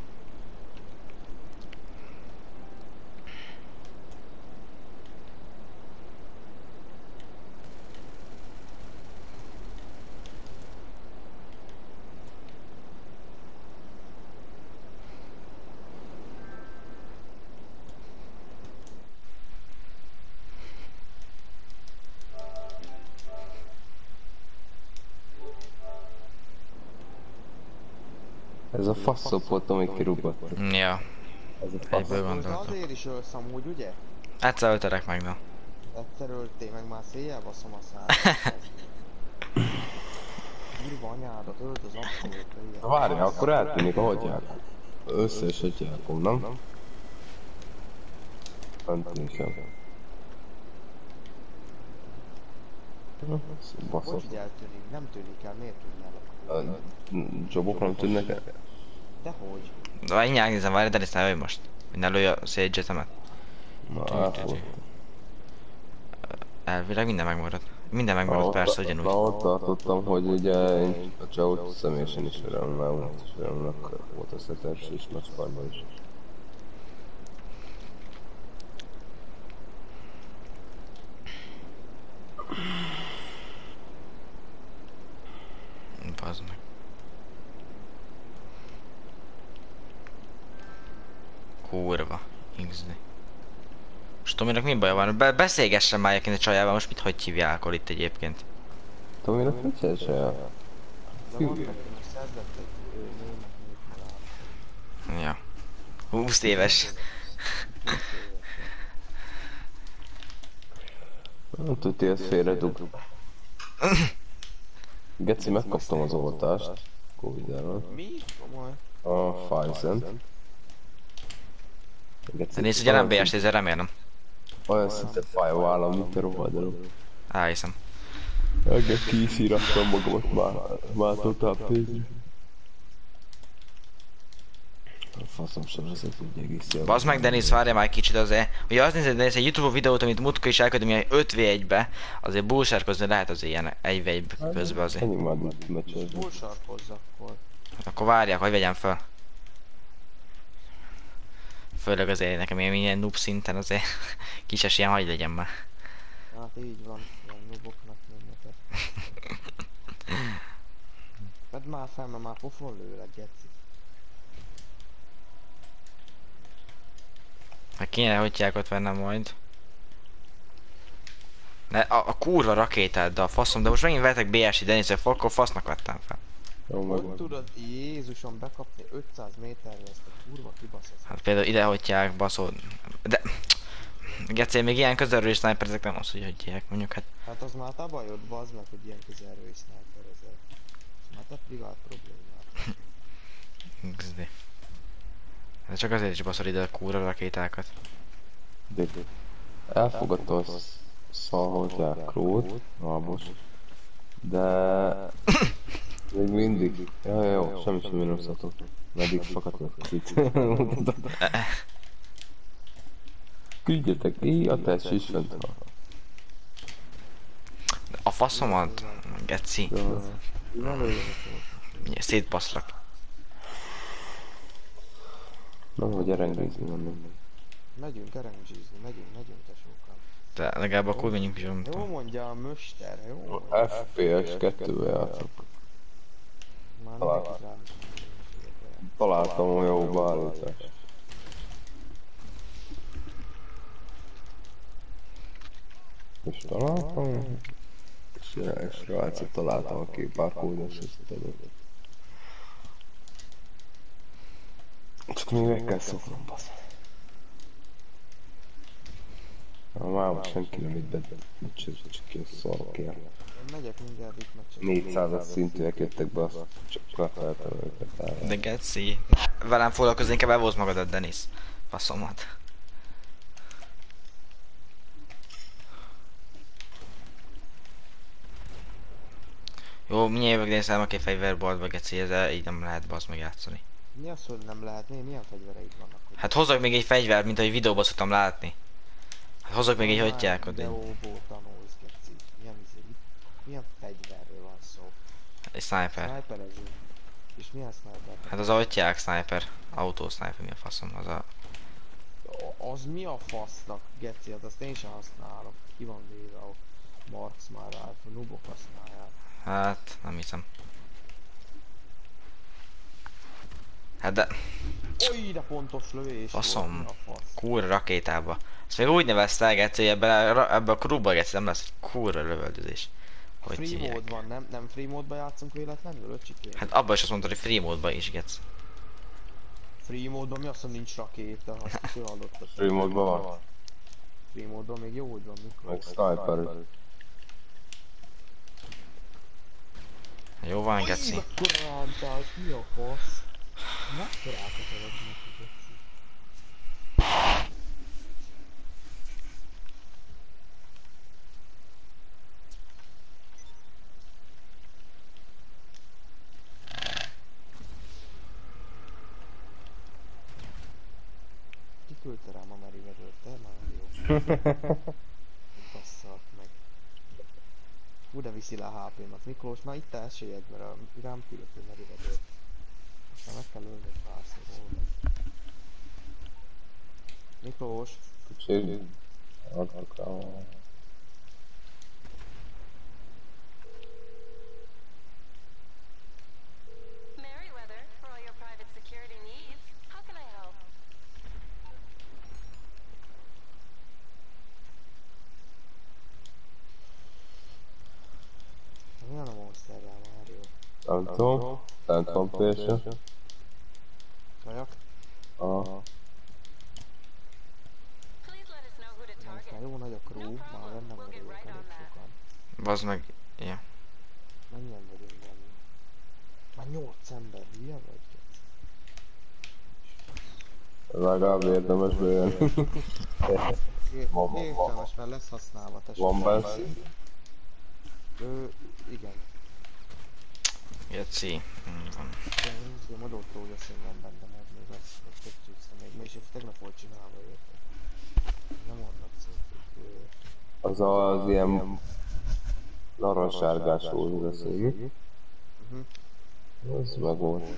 Ez a faszopot, ami kirúgott.
Ja,
Ez a
egyből
fasz.
Most
gondoltam.
azért is ölsz amúgy, ugye?
Egyszer ölterek meg, na.
Egyszer öltél, meg már széjjel baszom a szád. Írva anyádat, ölt az abszolút.
Várjál, akkor eltűnik a hagyják. Összeesetják onnan. Fentnékem.
Hogy
Baszott.
így eltűnik? Nem tűnik el, miért tűnne el?
A jobok nem tűnnek el?
Dehogy.
De várj, nyilván nézem, várj, Denis, ne ölj most. Hogy ne lőj a szégyzetemet.
Na, elfolt.
Elvileg minden megmarad. Minden megmarad, persze, ugyanúgy.
Na, ott tartottam, hogy ugye én a csavot személyesen ismerem, mert úgy ismeremnek volt a szeters és nagy farma is.
Bazd meg. Kurva. iksz dé. Most Tominak mi baja van? Be beszélgessen már egyébként a csajával, most mit hogy hívják akkor itt egyébként?
Tominak mit csinálsz el?
De van neki most szerzett egy ő, német nőt
Ja. húsz éves.
Nem tudti, ezt félredug. Geci, megkaptam az oltást. Covid-el.
Mi? Komoly.
A Pfizer-t.
De nézd, ugye nem bé es té-zel, remélem.
Olyan szinte fáj a vállam, mint a rohadalom.
Elhiszem.
Engem kiszírattam magamat már, már totál pénzre. Faszom sem vezet egy egész jól.
Bazd meg, Denis, várja már egy kicsit azért. Ugye azt nézed, Denis, egy YouTube videót, amit Mutka is elküldöm, hogy öt vé egybe, azért bullsharkozni lehet az ilyen egy vé egy közben azért.
Ennyi már mit meccsezünk.
Hol sarkozz akkor?
Akkor várják, hogy vegyem fel. Főleg azért nekem ilyen, ilyen noob szinten azért kicses ilyen hagy legyen már.
Hát így van, ilyen nuboknak mennetek. Vedd már fel, mert már pofon lőlek, geci.
Hát kéne hotyákat vennem majd. Ne, a, a kurva rakétáddal, faszom, de most megint vetek bé es i Denis, akkor fasznak vettem fel.
Jó,
Hogy
meg
tudod Jézusom bekapni ötszáz méterre ezt a kurva kibaszott?
Hát például ide hotyák, baszod. De... Geci, még ilyen közelről is sniperezek, nem az, hogy hotyák, mondjuk hát.
Hát az már te bajod, bazd meg, hogy ilyen közelről is sniperezel. Már te privát problémát.
iksz dé. De csak azért is baszol ide a kurva rakétákat.
elfogadta a szalhozzák krót, Almos, de még mindig. Ja, ja, jó, semmi sem minuszatok. Meddig fakadnak itt. Küldjetek ki a test is fent.
A faszomat, geci. Szétbaszlak.
Nem, hogy erengézni nem.
Megyünk erengzsízni, megyünk, megyünk tesókám.
De legalább akkor menjünk is, nem
Jó
tudom.
mondja a möster, jó?
ef pé es kettővel játszok.
Már
Talán.
mindenki rám.
Találtam a jó beállítást. És találtam? És ja, srácot találtam, aki pár kódos összetedett. Csak még meg kell szoknom, basz. Már most senki nem itt bedett, csak ilyen szarok ilyen.
Én megyek mindjárt itt meccset.
négyszázas szintűek jöttek be, azt csak lefeltem őket el.
De geci. Velem foglalkozni, inkább elvozd magadat, Denis. Faszomat. Jó, mindjárt jövök, Denis, elmondok egy fegyverboltba, geci, ezzel így nem lehet bazd meg játszani.
Mi az, hogy nem lehet? Mi, milyen fegyvereid vannak? Hogy
Hát hozzak még egy fegyvert, mint ahogy videóban szoktam látni. Hát hozzak még egy hotyákot. Egy,
Videóból tanulsz, geci. Milyen izé? Milyen fegyverről van szó?
egy sniper.
Sniperezünk. És milyen sniper?
Hát az a hotyák sniper. Autó sniper, mi a faszom, az a...
Az mi a fasznak, geci? Hát azt én sem használom. Ki van véve a Marx már állt, a nubok használják.
Hát, nem hiszem. Hát de...
Oly, de pontos lövés
Faszom.
volt, mi a fasz?
Kurva rakétába. Azt még úgy nevezte el, geci, hogy ebbe, a- ebbe a krúba, geci, nem lesz kurva lövöldözés. Hogy
Free
hívják?
mode van, nem? Nem free mode-ba játszunk véletlenül, öcsikém?
Hát abban is azt mondtad, hogy free módban is, geci.
Free mode-ban mi azt mondja, nincs rakéta, azt is hallottad.
Free mode-ban van.
Free mode-ban még jó, hogy van mikor.
Meg sniper.
Jó van, geci.
Mekkora rántás, mi a fasz? Mekkorákat adod neki, geci? Ki küldte rám a merivedőt, te már jó. Basszak meg. Hú, de viszi le a há pémat. Miklós, már itt esélyed, mert a rám küldött a merivedőt. Aztán meg kell lőni egy párszor róla. Miklós,
Kicsit. Adok rá.
Merryweather, for all your private security needs. How can I help?
milyen a monsterrel már jó?
Nem tudom. Fent van pé es es.
Kajak?
Aha.
Please let us know who to
Aztán
target.
jó nagy a crew,
No
már
problem,
benne
we'll get
vagyok
right on
elég
that.
sokan.
Bazd meg... Ja.
Mennyien vagyunk benne? Már nyolc ember, hülye vagy?
Legalább érdemes bejönni. Van, van, van.
Értelmes, mert lesz használva, tessék.
Van benzin?
Ö, igen.
Geci. Mm, van.
De én adott hogy azt én van benne, mert még azt azt tetszőkszem még, és ezt tegnap volt csinálva érted. Nem annak szép,
Az az ilyen narancssárgás volt az szégi.
uh-huh.
Az meg volt.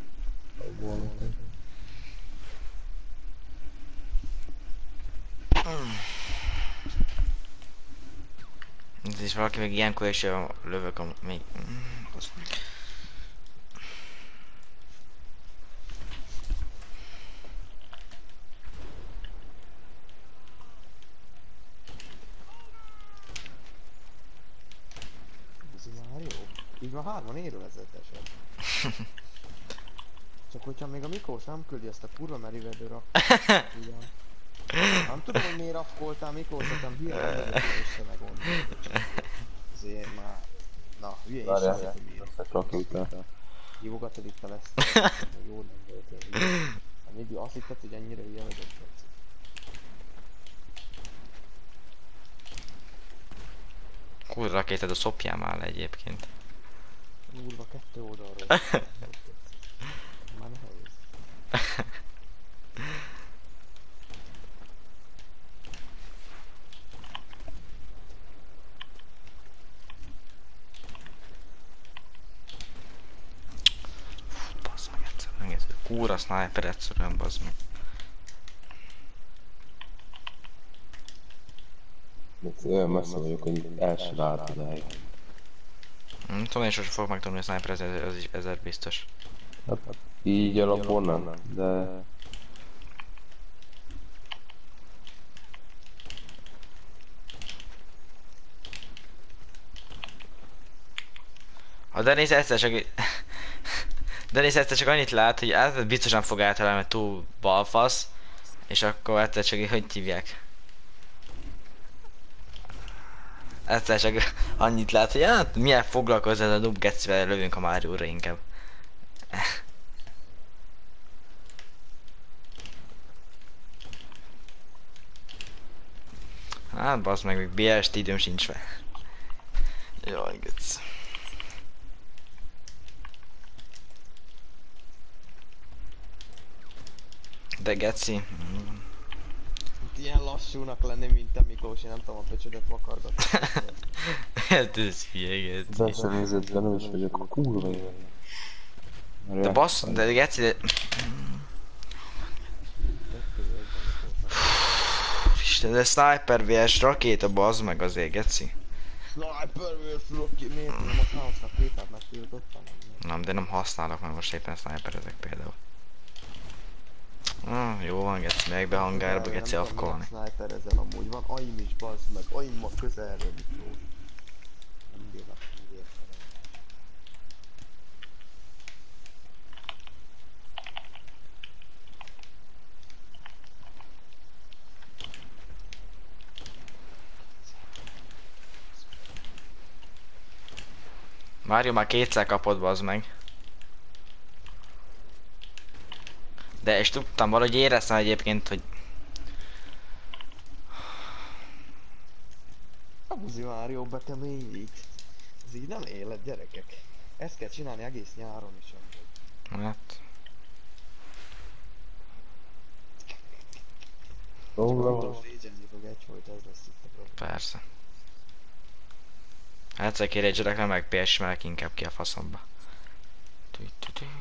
Ez is valaki még ilyenkor is jön, lövök a... még... Mm, az-
Ez már jó. Így már hárman élvezetesen. Csak hogyha még a Miklós nem küldi ezt a kurva merivedő rakkot, ugyan. Nem tudom, hogy miért rakkoltál Miklós, nekem hülye nem vagyok össze meggondolni. Azért már... Na, hülye is
Várjál,
azért, hogy miért.
összekrakjuk le.
Hívogatod itt el ezt, hogy jól nem volt el. Hát mindig azt hitted, hogy ennyire hülye vagyok.
Kurva rakétad a szopjál már le egyébként.
Kurva kettő oldalról. Már nehéz.
Bassz meg egyszer, megnézzük. Kúra sniper egyszerűen, bazd meg.
Mert olyan messze vagyok, hogy el sem állt odáig.
Nem tudom, én sosem fogok megtanulni a sniper, ez, ez, is ezer biztos.
Hát így alapból nem, de...
A Denis egyszer csak... Denis egyszer csak annyit lát, hogy ez biztosan fog általában, mert túl balfasz. És akkor egyszer csak, hogy hívják? Egyszer csak annyit lát, hogy hát milyen foglalkozz ez a noob gecivel, lövünk a Márióra inkább. Hát bazd meg, még bé es té időm sincs fel. Jaj, gec. De geci. Mm.
Itt ilyen lassúnak lenni, mint te Miklós, én nem tudom a pöcsödet vakargatni.
Hát ez hülye, geci.
De sem nézett, de nem is vagyok a kurva ilyen.
De bassz, de geci, de... Isten, de sniper vé es rakéta, bazd meg azért, geci.
Sniper versus Rocky, miért nem ott háznak képát megtiltottam?
Nem, de nem használok, mert most éppen sniperezek például. Ah, jó van, geci, meg be hangárba, geci afkolni.
Sniper ezen amúgy van, aim is bazd meg, aim ma közelről Miklós. Nem bírnak, nem értem.
Mário már kétszer kapott, bazd meg. De és tudtam, valahogy éreztem egyébként, hogy...
A buzi Mário bekeményít. Ez így nem élet, gyerekek. Ezt kell csinálni egész nyáron is amúgy.
Hát...
Most légyelni fog egy folyt, ez lesz itt a probléma.
Persze. Hát egyszer kérjétsetek le, meg pé es melek inkább ki a faszomba. Tü -tü -tü.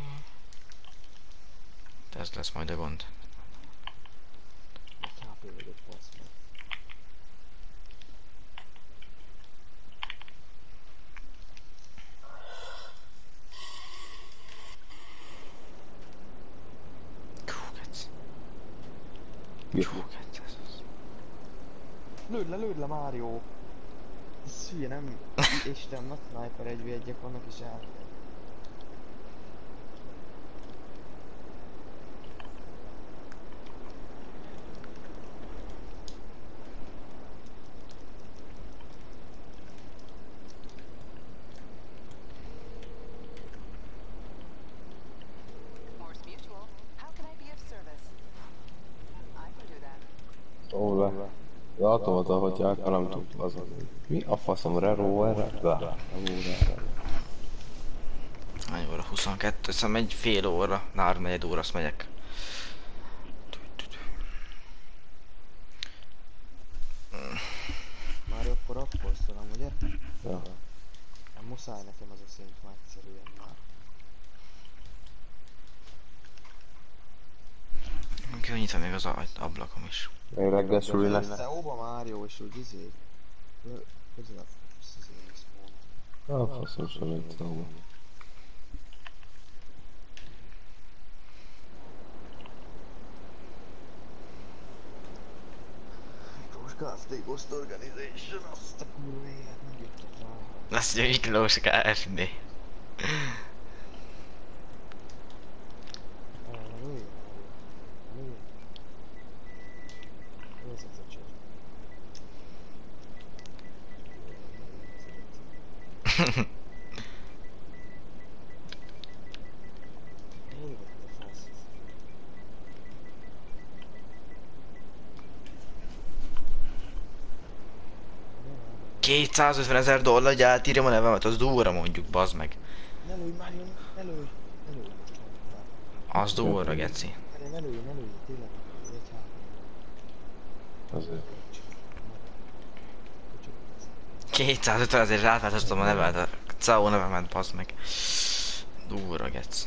Ez lesz majd a gond.
Most há pé vagyok, basz meg.
Kúkec.
Jó.
Kúkec, ez az.
Lőd le, lőd le, Mário! Ez hülye, nem... Isten, nagy sniper egy vé egyek vannak is át.
Morse Mutual. How can I be of service? I can do that.
Ó, le. De automata, hogyha akar, nem tudtam azon. Mi a faszom, Rero erre? Rá. Nem úgy erre.
huszonkettő, szóval egy fél óra, három negyed óra, azt megyek.
Már akkor akkor szólom, ugye?
Ja.
Nem muszáj nekem az a szint már egyszerűen már.
Kell nyitva még az a- ablakom is.
Még reggel suli lesz.
Te óba már jó, és úgy izé. Közel fogsz izé spawnolni.
Ah, faszom sem lett szóval.
Miklós Kft. Ghost Organization, azt a kurva élet, nem jöttek rá.
Azt mondja, Miklós Kft.
Ne, ne lőjön, ne lőjön. Ez az a cső.
kétszázötven ezer dollár, hogy átírjam a nevemet, az durva mondjuk, bazd meg.
Ne lőj már, jön, ne lőj, ne lőj most már.
Az durva, geci.
Ne, ne lőj, ne lőj, tényleg. Ez egy három.
Azért.
kétszázötven ezerért átváltoztatom a nevemet, a cé e o nevemet, bazd meg. Durva, gec.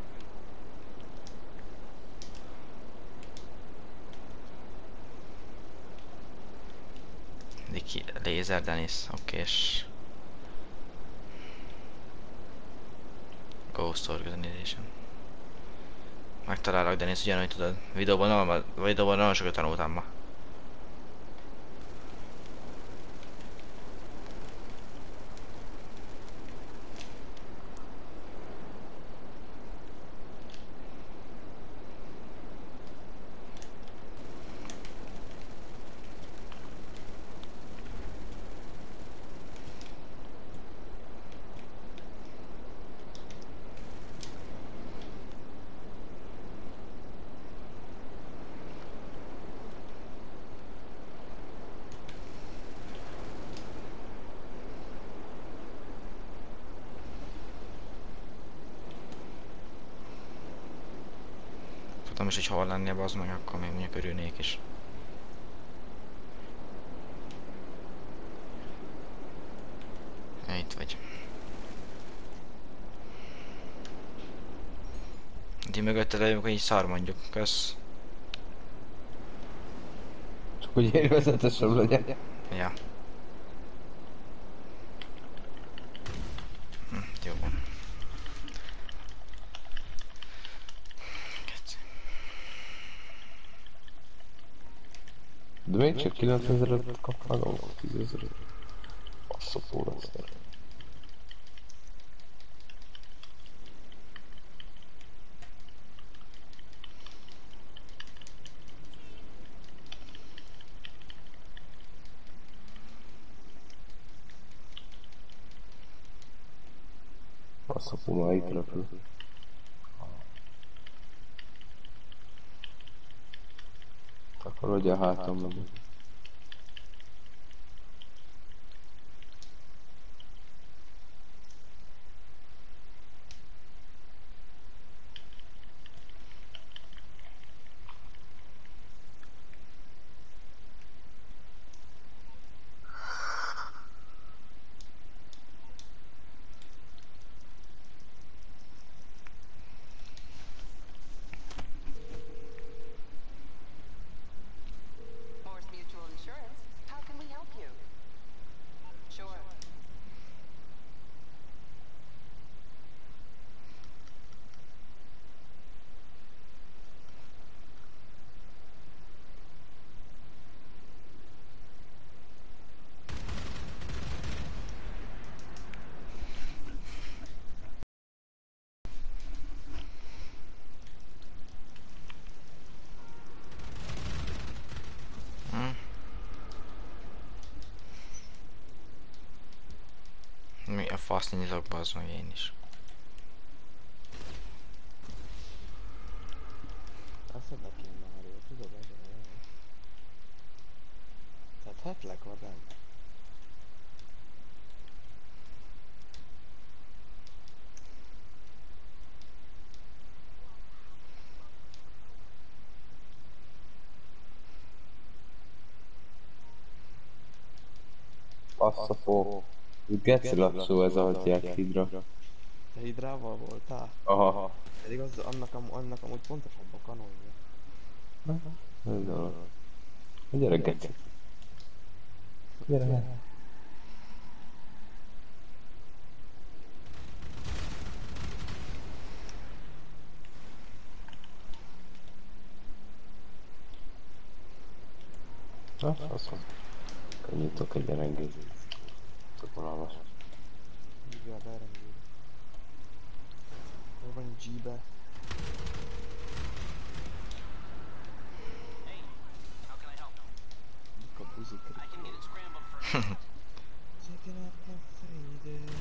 Diki, Laser Dennis, okés. Ghost Organization. Megtalálok, Dennis, ugyanúgy tudod. Videóban nagyon, videóban nagyon sokat tanultam ma. Tudom is, hogy hol lennél, bazd meg, akkor még mondjuk örülnék is. Ja, itt vagy. Ti mögötted lejövök, hogy így szar mondjuk. Kösz.
Csak hogy élvezetesebb legyen.
Ja. Hm, jó van. Geci.
De még csak kilencvezeret kapnak, tízezeret. Basszok óra szer. Basszok óra itt repül. Akkor hogy a hátam meg.
Morse Mutual Insurance. How can we help you? Sure.
Hm. Mi a fasz nyitok, bazd meg én is.
Eszednek én már jó, tudod, ez olyan. Tehát hetlek van rend.
Asszapó. Geci lassú ez, ahogy hívják hidra.
Te hidrával voltál?
Aha.
Pedig az annak, am, annak amúgy pontosabb a kanonja.
Ez a... Gyere Geci. Gyere. Na, faszom. Nyitok egy elengézést. Csak vonalmas.
Hívjál be erengébe. Hol van G-be? Mik a buzikrik? Checking out the faded.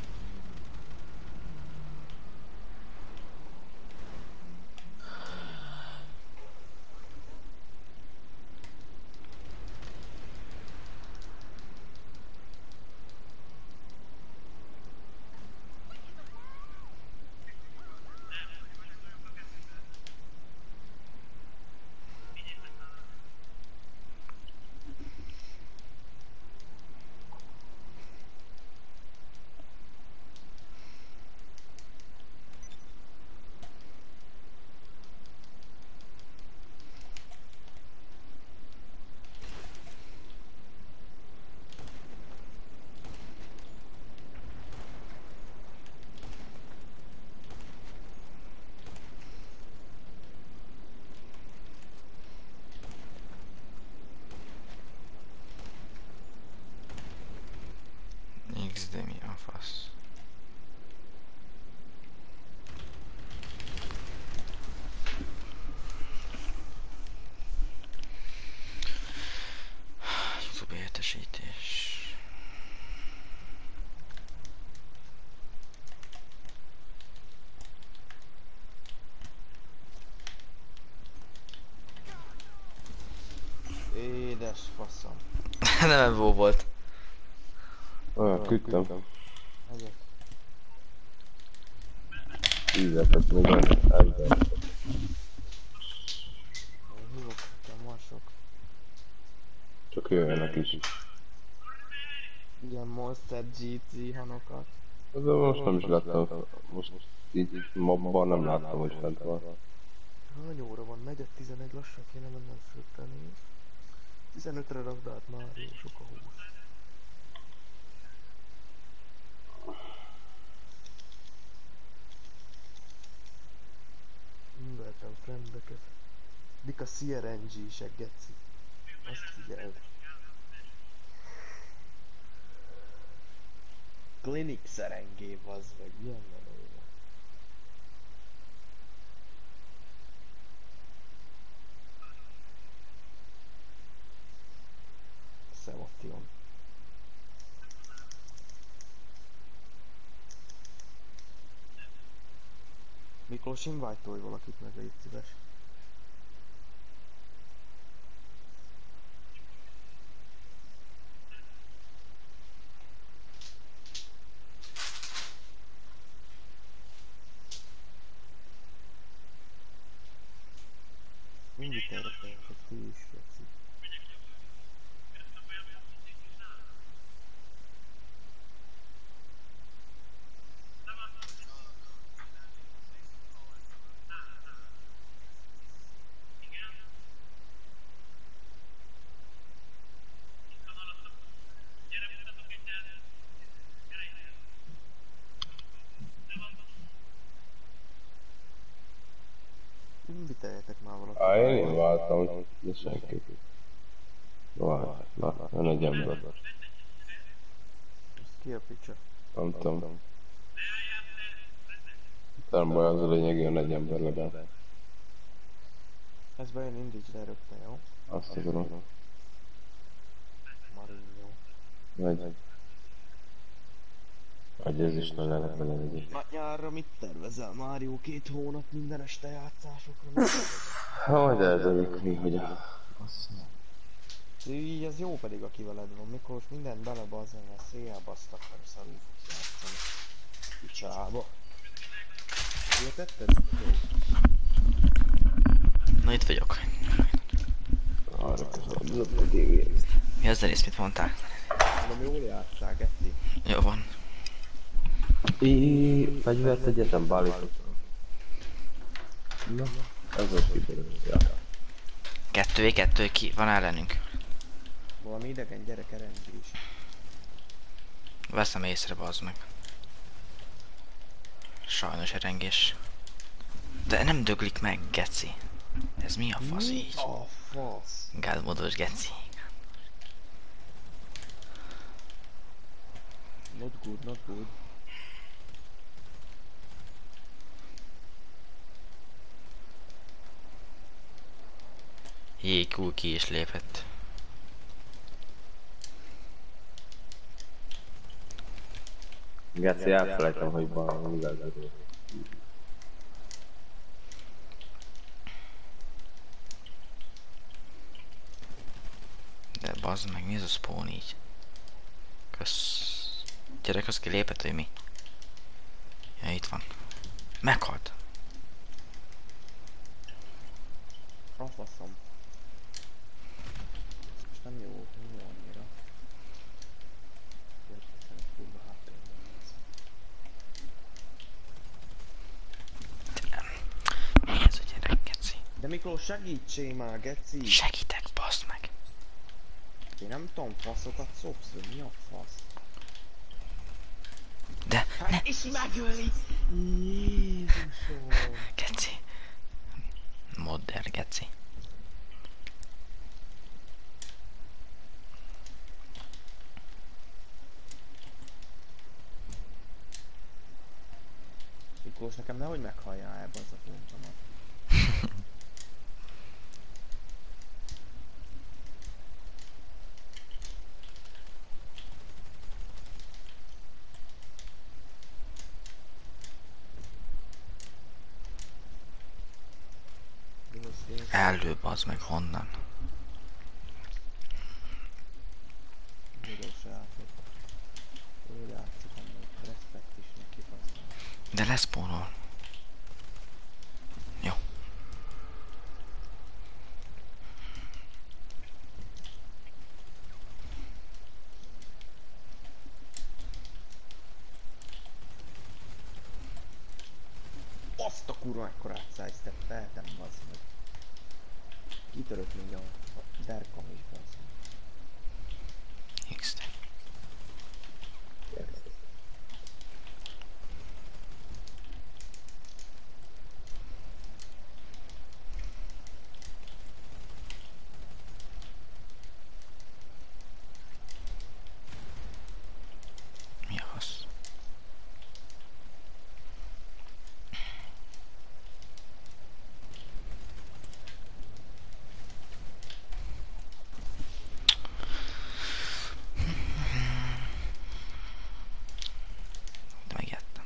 iksz dé mi a fasz? YouTube értesítés.
Édes faszom.
Nem ebből volt.
Olyan, küldtem.
Egyek.
Tízetet még van. Ember.
Én hívok, nekem van sok.
Csak jöjjenek is.
Ilyen Monster gé cé hanokat.
De most nem is láttam. Most így mobban nem láttam, hogy fent van.
Hány óra van? negyed tizenegy, lassan kéne mennem föltenni. tizenötre rakd át már, jó sok a húsz. Invertem friendeket. Dik a cé er en gé-sek, geci. Azt figyeld. Clinic szerengé, bazd meg, milyen menője. Szemation. Miklós, invite-olj valakit meg, légy szíves. Invite-olj hogy ti is, Geci. Inviteljetek már valakit.
Á, én én váltam, de senki. Várj, na, jön egy ember.
Ez ki a picsa?
Nem tudom. Nem baj, az a lényeg, jön egy ember legalább.
Ez bejön, indítsd le rögtön, jó?
Azt akarom.
Marinho.
Megy. Adj ez is, ne lehet vele legyen.
Na, nyárra mit tervezel? Mario két hónap minden este játszásokra?
Hogy eldőlök mi, hogy a...
Így ez jó pedig, aki veled van. Mikor most mindent belebazol, a széjjel basztak, mert szarul fogsz játszani. Picsába. Értetted?
Na itt vagyok.
Arra között,
Mi az Denis, mit mondtál?
Mondom, jól játsszál, geci.
Jó van.
I fegyvert egyetem beállítottam. Na, ez most kiderül. Ja.
Kettő kettő ki van ellenünk.
Valami idegen gyerek erendés.
Veszem észre, bazd meg. Sajnos erengés. De nem döglik meg, geci. Ez mi a fasz
Mi
így?
a fasz?
Gálmódos geci.
Not good, not good.
Jé, cool, ki is lépett.
Geci, elfelejtem, hogy valami vezető.
De bazd meg, mi ez a spawn így? Kösz... Gyerek, az kilépett, hogy mi? Ja, itt van. Meghalt.
A faszom. Most nem jó, nem jó annyira. Hogy aztán egy kurva háttérben lesz.
Mi ez a gyerek, geci?
De Miklós, segítsél már, geci!
Segítek, bazd meg.
Én nem tudom, faszokat szopsz, hogy mi a fasz?
De,
Hát, és megöli! Jézusom!
geci. Modder, geci.
Miklós, nekem nehogy meghalljál ebbe az a pontomat.
Elő, bazd meg, honnan?
Miklós játék. Jól játszik amúgy, respekt is neki, bazdmeg.
De leszpónol. Jó.
Azt a kurva ekkorát sidestep-eltem, bazd meg. Kitörök még a a derkam is, bazd meg.
iksz dé. Mi a fasz? De megijedtem.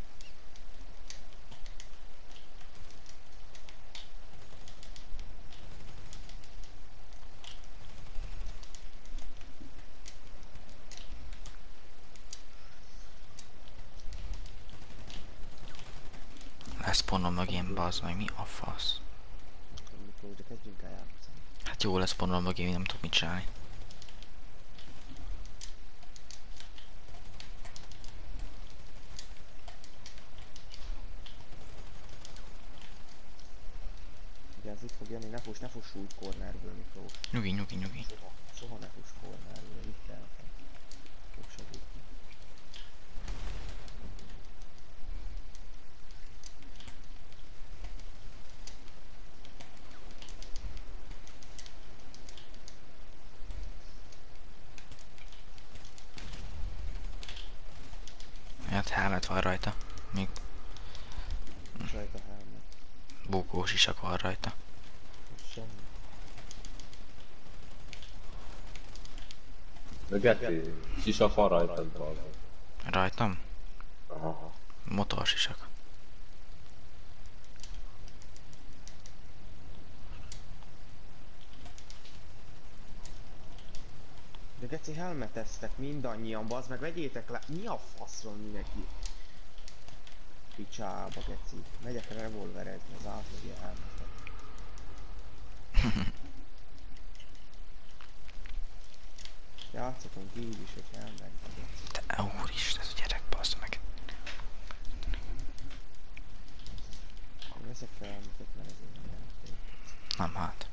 Leszpónol mögém, bazd meg, mi a fasz?
Miklós, de kezdjünk el játszani.
Hát jó, leszpónol mögém, nem tudok mit csinálni.
Ugye ez itt fog jönni, ne fuss, ne fuss úgy cornerből, Miklós.
Nyugi, nyugi, nyugi.
Soha, soha ne fuss cornerből, itt el. Fog segíteni.
Hát helmet van rajta. Még
Nincs rajta helmet.
bukós isak van rajta.
Semmi.
De Geci, sisa fal rajtad balra.
Rajtam?
Aha.
Motorsisak.
De geci, helmeteztek mindannyian, bazd meg, vegyétek le. Mi a fasz van mindenki? Picsába, geci. Megyek revolverezni az átlagja helmetet. Játszatunk így is, hogy elmegy.
Te úristen, ez a gyerek, bassz meg.
Veszek fel, amiket már ezért nem játék.
Nem hát.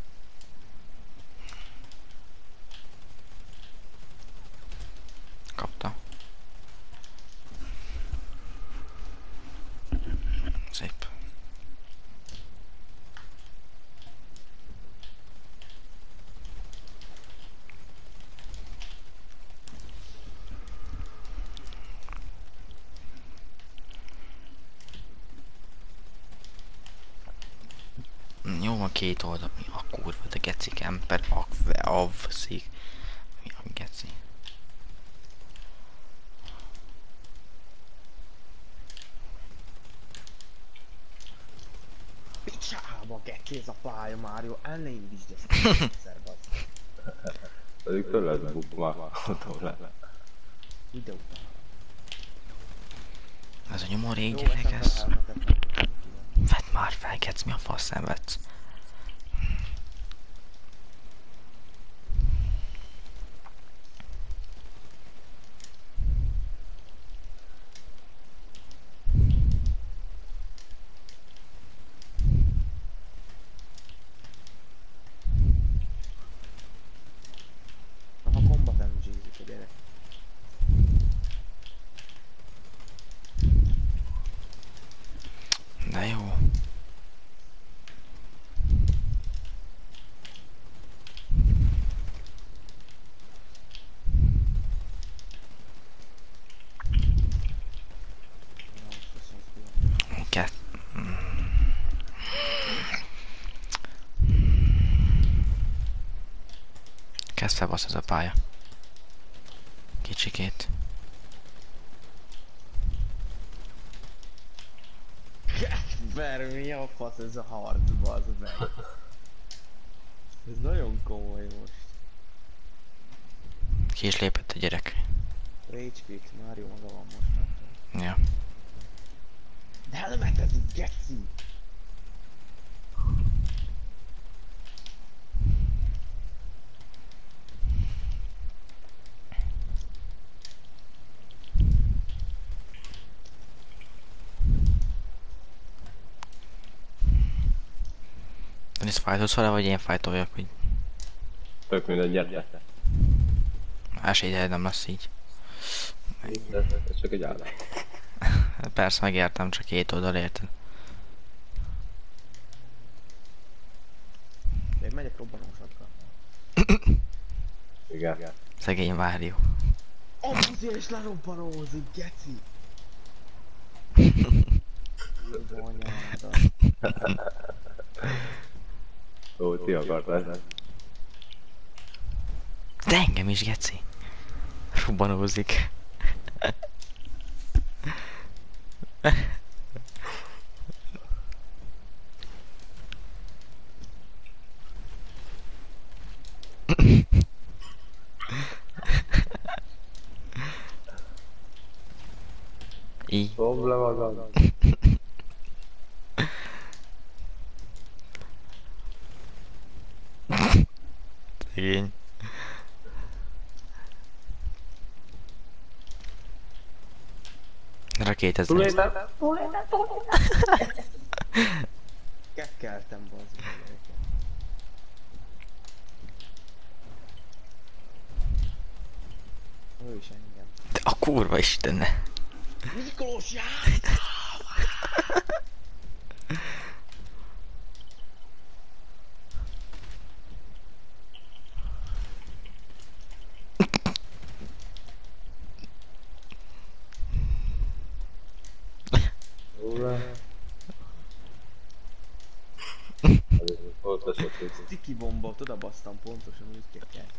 Kapta. Szép. Jó, a két oldal. Mi a kurva, de geci kemper, akve, avszik. Mi a geci?
Picsába geci ez a pálya, Mário, el ne indítsd ezt a egyszer, bazd.
Pedig tőled bukva, ott le.
Ide utána.
Ez a nyomor
Jó,
régyerek
veszem
ez.
fel a helmetet.
Vedd már fel, gec, mi a fasz szenvedsz?
Aha, combat em gé-zik a gyerek.
De jó.
Na, most viszont
Kett. Kezd felbasz ez a pálya. Kicsikét.
Ver, mi a fasz ez a harc, bazd meg. Ez nagyon komoly most.
Ki is lépett a gyerek.
Rage quit, Mario maga van most.
Ja.
De helmeted, geci!
Denis fájtolsz vele, vagy én fájtoljak, hogy
Tök mindegy, gyere.
esélyed nem lesz így.
Ez csak egy állás.
Persze megértem, csak két oldal érted.
De én megyek robbanósakra.
Igen.
Szegény Mário.
Apuzi és lerobbanózik, geci! Jó anyádat.
Ó, ti akartál.
De engem is, geci. Robbanózik. Így.
Dobd le magad.
Szegény. Rakétezni.
Kekkeltem, bazd meg. gyerekek. Ő is engem.
De a kurva istenne.
Miklós, jár!
Ott esett.
Sticky bombot odabasztam pontosan, úgy kekkeltem.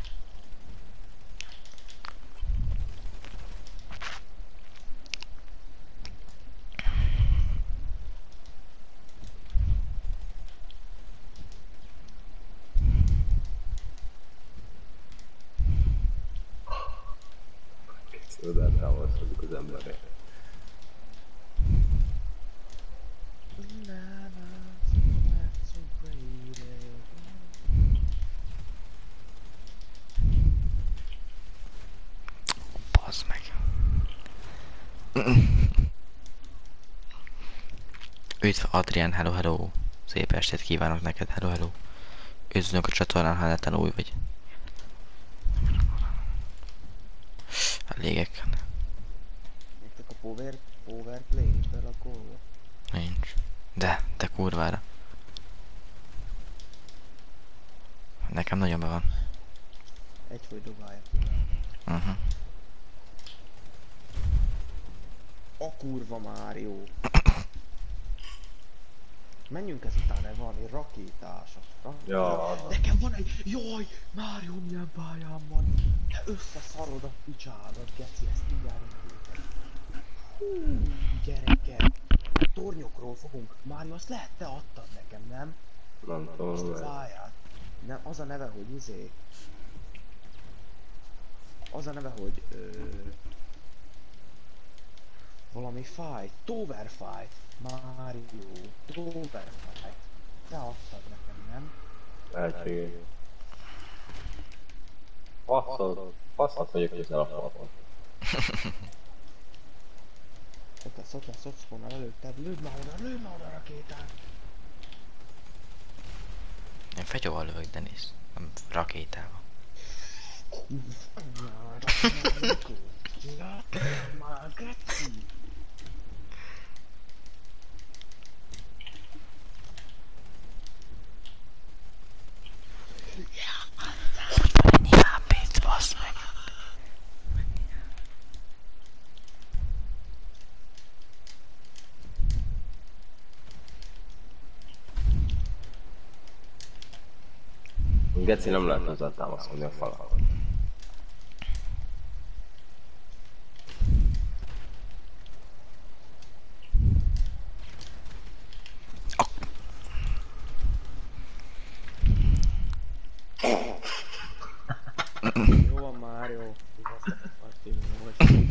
Oda támaszkodik az emberre.
Üdv Adrián, hello hello. Szép estét kívánok neked, hello hello. Üdvözlünk a csatornán, ha netán új vagy. A légek.
Nektek a power, power play belakolva?
Nincs. De, te kurvára. Nekem nagyon be van.
Egyfoly dobálja.
Uh-huh.
A kurva Mário. Menjünk ezután el valami rakétásat. Ra-
Ja.
Nekem van egy... Jaj! Mário milyen pályám van. Te összeszarod a picsádat, geci, ezt így elindítom. Hú, gyerekek. Tornyokról fogunk. Mário, azt lehet te adtad nekem, nem?
Nem
Azt
tudom,
a
mert...
pályát. Nem, az a neve, hogy izé... Az a neve, hogy... Ö... Valami fight. Tower fight. Mario. Tower fight. Te adtad nekem, nem?
Lehetséges. Faszod, faszod vagyok közel a falon.
Ott lesz, ott lesz, ott spawnál előtted. Lőd már oda, lőd már oda a rakétát.
Én fegyóval lövök, Denis. Nem rakétával.
Már geci.
Mennyi há pét, bassz meg.
Geci nem lehet hozzá támaszkodni a falakon.
Jó van, Mário. Igazat akart inni, hogy...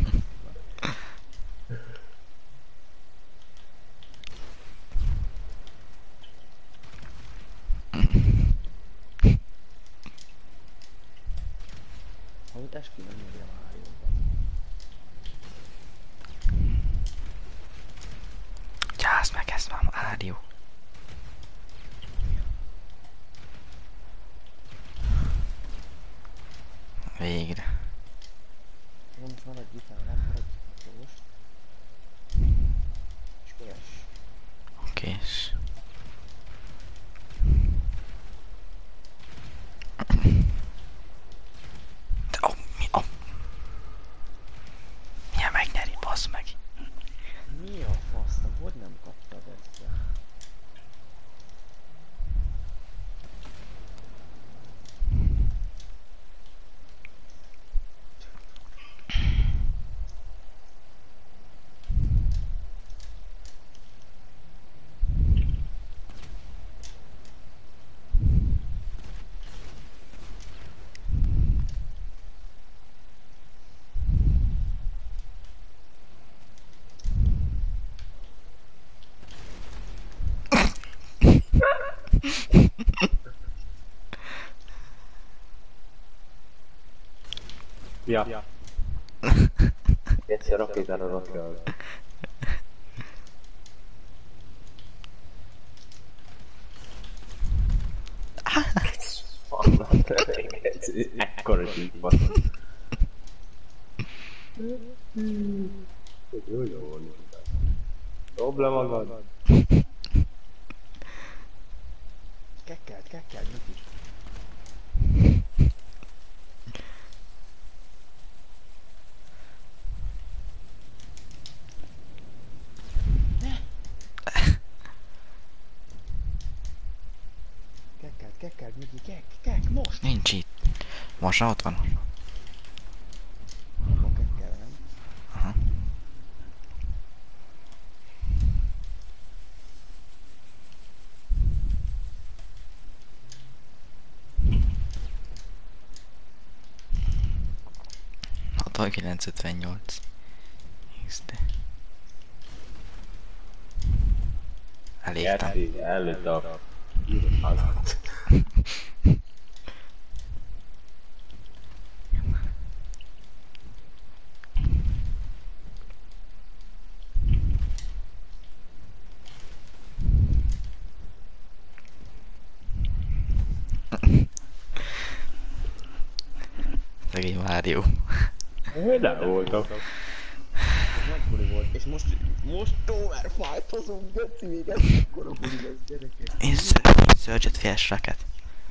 Hogy eskü nem írja Márióban.
Gyász meg, ez már Mário. Végre.
Most maradj itt, nem maradj itt most. És keres.
Okés. De ó, mi a... Milyen megnyeri, bassz meg.
Mi a fasz? Te hogy nem kaptad ezt?
Ja. Ja. Geci a rakétára rakja. Vannak te, Geci. Ekkora zsíkban. Jó, jó van. Dobd le magad.
Kekkelt, kekkelt, Miki. Kekkelt, kekkelt, Miki, kek, kek, most!
Nincs itt. Most ott van.
Akkor kekkel, nem?
Aha. hatvankilenc ötvennyolc. iksz dé. Elégtem.
Geci, előtt a... házat.
rádió.
Nem voltam.
Ez nagy buli volt, és most, most tower fight-ozunk, Geci, még ez ekkora buli lesz, gyerekek.
Surge-et felsreket.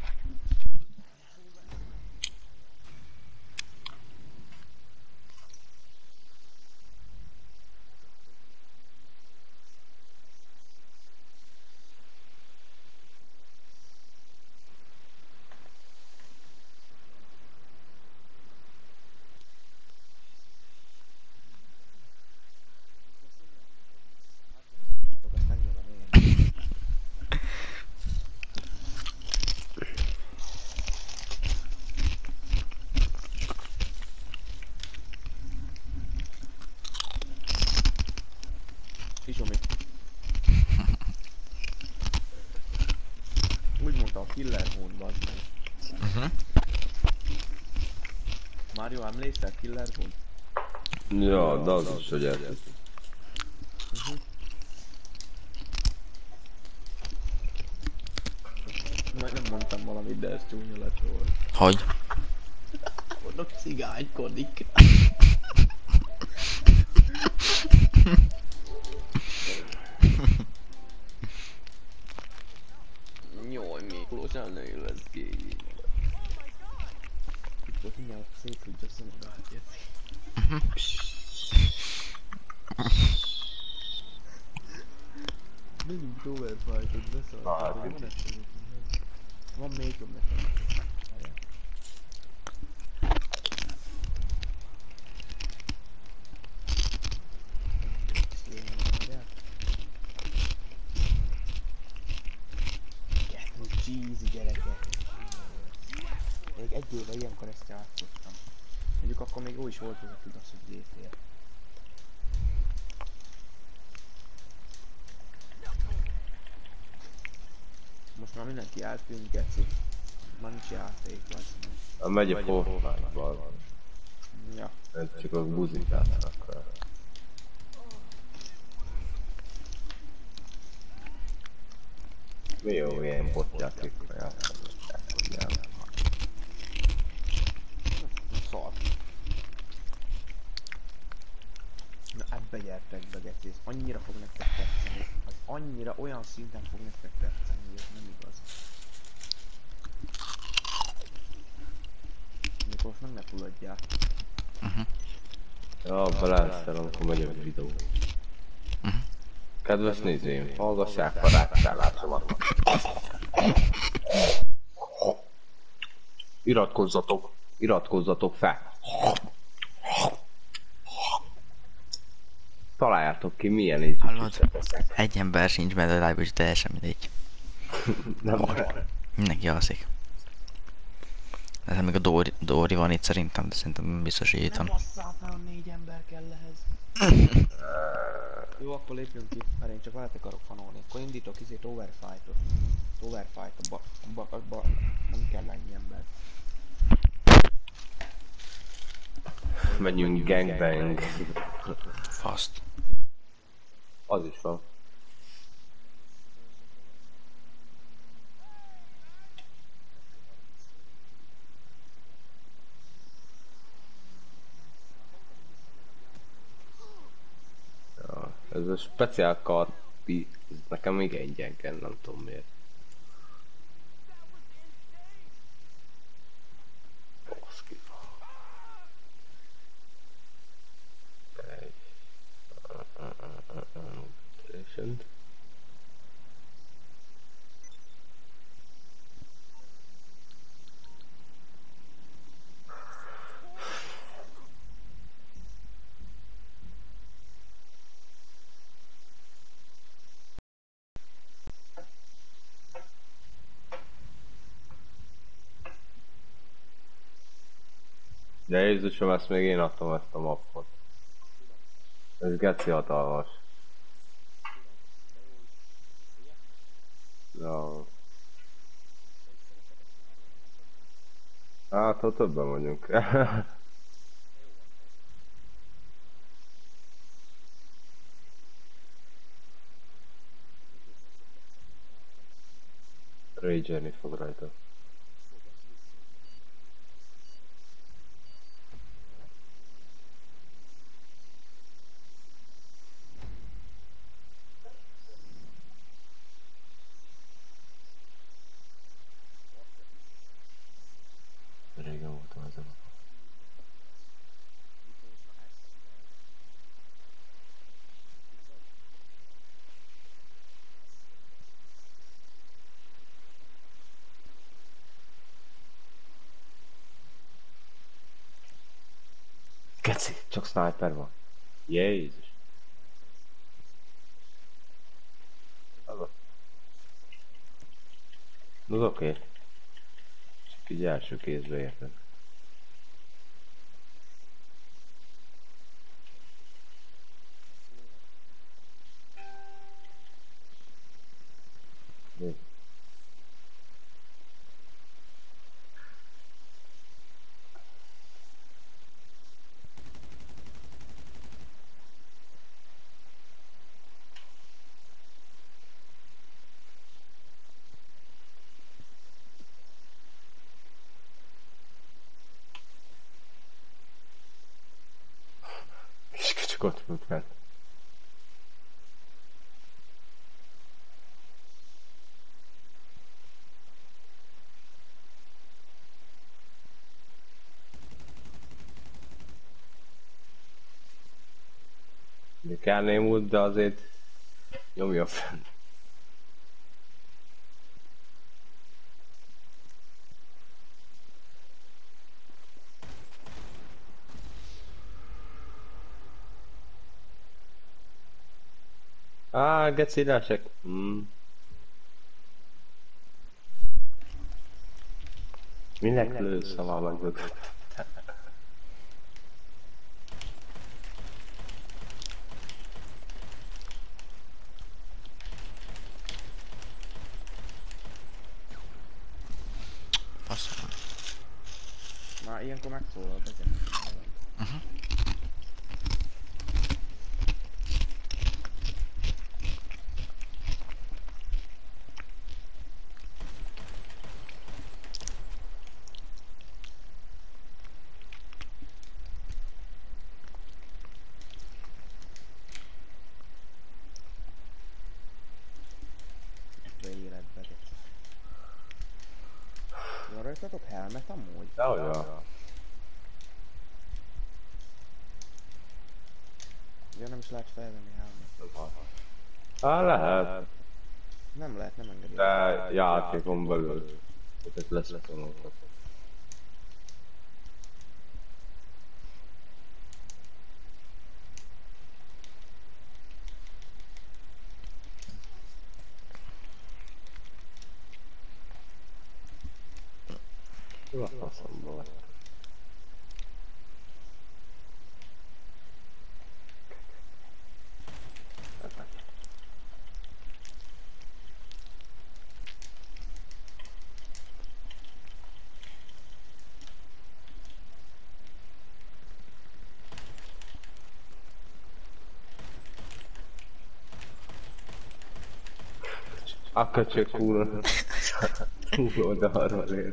Látok, ezt megnyomom én. Zsomi. Úgy mondta a Killer Moon, bazd meg.
Uh-huh.
Mario, emlékszel Killer Moon?
Ja, de az is, hogy eltűnt.
Majd nem mondtam valamit, de ez csúnya lett volna.
Hogy?
Mondok, cigánykodik. Jaj, Miklós, elnő lesz ki. Itt volt mindjárt szétfűgy a szomorát, Geci. Menjünk tower fight-ot, beszart.
Hát,
Van egy Van még jobb nekem. Várjál. Várjál. Kettő cheesy gyerekek. Még egy éve ilyenkor ezt játszottam. Mondjuk akkor még jó is volt ez a tudasz, hogy gé té á. Most már mindenki eltűnt, Geci. Már nincs játék, vagy.
Megy a Fortnite-ban.
Ja.
Ez csak a buzikálnak rá. Mi jó ilyen botjátékra játszani?
Szar. Na ebbe gyertek be, Geci, ez annyira fog nektek tetszeni. Az annyira olyan szinten fog nektek tetszeni, hogy ez nem igaz. Mikor meg ne fulladjál.
Uh-huh.
Ja, beláztam, amikor megy a videó.
Uh-huh.
Kedves nézőim, hallgassák a rákcsálásomat. Iratkozzatok, iratkozzatok fel. Találjátok ki, milyen ízű
Hallod?
teszek.
Egy ember sincs benne a live-ba, és teljesen mindegy.
Nem baj.
Mindenki alszik. Ez még a Dóri, Dóri van itt szerintem, de szerintem biztos, hogy itt
Nem
van.
basszál fel, négy ember kell ehhez. Jó, akkor lépjünk ki, mert én csak veletek akarok fanolni. Akkor indítok izét overfight-ot. Overfight, abba, abba, abba nem kell ennyi ember.
Menjünk gangbang.
Faszt.
Az is van. Ja, ez a speciál karti, ez nekem még egyen kell, nem tudom miért. Baszki. Patient. De Jézusom, ezt még én adtam, ezt a mappot. Ez geci hatalmas. Ja. Hát, ha többen vagyunk. Rage-elni fog rajta. Geci, csak sniper van. Jézus. Az az oké. Csak így első kézbe érted. Mi? És csak ott volt fel. De kárném út, de azért nyomja fenn. Á, geci, lesek. Hmm. Minek lősz, ha már megbögött?
Azt mondom.
Már ilyenkor megszólal ezek.
Uh-huh.
Életbe. Van rajtatok helmet amúgy?
Dehogy van.
Ja, nem is lehet felvenni helmet.
Á, lehet.
Nem lehet, nem engedi.
De játékon belül. Tehát lesz tanulhat. Jó, a faszomba vagy. A köcsök kurva. Túl oda-arra lér.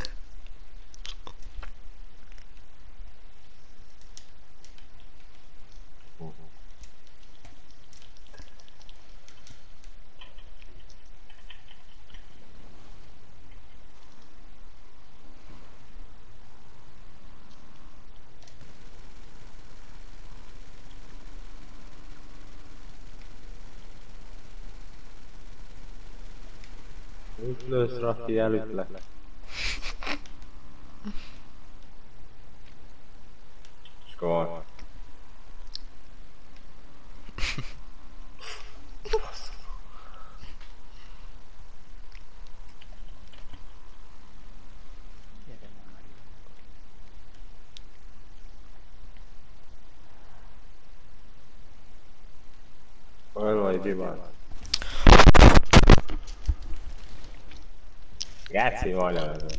Úgy lősz, Raffi, elütlek. Skor.
Gyere már.
Hol vagy, Dibán? Geci, majdnem ez.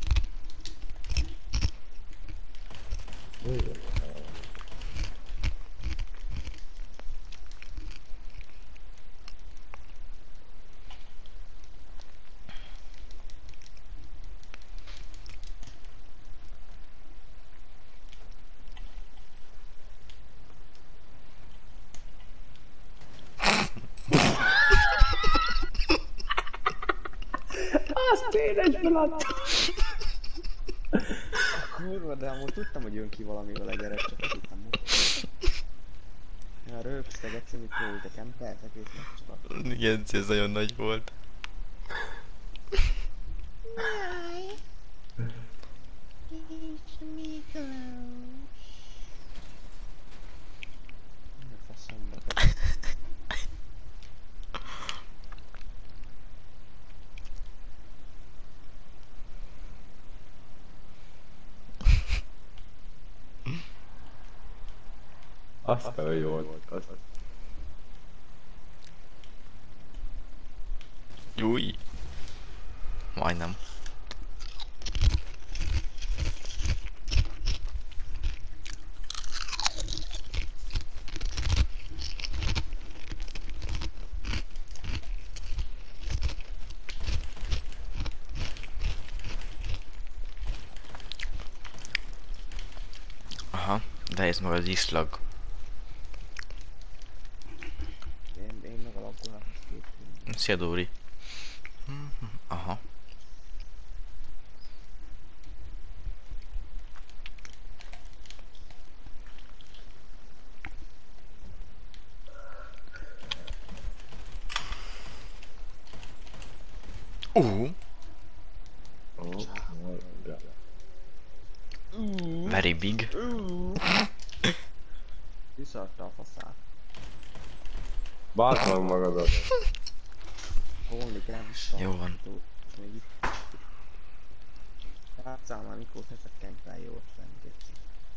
Azt édesből adtam.
Kurva, de amúgy tudtam, hogy jön ki valamivel egy gyerek, csak tudtam mutatni. Ja, röpsz, te geci, mit próbáltak, persze, kész megcsak.
Igen, ez nagyon nagy volt.
Azt kell, hogy jó volt. Azt...
Júj. Majdnem. Aha, de ez meg az iszlag.
Én, én meg a laggolnak, azt két külön.
Szia Dóri. Aha. Uh, very big.
Visszaadta a faszát.
Bázd meg magadat.
Holni kell vissza.
Jó van.
És még itt. Látszál már mikor te csak kenykál jó ott lenni. geci.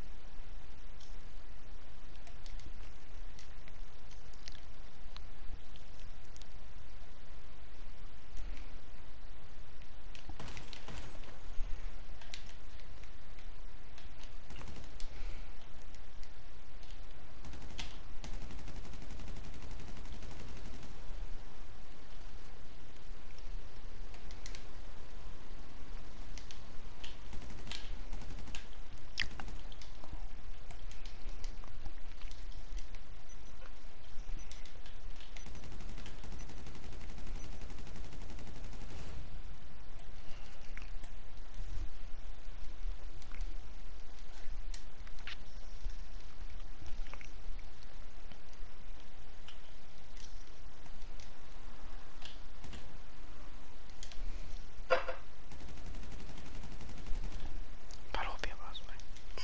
Palópja, bazd meg.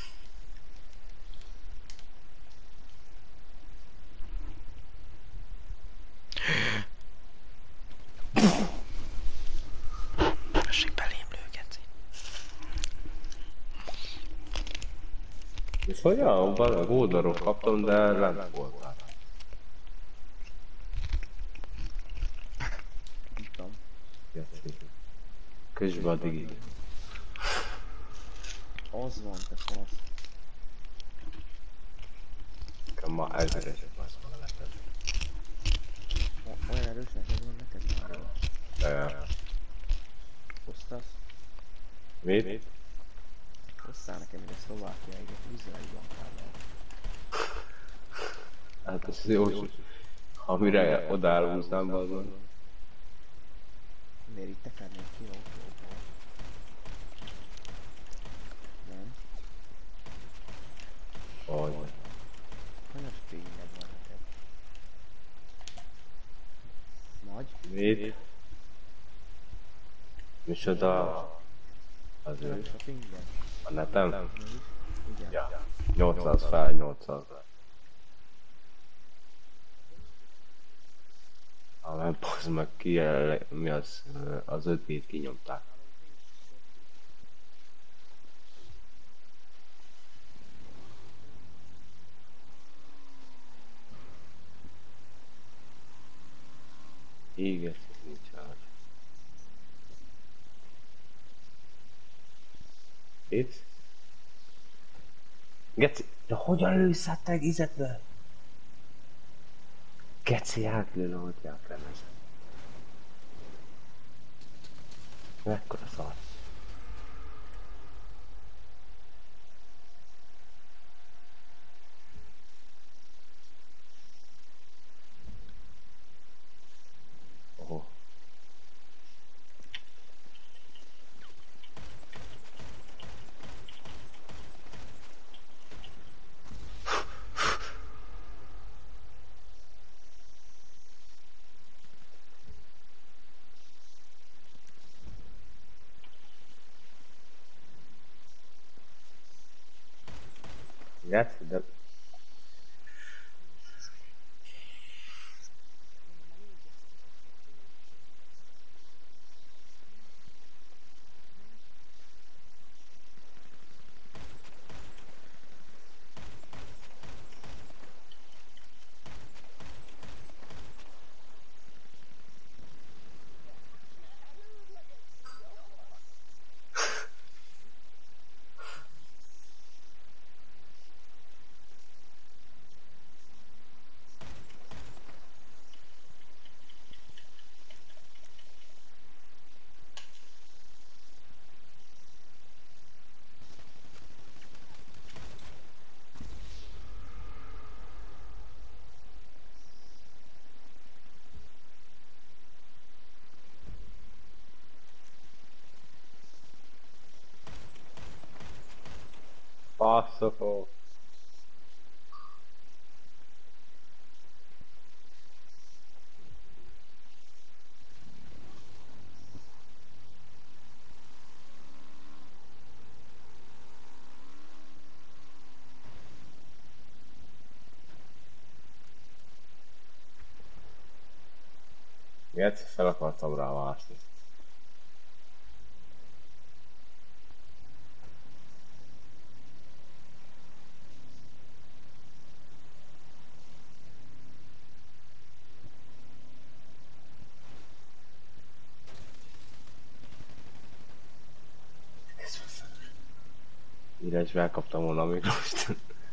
Tessék belém lőgetni.
És olyan, a gódarok kaptam, de lent voltál.
Tudtam.
Közben a digi.
Az van, te fasz.
Nekem ma ezreset basz meg a leted.
O- Olyan erős neked van neked már jó.
De...
Hoztasz?
Mit?
Hosszál nekem ide Szlovákiáig, egy Izraeli bankával.
Hát ez jó, ha mire oda elhúznám valami.
Miért itt tekernék ki autóból? Nem?
Hogy?
Hanyas fényed van neked? Nagy?
Mit? Micsoda? Az
Erős
ő.
a finged?
A netem?
Nézd. Igen.
Ja. nyolcszáz fel, nyolcszáz le. Ah, mert bazd meg ki, el- mi az, ö, az öt G-t kinyomták. Igen, nincs el. Itt? Geci, de hogyan lősz át te izetbe? Geci, átlőle, hogy elkemezen. Mekkora szar. Oh. Geci, de... Passzokó. Egyszer fel akartam rá mászni. Írás felkaptam volna a Miklóst.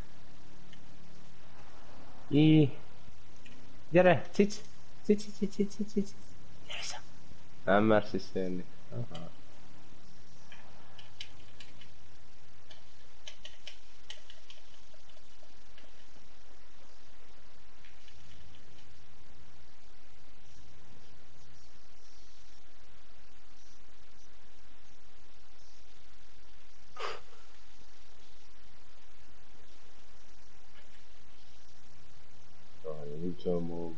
Í. Gyere, cic! Cic, cic, cic, cic, cic, cic. Gyere vissza! Nem mersz visszajönni. Aha. Jaj, nincs a mód.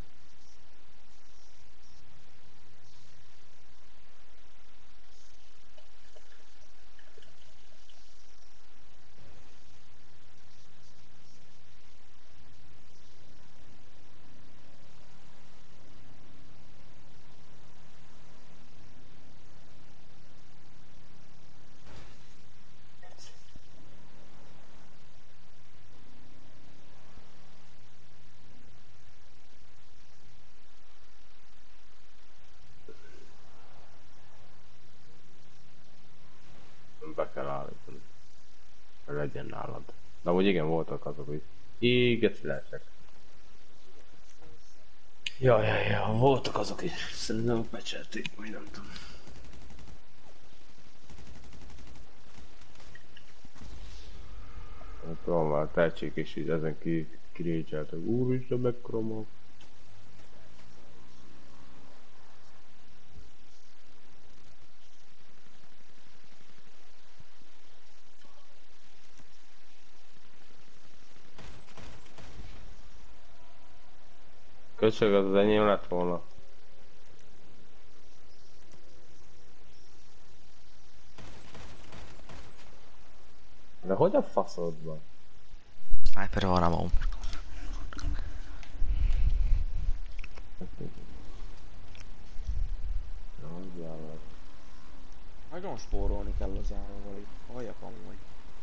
Be kell állítani. Hogy legyen nálad. De amúgy igen, voltak azok, hogy íget leesek. Ja, ja, ja, voltak azok is. Szerintem becselték, majd nem tudom. Nem tudom, már tehetség is így ezen ki, kirécseltek. Úristen, mekkora mag. Köcsög, az az enyém lett volna. De hogy a faszodban?
Sniper van amó.
Nagyon spórolni kell az állammal itt. Halljak amúgy.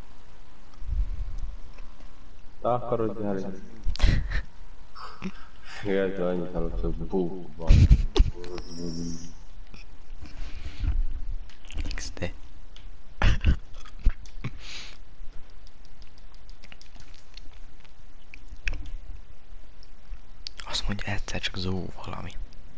Te akarod gyerni? Érted, annyit hallott, hogy bú van.
iksz dé. Azt mondja egyszer csak zó valami.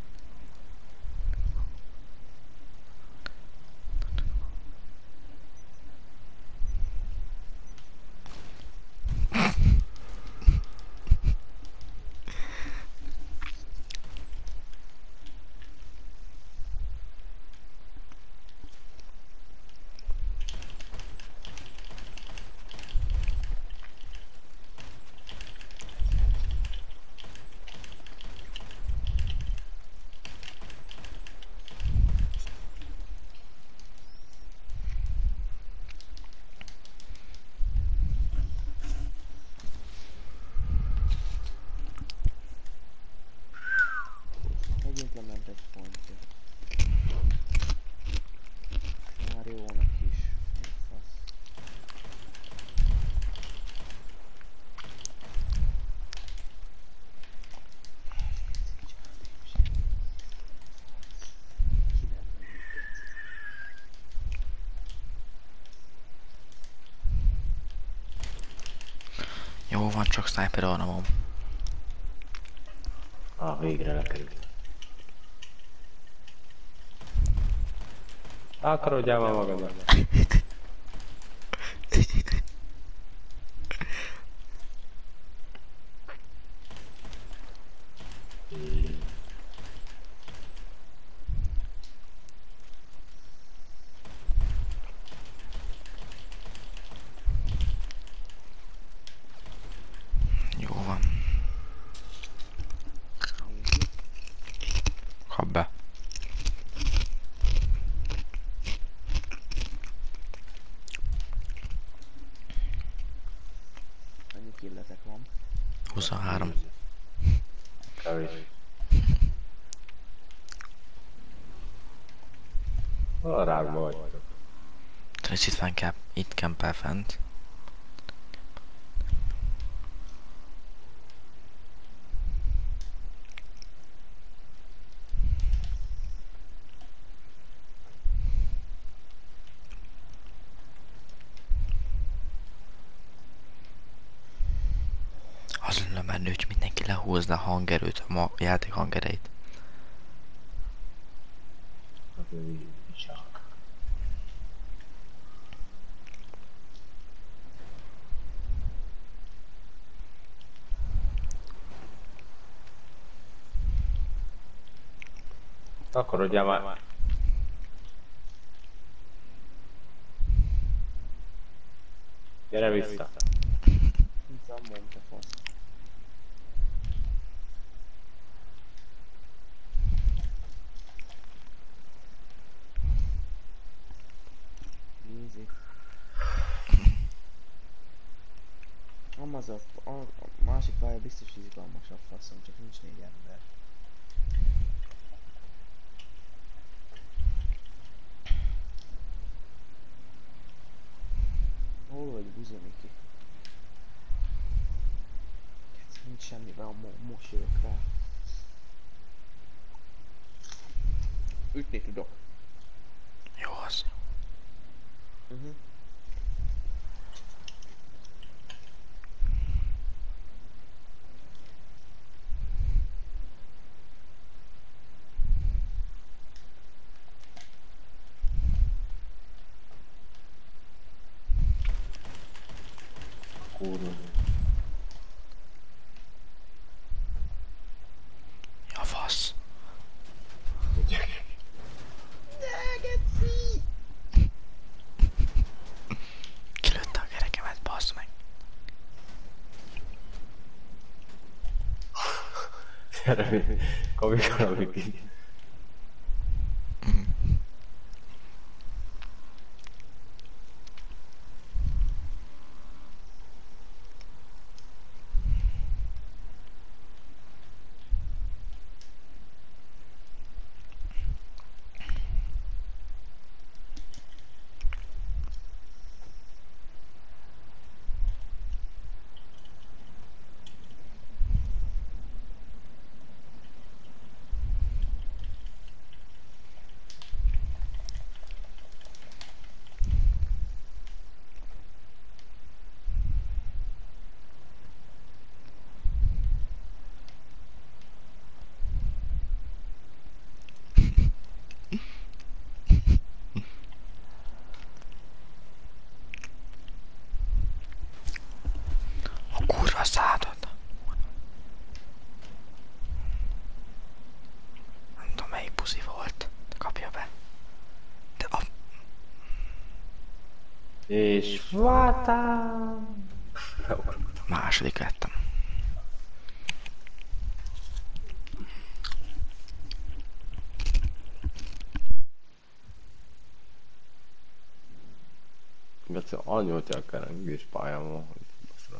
Megint lement egy pontja. Már jónak is. Fasz.
Jó van, csak sniper armom.
Ah, végre lekerült. Akarodjál már magadnak.
huszonhárom.
Kevés. Hol rágma vagytok?
Tudod, itt van kemp, itt kempel fent. Az lenne menő, hogy mindenki lehúzna a hangerőt, a ma játék hangereit.
Hát ez így csak. Akarodjál már. Gyere vissza.
Mint a mondta fasz. Easy. Amaz a, a, a másik pálya biztos izgalmasabb faszom, csak nincs négy ember. Hol vagy buzoniki? Nincs semmivel, mo most jövök rá. Ütni tudok.
Jó az.
Uh-huh.
Kurva.
Ja, fasz. Kilőtte a kerekemet, bassz meg.
Gyere, komikon a Viki.
A kurva szádad. Nem tudom melyik puzi volt. Kapja be. De a...
És vátám.
második lettem.
Geci, anyótja a kerengés pályán van, hogy baszra.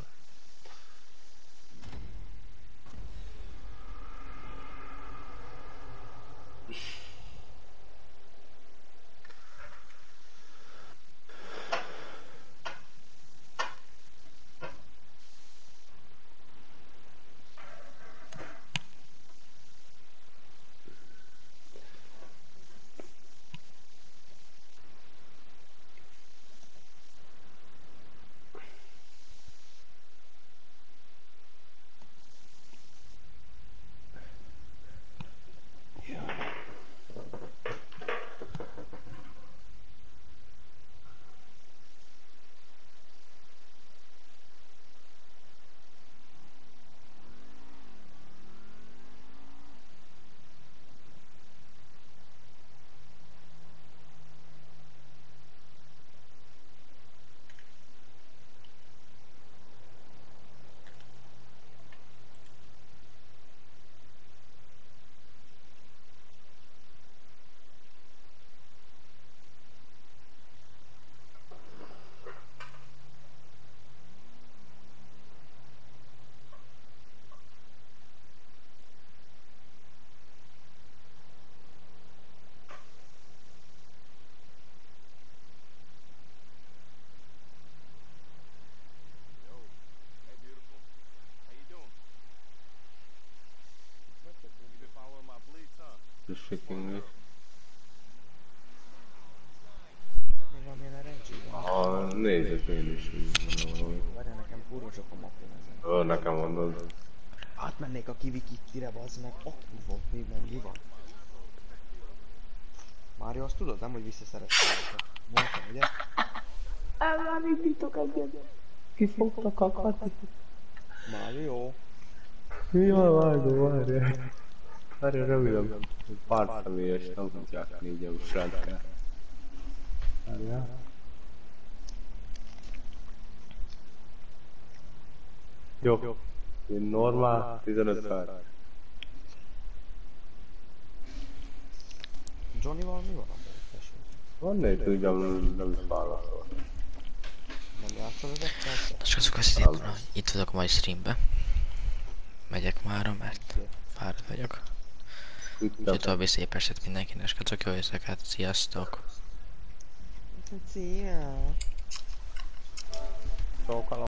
Speak English.
Még valamilyen arrange-ban.
Ah, nézek én is.
Várjál, nekem kurva sok a mapon ezen.
Ó, nekem mondod.
Átmennék a Kiwi Kittire, bazd meg, a kurva, még mennyi van. Mário, azt tudod, nem, hogy visszaszerettem őket. Mondtam, ugye?
Elvállítítok egyet. Ki fogtak akadni?
Mário.
Jól vágom, várjál. Várjál, remélem, hogy pár személyes nem tudják négy eurós rendkel. Várjál. Jó. Én normál, tizenöt perc.
Johnny-val mi van amúgy, tesó?
Van négy, tudjam, nem is válaszol.
Nem játszol ezek persze?
És azok azt hitték volna, hogy itt vagyok a mai streambe. Megyek mára, mert fáradt vagyok. Úgyhogy további szép estét mindenkinek, és jó éjszakát, sziasztok!
Szia!